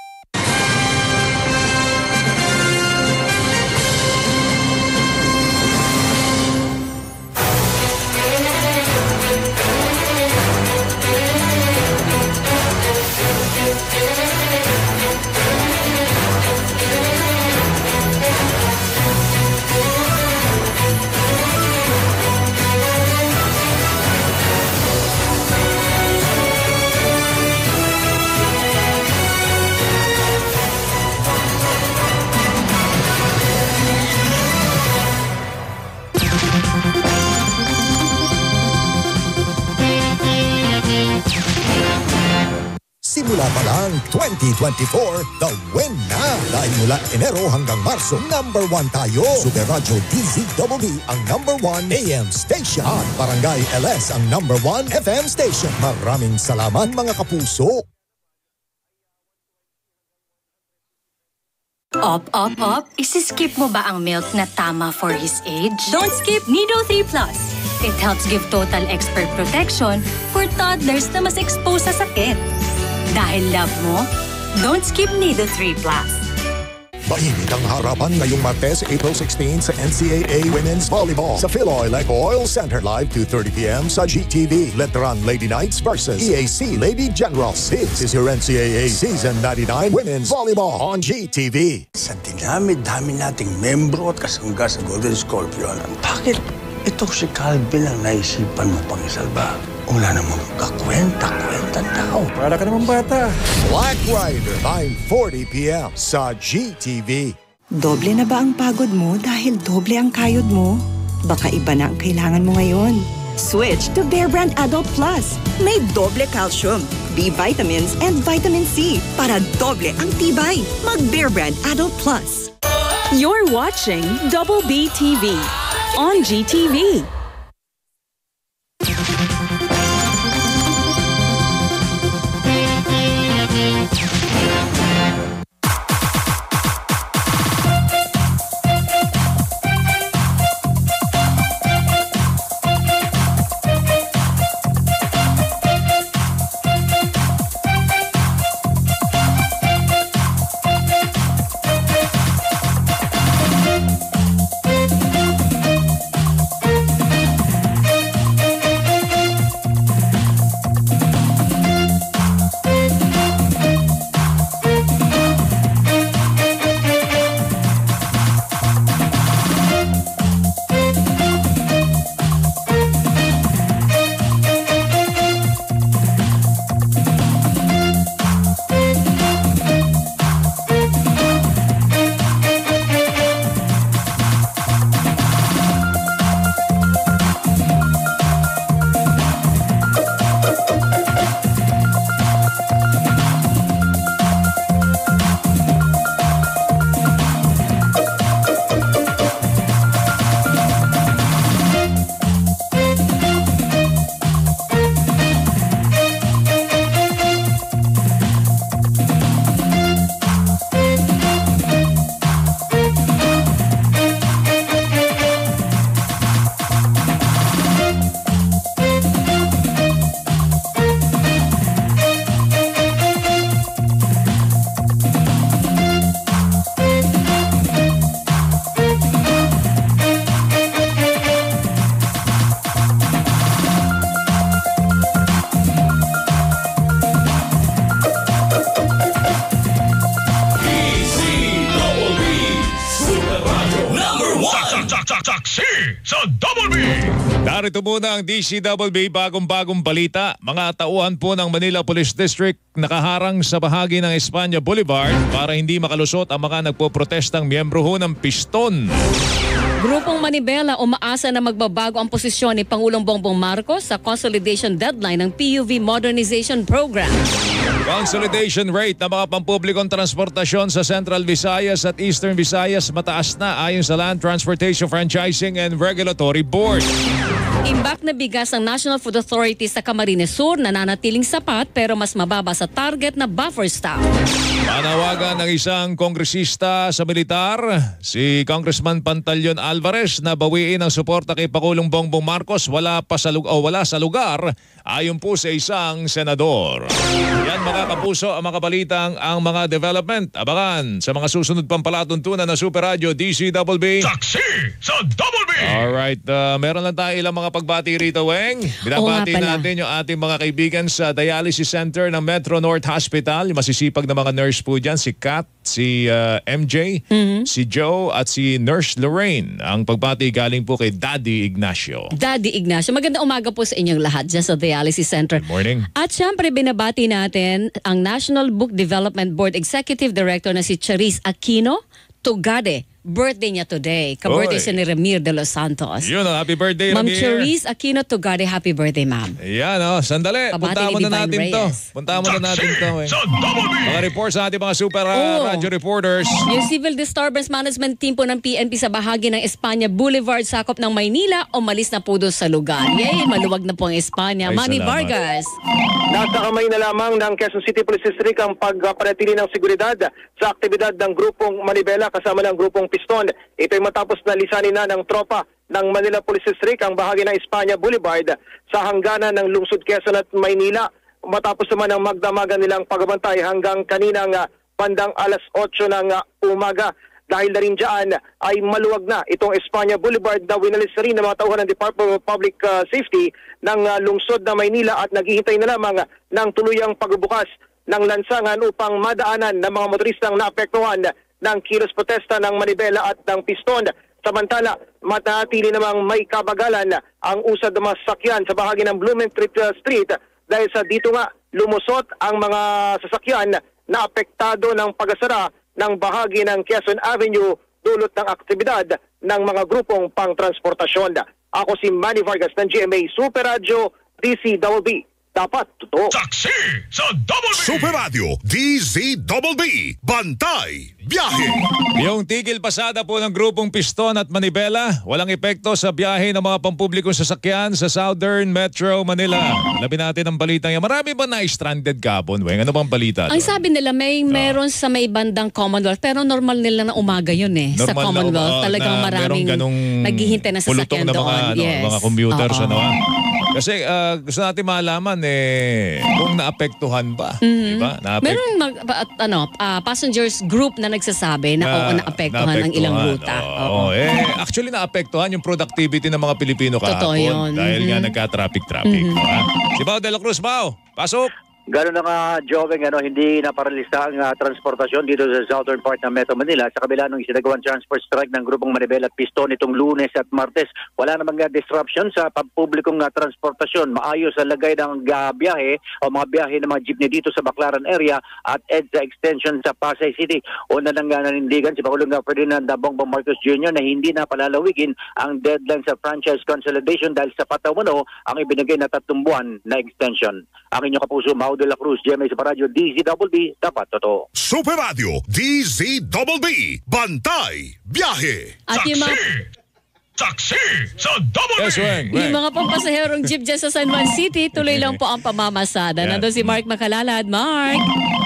Simula pa lang twenty twenty-four, the win na! Dahil mula Enero hanggang Marso, number one tayo. Super Radyo D Z B B ang number one A M station. At Barangay L S ang number one F M station. Maraming salamat mga kapuso. Op, op, op. Isi-skip mo ba ang milk na tama for his age? Don't skip Nido three plus. It helps give total expert protection for toddlers na mas exposed sa sakit. Dahil love mo, don't skip Nido three plus. Mainit ang harapan ngayong Martes, April sixteenth sa N C A A Women's Volleyball sa Philoy Eco Oil Center live two thirty p m sa G T V. Let's run Lady Knights versus E A C Lady Generals. This is your N C A A Season ninety-nine Women's Volleyball on G T V. Sa dinami-dami nating membro at kasangga sa Golden Scorpion, bakit itong si Calvin ang naisipan mo pang isalba? Wala namang kakwenta-kwenta tao. Para ka naman bata. Black Rider, nine forty p m sa G T V. Doble na ba ang pagod mo dahil doble ang kayod mo? Baka iba na ang kailangan mo ngayon. Switch to Bear Brand Adult Plus. May doble calcium, B vitamins, and vitamin C para doble ang tibay. Mag Bear Brand Adult Plus. You're watching Double B T V on G T V. sa Double B! Narito muna ang D C Double B bagong-bagong balita. Mga tauhan po ng Manila Police District nakaharang sa bahagi ng Espanya Boulevard para hindi makalusot ang mga nagpoprotestang miyembro ho ng Piston. Grupong Manibela umaasa na magbabago ang posisyon ni Pangulong Bongbong Marcos sa consolidation deadline ng P U V Modernization Program. Consolidation rate ng mga pampublikong transportasyon sa Central Visayas at Eastern Visayas mataas na ayon sa Land Transportation Franchising and Regulatory Board. Imbak na bigas ang National Food Authority sa Camarines Sur nananatiling sapat pero mas mababa sa target na buffer stock. Panawagan ng isang kongresista sa militar, si Congressman Pantaleon Alvarez, na bawiin ang suporta kay Pangulong Bongbong Marcos wala pa sa lugar, o wala sa lugar ayon po sa isang senador. Yan mga kapuso ang mga balitang ang mga development. Abangan sa mga susunod pang palatuntunan na Super Radio D C Double B. Saksi sa Double B! Alright, uh, meron lang tayo ilang mga pagbati rito, Weng. Binabati natin yung ating mga kaibigan sa Dialysis Center ng Metro North Hospital. Yung masisipag na mga nurse po dyan, si Kat, si uh, M J, mm-hmm. si Joe at si Nurse Lorraine. Ang pagbati galing po kay Daddy Ignacio. Daddy Ignacio, magandang umaga po sa inyong lahat dyan sa Dialysis Center. Good morning. At syempre binabati natin ang National Book Development Board Executive Director na si Charis Aquino Tugade. Birthday niya today. Ka-birthday siya ni Ramir de los Santos. Yun, happy birthday, Ma'am Ramir. Charis Aquino Tugade, happy birthday, ma'am. Yan, oh, sandali. Punta mo na natin Reyes. to. Punta mo na natin to. Eh. Mga reports sa ating mga super uh, oh. radio reporters. Yung Civil Disturbance Management Team po ng P N P sa bahagi ng Espanya Boulevard, sakop ng Maynila, umalis na po doon sa lugar. Yay, maluwag na po ang Espanya. Ay, Manny salamat. Vargas. Nasa kamay na lamang ng Quezon City Police District ang pagpanatili ng seguridad sa aktibidad ng grupong Manibela kasama ng grupong Piston. Ito ay matapos na lisanin na ng tropa ng Manila Police District ang bahagi ng Espanya Boulevard sa hangganan ng lungsod Quezon at Maynila. Matapos naman ang magdamagan nilang pagbabantay hanggang kaninang uh, bandang alas otso ng uh, umaga. Dahil na rin dyan ay maluwag na itong Espanya Boulevard na winalis na rin ng mga tauhan ng Department of Public uh, Safety ng uh, lungsod na Maynila at naghihintay na lamang uh, ng tuluyang pagbubukas ng lansangan upang madaanan ng mga motoristang naapektuhan ng kilos protesta ng Manibela at ng Piston. Samantala, matatili namang may kabagalan ang usad ng mga sasakyan sa bahagi ng Blumentritt uh, Street dahil sa dito nga lumusot ang mga sasakyan na apektado ng pag-asara ng bahagi ng Quezon Avenue dulot ng aktibidad ng mga grupong pang-transportasyon. Ako si Manny Vargas ng G M A Super Radio D C Double B. Dapat totoo. Saksi sa Double B! Super Radio D Z Double B. Bantay! Biyahe! Yung tigil pasada po ng grupong Piston at Manibela, walang epekto sa biyahe ng mga pampublikong sasakyan sa Southern Metro Manila. Labi natin ang balita niya. Marami ba na-stranded kapon, Weng? Ano bang balita? Ang sabi nila may meron sa may bandang Commonwealth pero normal nila na umaga yun eh. Normal sa Commonwealth na, uh, talagang na maraming naghihintay na sasakyan na doon. Mga, ano, yes. mga computers. Uh-oh. Ano, kasi uh, gusto natin malaman eh kung naapektuhan ba. Mm-hmm. Diba? Naapek- Meron mag, uh, ano, uh, passengers group na nagsasabi na, na oo, naapektuhan ng ilang ruta. Oo. Oo. Eh, actually naapektuhan yung productivity ng mga Pilipino kahapon. Totoo yun. Dahil mm-hmm. nga nagka-traffic-traffic. Mm-hmm. No, si Bao de la Cruz, Bao, pasok! Gano'n na nga, Joveng, ano, hindi naparalista ang uh, transportasyon dito sa southern part ng Metro Manila. Sa kabila ng isinagawang transport strike ng grupong Manibela at Piston itong Lunes at Martes, wala namang uh, disruption sa pampublikong uh, transportasyon. Maayos ang lagay ng uh, biyahe o mga biyahe ng mga jeepney dito sa Baclaran area at EDSA extension sa Pasay City. Una nang uh, nanindigan si Pangulong uh, Ferdinand Bongbong Marcos Junior na hindi na palalawigin ang deadline sa franchise consolidation dahil sa patamuno ang ibinigay na tatlong buwan na extension. Ang inyong kapuso, Mau de la Cruz, G M A sa Paradyo, D Z Double B, dapat totoo. Super Radio, D Z Double B, Bantay, Biyahe, at Saksi, yung mga, Saksi sa Double yes, B. Weng, Weng. yung mga pampasaherong jeep dyan sa San Juan City, tuloy lang po ang pamamasada. Yeah. Nandun si Mark Makalalad. Mark!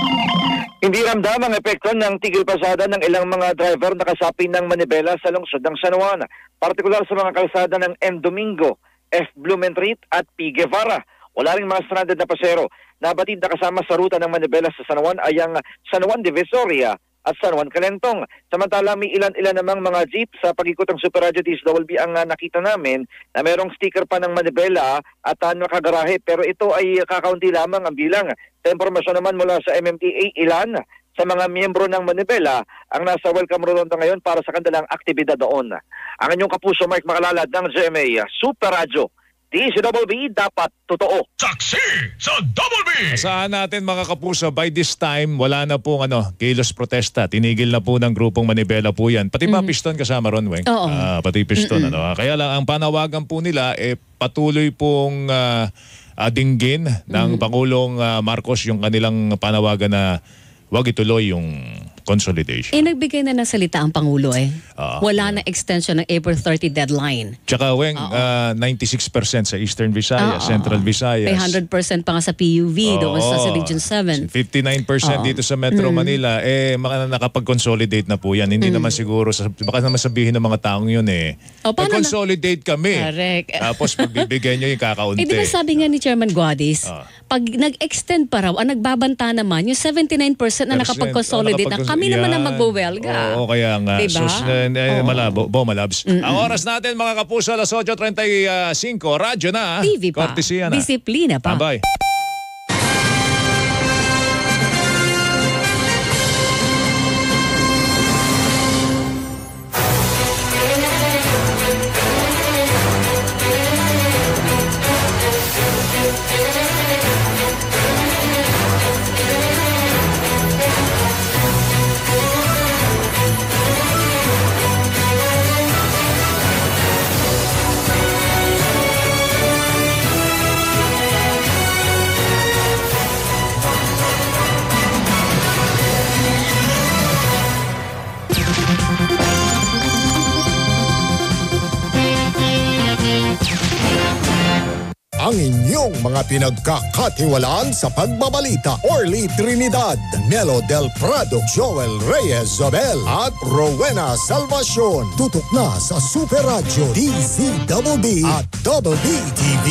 Hindi ramdam ang epekto ng tigil pasada ng ilang mga driver na kasapi ng Manibela sa lungsod ng San Juan, partikular sa mga kalsada ng M. Domingo, F. Blumentritt at P. Guevara. Wala ring mga stranded na pasero. Nabatid na kasama sa ruta ng Manibela sa San Juan ay ang San Juan Divisoria at San Juan Calentong. Samantala may ilan-ilan namang mga jeep sa pag-ikot ng Super Radio D S W B ang uh, nakita namin na mayroong sticker pa ng Manibela at uh, nakagarahe pero ito ay kakaunti lamang ang bilang. Sa impormasyon naman mula sa M M T A, ilan sa mga miyembro ng Manibela ang nasa welcome ronda ngayon para sa kanilang aktibidad doon. Ang inyong kapuso Mark Makalalad ng G M A Super Radio. D C Double B, dapat totoo. Saksi sa Double B! Asahan natin mga kapuso, by this time, wala na pong ano, kilos protesta. Tinigil na po ng grupong Manibela po yan. Pati mm-hmm. ba piston kasama ron, Weng? Oo. Uh, pati piston. Mm-mm. Ano? Kaya lang, ang panawagan po nila, eh, patuloy pong uh, uh, dinggin ng mm-hmm. Pangulong uh, Marcos yung kanilang panawagan na wag ituloy yung consolidation. Eh, nagbigay na ng salita ang Pangulo eh. Uh, Wala na extension ng April thirtieth deadline. Tsaka, Weng, uh, ninety-six percent sa Eastern Visayas, uh, Central Visayas. May one hundred percent pa nga sa P U V, uh, doon sa Region seven. fifty-nine percent uh, dito sa Metro mm. Manila, eh, mga nakapag-consolidate na po yan. Hindi mm. naman siguro, baka naman sabihin ng mga taong yun eh. Oh, consolidate kami. Correct. Tapos pagbibigyan nyo yung kakaunti. Eh, di ba sabi nga ni Chairman Guadis, uh, pag nag-extend pa raw, ang nagbabanta naman, yung seventy-nine percent na nakapag-consolidate na, kami yan. Naman ang magbo-welga. Oo, kaya nga. Diba? Sus, eh, eh, malabo, Bo Malabs. Mm-mm. Ang oras natin, mga kapuso, alas eight thirty-five, radyo na. T V pa. Kortesiya na. Disiplina pa. Bye-bye. Ang inyong mga pinagkakatiwalaan sa pagbabalita, Orly Trinidad, Melo Del Prado, Joel Reyes Zobel at Rowena Salvacion. Tutok na sa Super Radio D Z Double B at Double B T V.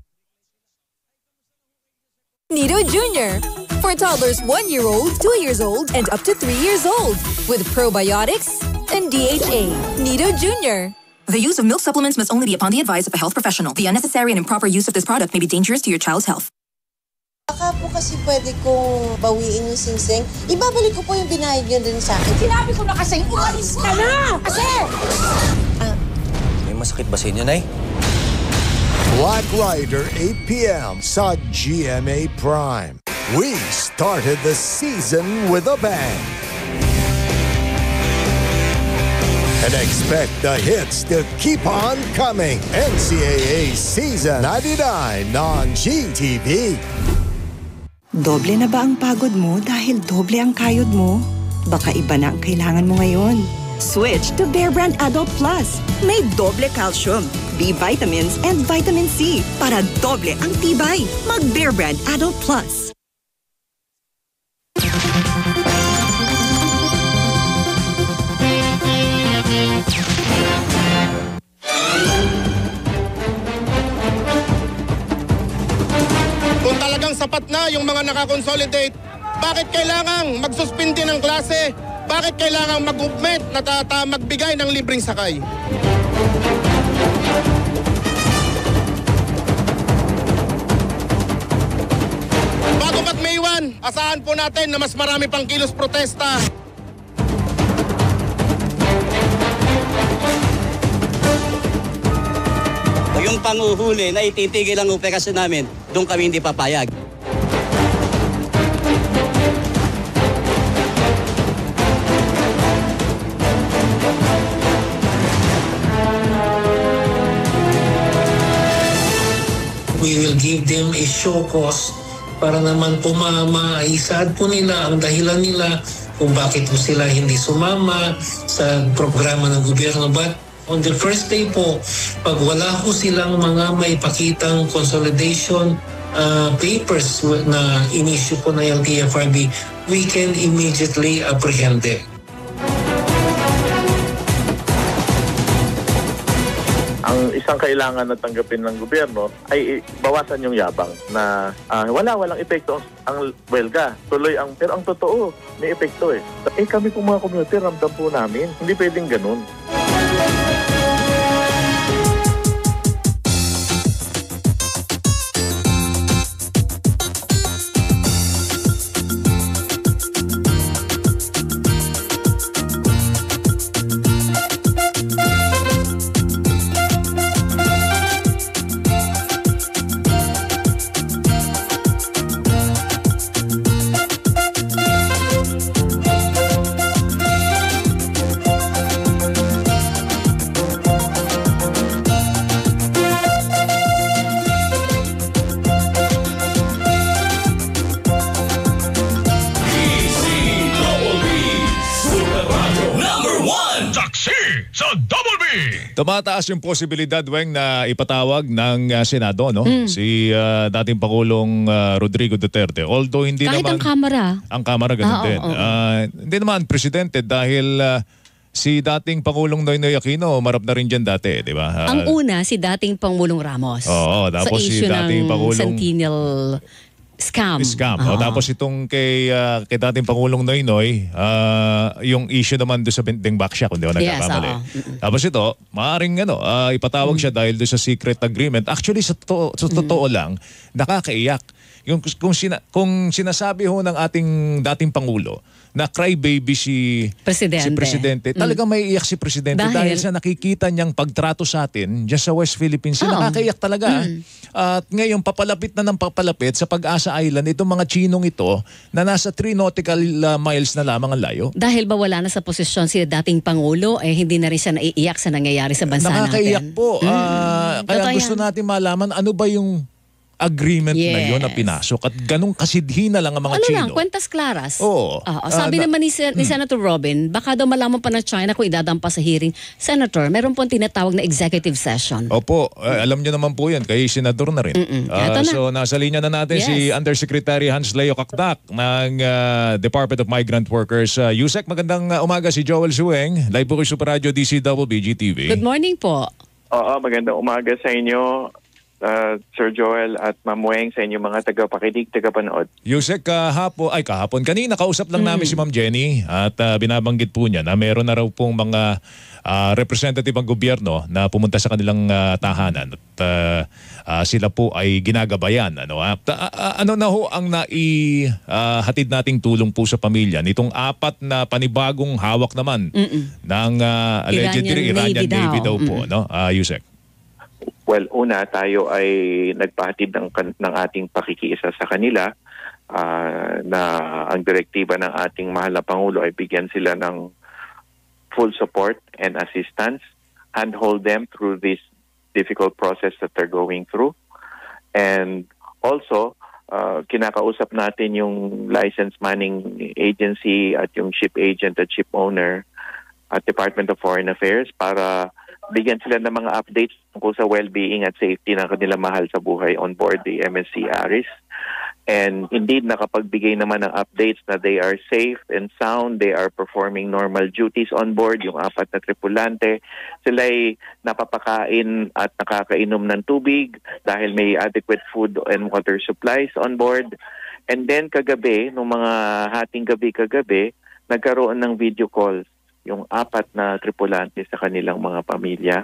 Nido Junior For toddlers one year old, two years old, and up to three years old. With probiotics and D H A. Nido Junior The use of milk supplements must only be upon the advice of a health professional. The unnecessary and improper use of this product may be dangerous to your child's health. Baka po kasi pwede kong bawiin yung singsing. Ibabalik ko po yung binayad nyo din sa akin. Sinabi ko na kasi, umalis ka na! Kasi! Ah. May masakit ba sa inyo, Nay? Black Rider, eight p m sa G M A Prime. We started the season with a bang. And expect the hits to keep on coming. N C A A Season ninety-nine on G T V. Doble na ba ang pagod mo dahil doble ang kayod mo? Baka iba na ang kailangan mo ngayon. Switch to Bear Brand Adult Plus. May doble calcium, B vitamins, and vitamin C para doble ang tibay. Mag Bear Brand Adult Plus. Kung talagang sapat na yung mga nakakonsolidate, bakit kailangang magsuspindi ng klase? Bakit kailangang mag-movement na tata magbigay ng libreng sakay? Bago mat May first, asahan po natin na mas marami pang kilos protesta. Yung panguhuli na ititigil ang operasyon namin, doon kami hindi papayag. We will give them a show cause para naman po maisaad po nila ang dahilan nila kung bakit po sila hindi sumama sa programa ng gobyerno. But on the first day po, pag wala po silang mga maipakitang consolidation uh, papers na in-issue po na L T F R B, we can immediately apprehend them. Ang isang kailangan na tanggapin ng gobyerno ay bawasan yung yabang na uh, wala, walang epekto ang welga. Tuloy ang, pero ang totoo, may epekto eh. Eh kami po mga community, ramdam po namin. Hindi pwedeng ganun. Tumataas yung posibilidad, Weng, na ipatawag ng uh, Senado, no? Mm. Si uh, dating Pangulong uh, Rodrigo Duterte. Although hindi Kahit naman... ang Kamara. Ang Kamara, ganun Ah, din. oo, oo. Uh, hindi naman presidente dahil uh, si dating Pangulong Noynoy Aquino, marap na rin dyan dati, di ba? Uh, Ang una, si dating Pangulong Ramos. Oo, tapos sa si issue dating ng Pangulong- Centennial scam. Scam. Oo. O, tapos itong kay, uh, kay dating Pangulong Noynoy, uh, yung issue naman doon sa Dingback siya, kung di ako Yes, nagkakamali. oo. Mm-mm. Tapos ito, maaaring ano, uh, ipatawag siya dahil doon sa secret agreement. Actually, sa, to- sa totoo lang, nakakaiyak. Yung, kung, sina, kung sinasabi ho ng ating dating Pangulo na crybaby si Presidente. si Presidente, talagang may iyak si Presidente dahil, Dahil- sa nakikita niyang pagtrato sa atin dyan sa West Philippines. Sea. Oo. Nakakaiyak talaga. Mm. At ngayon, papalapit na ng papalapit sa Pag-asa Island itong mga Chinong ito na nasa three nautical uh, miles na lamang ang layo. Dahil ba wala na sa posisyon si dating Pangulo, eh hindi na rin siya naiiyak sa nangyayari sa bansa Nakakaiyak natin. po. Ah, kaya Totoo gusto yan. natin malaman ano ba yung agreement na yun na Yes. pinasok at ganung kasidhi na lang ang mga Ano Chino. lang, kwentas claras. Oo. Oo, sabi Ah, na- naman ni, Sen- ni Senator Robin, baka daw malaman pa ng China kung idadampa sa hearing. Senator, meron pong tinatawag na executive session. Opo, eh, alam niyo naman po yan, kay senador na rin. Ah, Eto na. so nasa linya na natin Yes. si Undersecretary Hans Leo Kakdak ng ah, Department of Migrant Workers. Uh, Yusek, magandang ah, umaga si Joel Sueng, live po kay Super Radio D C W B G T V. Good morning po. Oo, magandang umaga sa inyo, uh, Sir Joel at Ma'am Weng, sa inyo mga tagapakinig, tagapanood. Yusek, kahapon, ay kahapon, kanina kausap lang namin si Ma'am Jenny at ah, binabanggit po niya na meron na raw pong mga ah, representative ng gobyerno na pumunta sa kanilang ah, tahanan at ah, ah, sila po ay ginagabayan. Ano, At, ah, ah, ano na ho ang naihatid nating tulong po sa pamilya nitong apat na panibagong hawak naman ng ah, allegedly Iranian, Iranian Navy Navy daw daw. po, no? Ah, Yusek. Well, una, tayo ay nagpahatid ng, kan- ng ating pakikiisa sa kanila ah, na ang direktiba ng ating mahal na Pangulo ay bigyan sila ng full support and assistance, handhold them through this difficult process that they're going through. And also, uh, kinakausap natin yung license manning agency at yung ship agent at ship owner at Department of Foreign Affairs para bigyan sila ng mga updates tungkol sa well-being at safety ng kanilang mahal sa buhay on board the M S C Aris. And indeed, nakapagbigay naman ng updates na they are safe and sound. They are performing normal duties on board. Yung apat na tripulante, sila ay napapakain at nakakainom ng tubig dahil may adequate food and water supplies on board. And then kagabi, nung mga hating gabi kagabi, nagkaroon ng video calls yung apat na tripulante sa kanilang mga pamilya.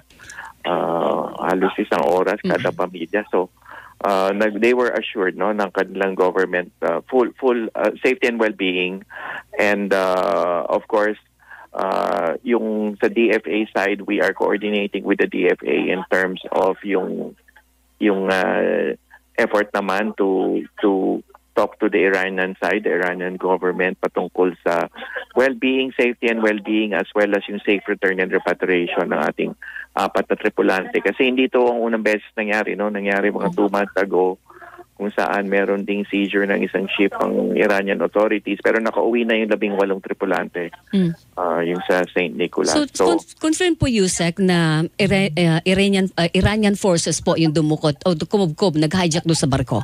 Uh, halos isang oras kada pamilya. So, uh, nag, they were assured no ng kanilang government uh, full full uh, safety and well-being, and uh, of course uh, yung sa D F A side, we are coordinating with the D F A in terms of yung yung uh, effort naman to to talk to the Iranian side, the Iranian government patungkol sa well-being, safety and well-being, as well as yung safe return and repatriation ng ating apat na tripulante. Kasi hindi ito ang unang beses nangyari, no? Nangyari mga two months ago kung saan meron ding seizure ng isang ship ang Iranian authorities, pero nakauwi na yung labing walong tripulante, Mm. uh, yung sa Saint Nicholas. So, con- confirm po, Yusek, na Ira- uh, Iranian, uh, Iranian forces po yung dumukot o kumubkob, nag-hijack doon sa barko?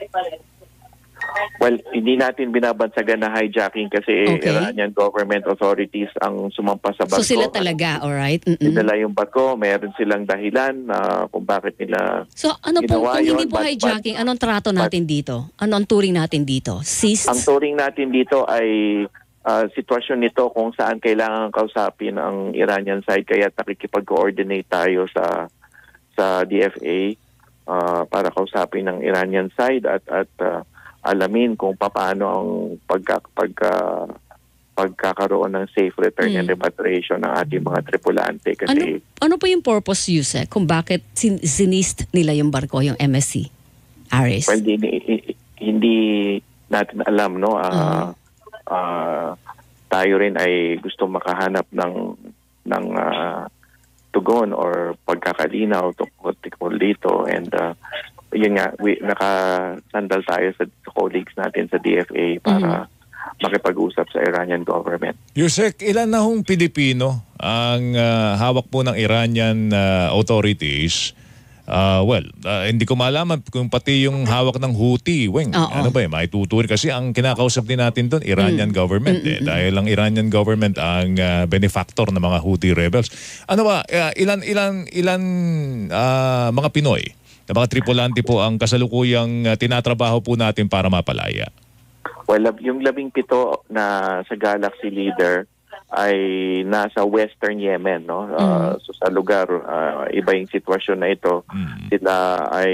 Well, hindi natin binabansagan na hijacking kasi Okay. Iranian government authorities ang sumampa sa barko. So sila talaga, alright? Mm-mm. Dinala yung barko, meron silang dahilan na kung bakit nila So ano po, ginawa kung hindi yun, po but- hijacking, anong trato natin dito? Ano ang turing natin dito? Seized? Ang turing natin dito ay ah, sitwasyon nito kung saan kailangan kausapin ang Iranian side, kaya nakikipag-coordinate tayo sa sa D F A ah, para kausapin ng Iranian side at at ah, alamin kung paano ang pagka, pagka, pagkakaroon ng safe return and Mm. repatriation ng ating mga tripulante. Kasi Ano po yung purpose, Yusek, kung bakit sin- sinist nila yung barko, yung M S C Aris? well, hindi, hindi natin alam, no? Ah, ah, tayo rin ay gusto makahanap ng ng ah, tugon or pagkakalinaw tungkol dito, and uh, yun nga, we, nakasandal tayo sa colleagues natin sa D F A para makipag-usap sa Iranian government. Yusek, ilan na hong Pilipino ang uh, hawak po ng Iranian uh, authorities? Uh, well, uh, hindi ko malaman kung pati yung hawak ng Houthi, Weng. Oo. Ano ba eh, may tuturin. Kasi ang kinakausap din natin doon, Iranian Mm. government. Eh, Mm-mm. dahil ang Iranian government ang uh, benefactor ng mga Houthi rebels. Ano ba, uh, ilan, ilan, ilan uh, mga Pinoy na mga tripulante po ang kasalukuyang uh, tinatrabaho po natin para mapalaya? Well, lab- yung labing pito na sa Galaxy Leader ay nasa Western Yemen, no? Uh, so sa lugar, uh, iba yung sitwasyon na ito. Sila ay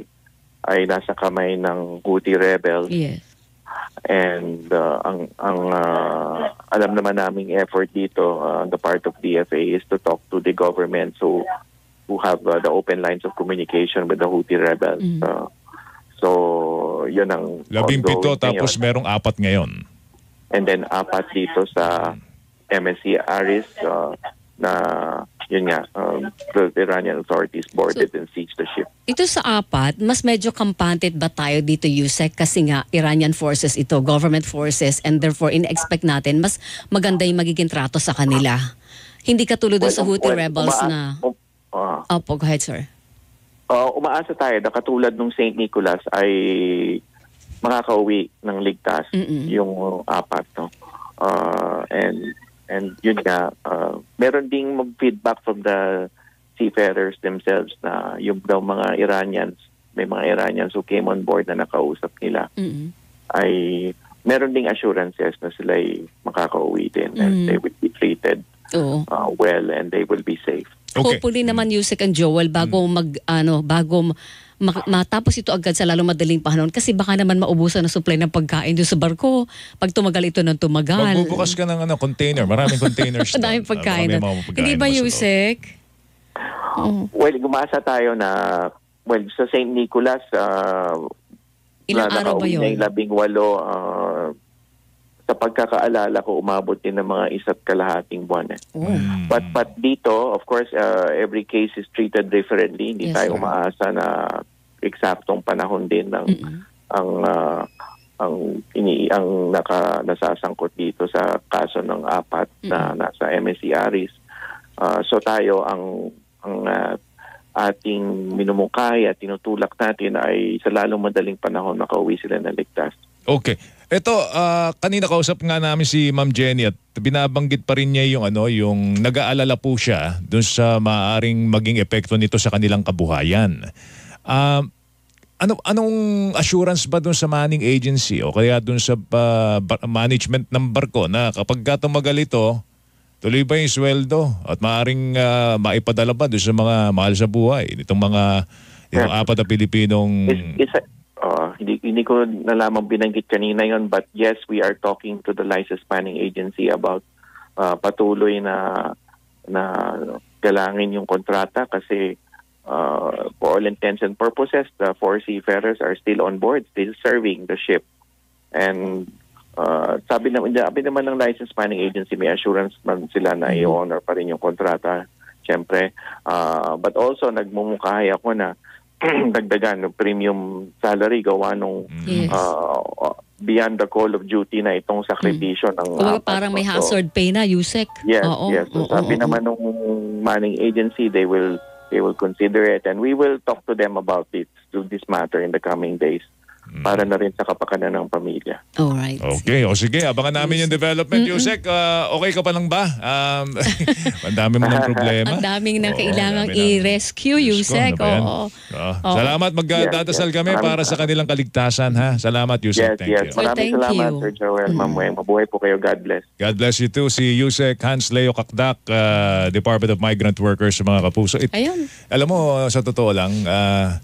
ay nasa kamay ng Houthi rebels. Yes. And uh, ang ang uh, alam naman naming effort dito uh, on the part of D F A is to talk to the government so who have uh, the open lines of communication with the Houthi rebels. Mm. Uh, so yun ang Labing pito ongoing tapos ngayon. merong apat ngayon. And then apat dito sa M S C Aris uh, na yun nga um, the Iranian authorities boarded and seized the ship. Ito sa apat, mas medyo kampante ba tayo dito, Yusek? Kasi nga, Iranian forces ito, government forces, and therefore, in-expect natin, mas maganda yung magiging trato sa kanila. Hindi katulad doon Well, sa Houthi well, rebels umaa- na... um, uh, Opo, go ahead, sir. Uh, umaasa tayo na katulad ng Saint Nicholas ay makakauwi ng ligtas Mm-mm. yung apat, no? Uh, and and yun nga, uh, meron ding feedback from the seafarers themselves na yung daw mga Iranians, may mga Iranians who came on board na nakausap nila, Mm-mm. ay meron ding assurances na sila ay makakauwi din and Mm. they will be treated Oo. uh, well and they will be safe. Hopefully naman, Yusek and Joel, bago mag, ano, bago ma- matapos ito agad sa lalo madaling panahon, kasi baka naman maubusan ng supply ng pagkain doon sa barko pag tumagal ito ng tumagal. Magbubukas ka ng ano, container. Maraming containers. Daming doon. pagkain Maraming doon. mga pagkain Hindi ba, naman sa loob. Yusek? Oo. Well, gumasa tayo na, well, sa Saint Nicholas, uh, Ilang na araw ba nakauwi na yun? yung labing walo, uh, sa pagkakaalala ko, umabot din ng mga isa't kalahating buwan. Eh. Oh. But, but dito, of course, uh, every case is treated differently. Hindi Yes, tayo sir. umaasa na eksaktong panahon din ng ang uh, ang ini ang naka nasasangkot dito sa kaso ng apat na nasa M S C Aris. Uh, so tayo ang ang uh, ating minumungkahi at tinutulak natin ay sa lalong madaling panahon makauwi sila na ligtas. Okay. Ito, ah, kanina kausap nga namin si Ma'am Jenny at binabanggit pa rin niya yung ano, yung nag-aalala po siya dun sa maaaring maging epekto nito sa kanilang kabuhayan. Ah, ano anong assurance ba dun sa manning agency o kaya dun sa ah, ba- management ng barko na kapag ka tumagal ito, tuloy ba yung sweldo at maaaring ah, maipadala ba dun sa mga mahal sa buhay nitong mga itong apat na Pilipinong Is, is, uh, hindi, hindi ko nalamang binanggit kanina yon, but yes, we are talking to the license planning agency about uh, patuloy na na galangin yung kontrata kasi uh, for all intents and purposes, the four seafarers are still on board, still serving the ship. And uh, sabi, na, sabi naman ng license planning agency, may assurance man sila na i-honor pa rin yung kontrata, syempre. Uh, but also, nagmumungkahi ako na dagdagan ng premium salary gawa nung Yes. uh, beyond the call of duty na itong sakripisyo ng Kumbaga apat, parang may no? So, hazard pay na, Yusek. Yes, Oo, yes. So, oo, sabi oo. naman nung manning agency, they will they will consider it and we will talk to them about it, to this matter in the coming days para na rin sa kapakanan ng pamilya. Alright. Okay, o sige, abangan namin yung development. Yusek, uh, okay ka pa lang ba? Um, ang dami mo ng problema. Ang daming na Oo, kailangang dami ng- i-rescue, Diyos ko, Yusek. ano ba yan? Oo. Oo. Oo. Salamat, magdadasal Yes, yes. kami Maraming para sa kanilang kaligtasan, ha? Salamat, Yusek. Yes, Thank yes. you. Maraming thank salamat, you. Sir Joel. Ma'am Weng. Mabuhay po kayo. God bless. God bless you too. Si Yusek Hans Leo Kakdak, uh, Department of Migrant Workers, mga kapuso. It, Ayun. Alam mo, sa totoo lang, uh,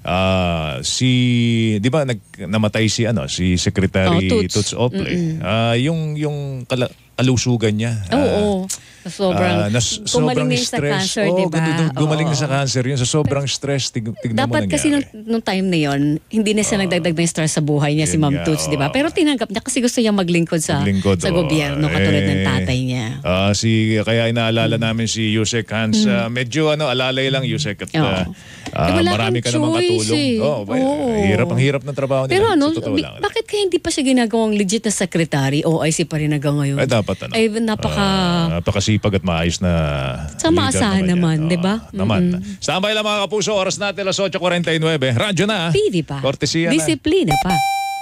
uh, si, di ba, nag, namatay si, ano, si Secretary Oh, Toots. Toots Ople. Mm-mm. Uh, yung, yung kala, kalusugan niya. Oo. sobrang, Ah, nas- gumaling sobrang na yun sa stress. cancer, Oo, di ba? gu- gumaling na Oo. sa cancer yun. Sa sobrang stress, tig- tignan mo Dapat nangyari. kasi nung, nung time na yon, hindi na siya nagdagdag ng stress sa buhay niya si Yun Ma'am nga, Toots, di ba? oo. Pero tinanggap niya kasi gusto niya maglingkod sa Maglingkod, sa oo. gobyerno katulad ng Eh, tatay niya. Ah, si kaya inaalala namin si Yusek Hans. Mm. Ah, medyo ano alalay lang Yusek at Oo. ah, ah, Eh, wala marami kang ka namang choice katulong. eh. Oh, ba- Oo. hirap ang hirap ng trabaho nila. Pero ano, sa totoo mi- lang. bakit kaya hindi pa siya ginagawang legit na secretary? O I C pa rin hanggang ngayon. Eh, dapat ano. Ay, napaka... Ah, napakasipag at maayos na sa leader maasahan naman, di ba? Naman. Mm-mm. Standby lang mga kapuso, oras natin alas eight forty-nine. Radyo na. P D pa. Kortesiya na. Disiplina pa.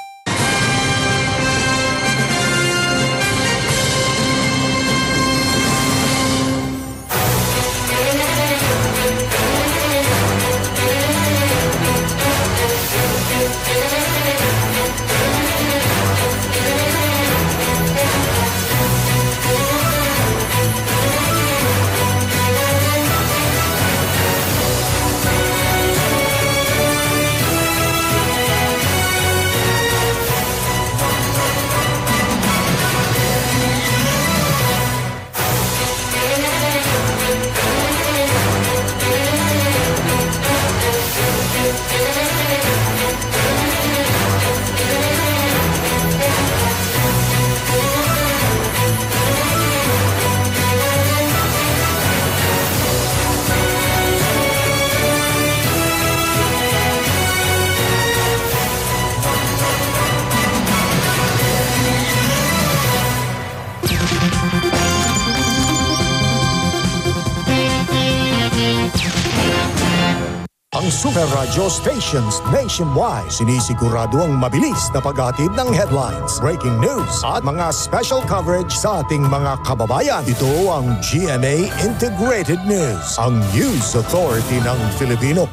Ang Super Radio stations nationwide sinisigurado ang mabilis na paghatid ng headlines, breaking news at mga special coverage sa ating mga kababayan. Ito ang G M A Integrated News, ang news authority ng Filipino.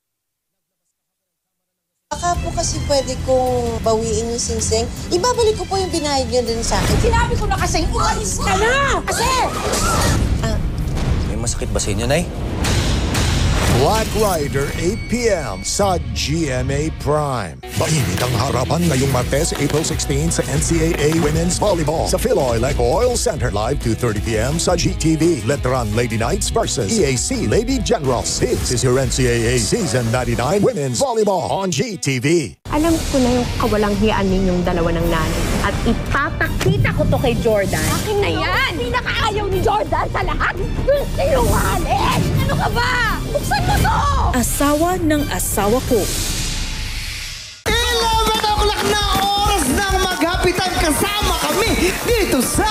Baka po kasi pwede kong bawiin yung singsing. Ibabalik ko po yung binayad niyo din sa akin. Sinabi ko na kasi, umalis ka na! Kasi! Ah. May masakit ba sa inyo, Nay? Black Rider, eight p m sa G M A Prime. Mainit ang harapan ngayong Martes, April sixteenth sa N C A A Women's Volleyball sa Philoy Lake Oil Center. Live two thirty p m sa G T V. Letran Lady Knights versus E A C Lady Generals. This is your N C A A Season ninety-nine Women's Volleyball on G T V. Alam ko na yung kawalang hiyaan ninyong dalawa ng nanay. At ipapakita ko to kay Jordan. Akin na yan! Pinakaayaw ni Jordan sa lahat! Yung sinungaling! Ano ka ba? Buksan mo to! Asawa ng asawa ko. eleven o'clock na oras ng maghapitan kasama kami dito sa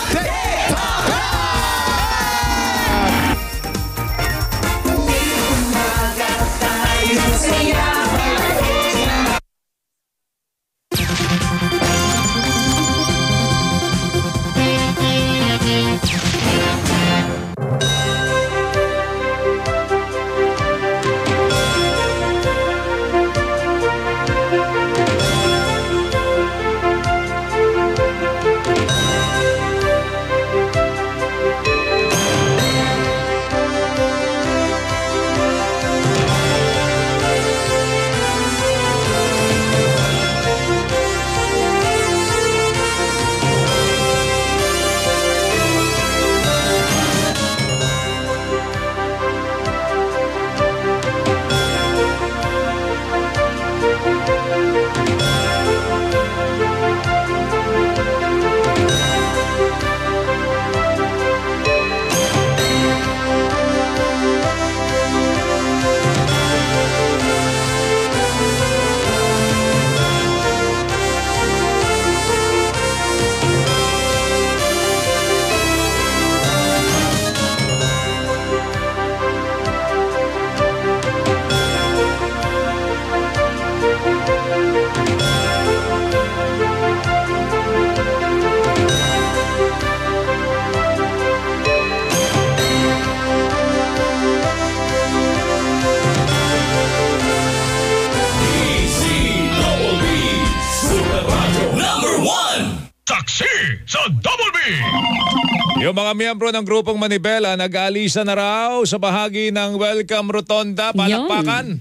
sa Double B! Yung mga miyembro ng grupong Manibela nag-alisa na raw sa bahagi ng Welcome Rotonda. Palakpakan!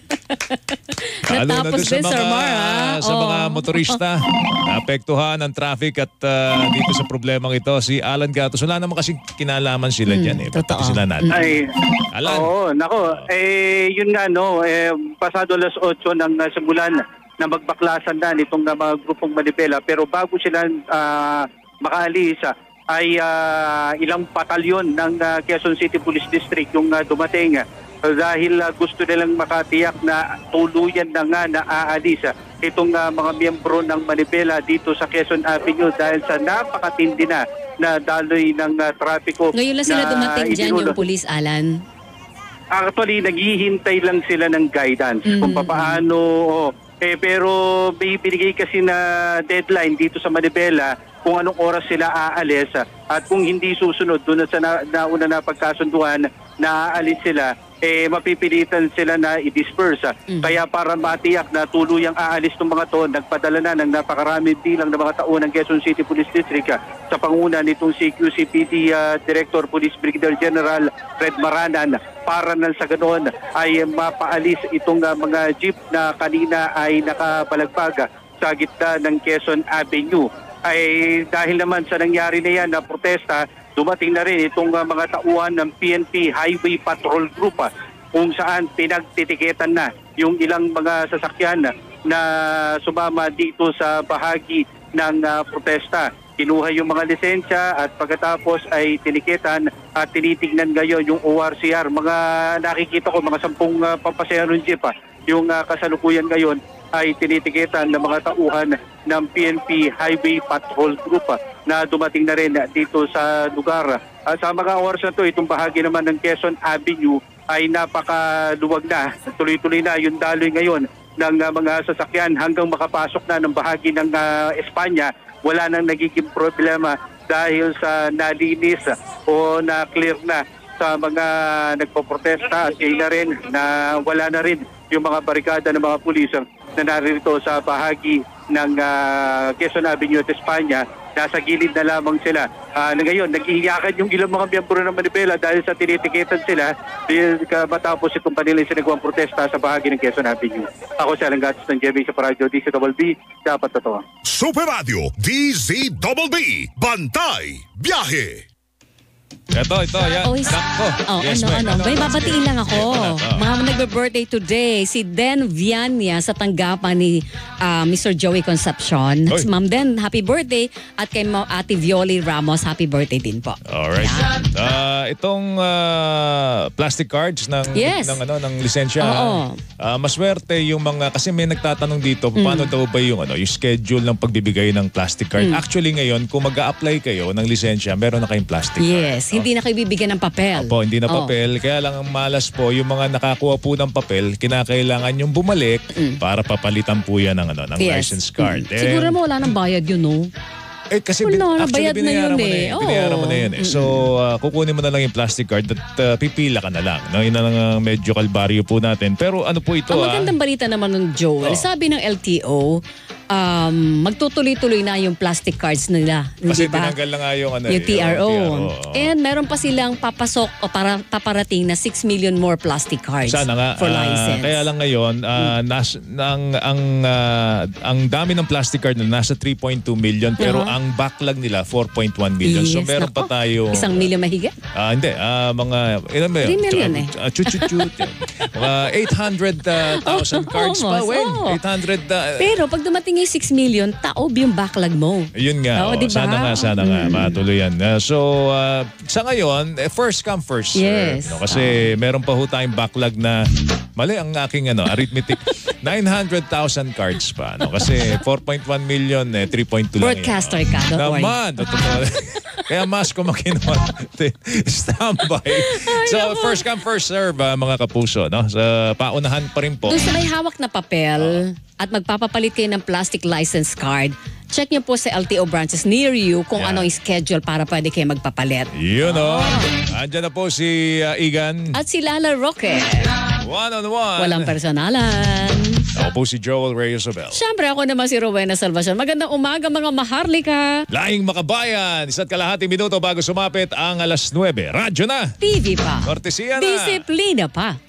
Natapos din, Sir Mar, ha? Sa Oo. mga motorista, naapektuhan ng traffic at uh, dito sa problemang ito, si Alan Gatos. Wala naman kasi kinalaman sila dyan eh. Totoo. Sila natin. Ay, Alan. oo, nako. Eh, yun nga, no, eh, pasado alas eight nang uh, simulan na magbaklasan na nitong uh, mga grupong Manibela. Pero bago sila uh, makaalis, uh, ay uh, ilang batalyon ng uh, Quezon City Police District yung uh, dumating uh, dahil uh, gusto nilang makatiyak na tuluyan na nga na aalis uh, itong uh, mga miyembro ng Manibela dito sa Quezon Avenue dahil sa napakatindi na na daloy ng uh, trapiko. Ngayon lang sila na dumating dyan itinulo. yung police, Alan. Actually, naghihintay lang sila ng guidance mm-hmm. kung paano. Oh, eh, pero may binigay kasi na deadline dito sa Manibela kung anong oras sila aalis at kung hindi susunod doon sa na, nauna na pagkasunduan na aalis sila, eh mapipilitan sila na i-disperse. Mm. Kaya para matiyak na tuluyang aalis ng mga to, nagpadala na ng napakarami bilang ng mga tao ng Quezon City Police District uh, sa panguna nitong si Q C P D uh, Director Police Brigadier General Fred Maranan para na sa ganoon ay mapaalis itong uh, mga jeep na kanina ay nakabalagpag uh, sa gitna ng Quezon Avenue. Ay dahil naman sa nangyari na yan na protesta, dumating na rin itong uh, mga tauhan ng P N P Highway Patrol Group uh, kung saan pinagtitiketan na yung ilang mga sasakyan na sumama dito sa bahagi ng uh, protesta. Kinuha yung mga lisensya at pagkatapos ay tiniketan at tinitignan ngayon yung O R C R. Mga nakikita ko mga sampung uh, pampasayaron jeep uh, yung uh, kasalukuyan ngayon ay tinitiketan ng mga tauhan ng P N P Highway Patrol Group na dumating na rin dito sa lugar. Uh, sa mga oras na ito, itong bahagi naman ng Quezon Avenue ay napakaluwag na. Tuloy-tuloy na yung daloy ngayon ng uh, mga sasakyan hanggang makapasok na ng bahagi ng uh, Espanya. Wala nang nagiging problema dahil sa nalinis o na-clear na sa mga nagpoprotesta at kaya na rin na wala na rin yung mga barikada ng mga pulis na narito sa bahagi ng uh, Quezon Avenue at Espanya. Nasa gilid na lamang sila. Uh, na ngayon, nag-iiyakan yung ilang mga miyembro ng Manibela dahil sa tinitiketan sila dahil matapos itong kanilang sinagawang protesta sa bahagi ng Quezon Avenue. Ako si Alan Gatos ng J B sa Paradyo D Z B B, dapat totoo. Super Radio D Z B B, Bantay, Biyahe. Ito, ito, yan. Oh, is- Sakto. Oh, Yes, ano, ma'am. ano. May babatiin lang ako. Oh. Mga nagbe-birthday today, si Den Viania sa tanggapan ni uh, Mister Joey Concepcion. Oy. Ma'am Den, happy birthday. At kay Ma- Ate Violi Ramos, happy birthday din po. Alright. Uh, itong uh, plastic cards ng Yes. ng ano ng lisensya. Oo. Uh, maswerte yung mga kasi may nagtatanong dito paano Mm. daw ba yung ano yung schedule ng pagbibigay ng plastic card. Mm. Actually ngayon kung mag-a-apply kayo ng lisensya, meron na kayong plastic Yes, card. hindi na kayo bibigyan ng papel. Opo, hindi na Oh. papel. Kaya lang ang malas po, yung mga nakakuha po ng papel, kinakailangan yung bumalik para papalitan po yan ng, ano, ng Yes. license card. Mm. Siguro mo wala nang bayad yun, no? Eh kasi bin, Wala, actually nabayad na binayaran yun mo na eh. eh. Binayaran mo na yun eh. So uh, kukunin mo na lang yung plastic card at uh, pipila ka na lang. No? Yun na lang ang medyo kalbaryo po natin. Pero ano po ito Ang ah? magandang balita naman ng Joel, Oh. sabi ng L T O, um, magtutuloy-tuloy na yung plastic cards nila. Kasi Di ba? tinanggal na nga yung ano Yung eh, T R O. yung And meron pa silang papasok o para paparating na six million more plastic cards Sana nga. for ah, license. kaya lang ngayon, ah, nas, ang, ang, ah, ang dami ng plastic card na nasa three point two million pero Uh-huh. ang backlog nila four point one million. So Yes, meron nako. pa tayo. Isang milyon mahigit? Ah, hindi. Ah, mga, ilan ba yun? Three million eh. Ah, chut-chut-chut. Mga eight hundred thousand cards pa, Almost, Weng. oh. eight hundred. Uh, Pero pag dumating yung six million, taob yung backlog mo. Yun nga. Oo, oh, diba? Sana nga, sana nga. Mm. Matuloy yan. Uh, so, uh, sa ngayon, eh, first come, first serve. Yes. No? Kasi meron pa ho tayong backlog na mali ang aking ano, arithmetic. nine hundred thousand cards pa. No? Kasi four point one million, eh, three point two lang yan. Broadcaster ka, don't worry. Naman. Totoo. Kaya mas ko makinuha natin. Standby. So, first come, first serve, ah, mga kapuso. No? Sa paunahan pa rin po. Doon sa may hawak na papel at magpapapalit kayo ng plastic license card, check nyo po sa L T O branches near you kung ano ang schedule para pwede kayo magpapalit. Yun o. Andyan na po si uh, Igan. At si Lala Roque. One on one. Walang personalan. Ako po si Joel Reyes Abel. Siyempre ako naman si Rowena Salvacion. Magandang umaga mga maharlika. Lahing makabayan. Isa't kalahating minuto bago sumapit ang alas nuwebe. Radyo na. T V pa. Kortesiya na. Disiplina pa.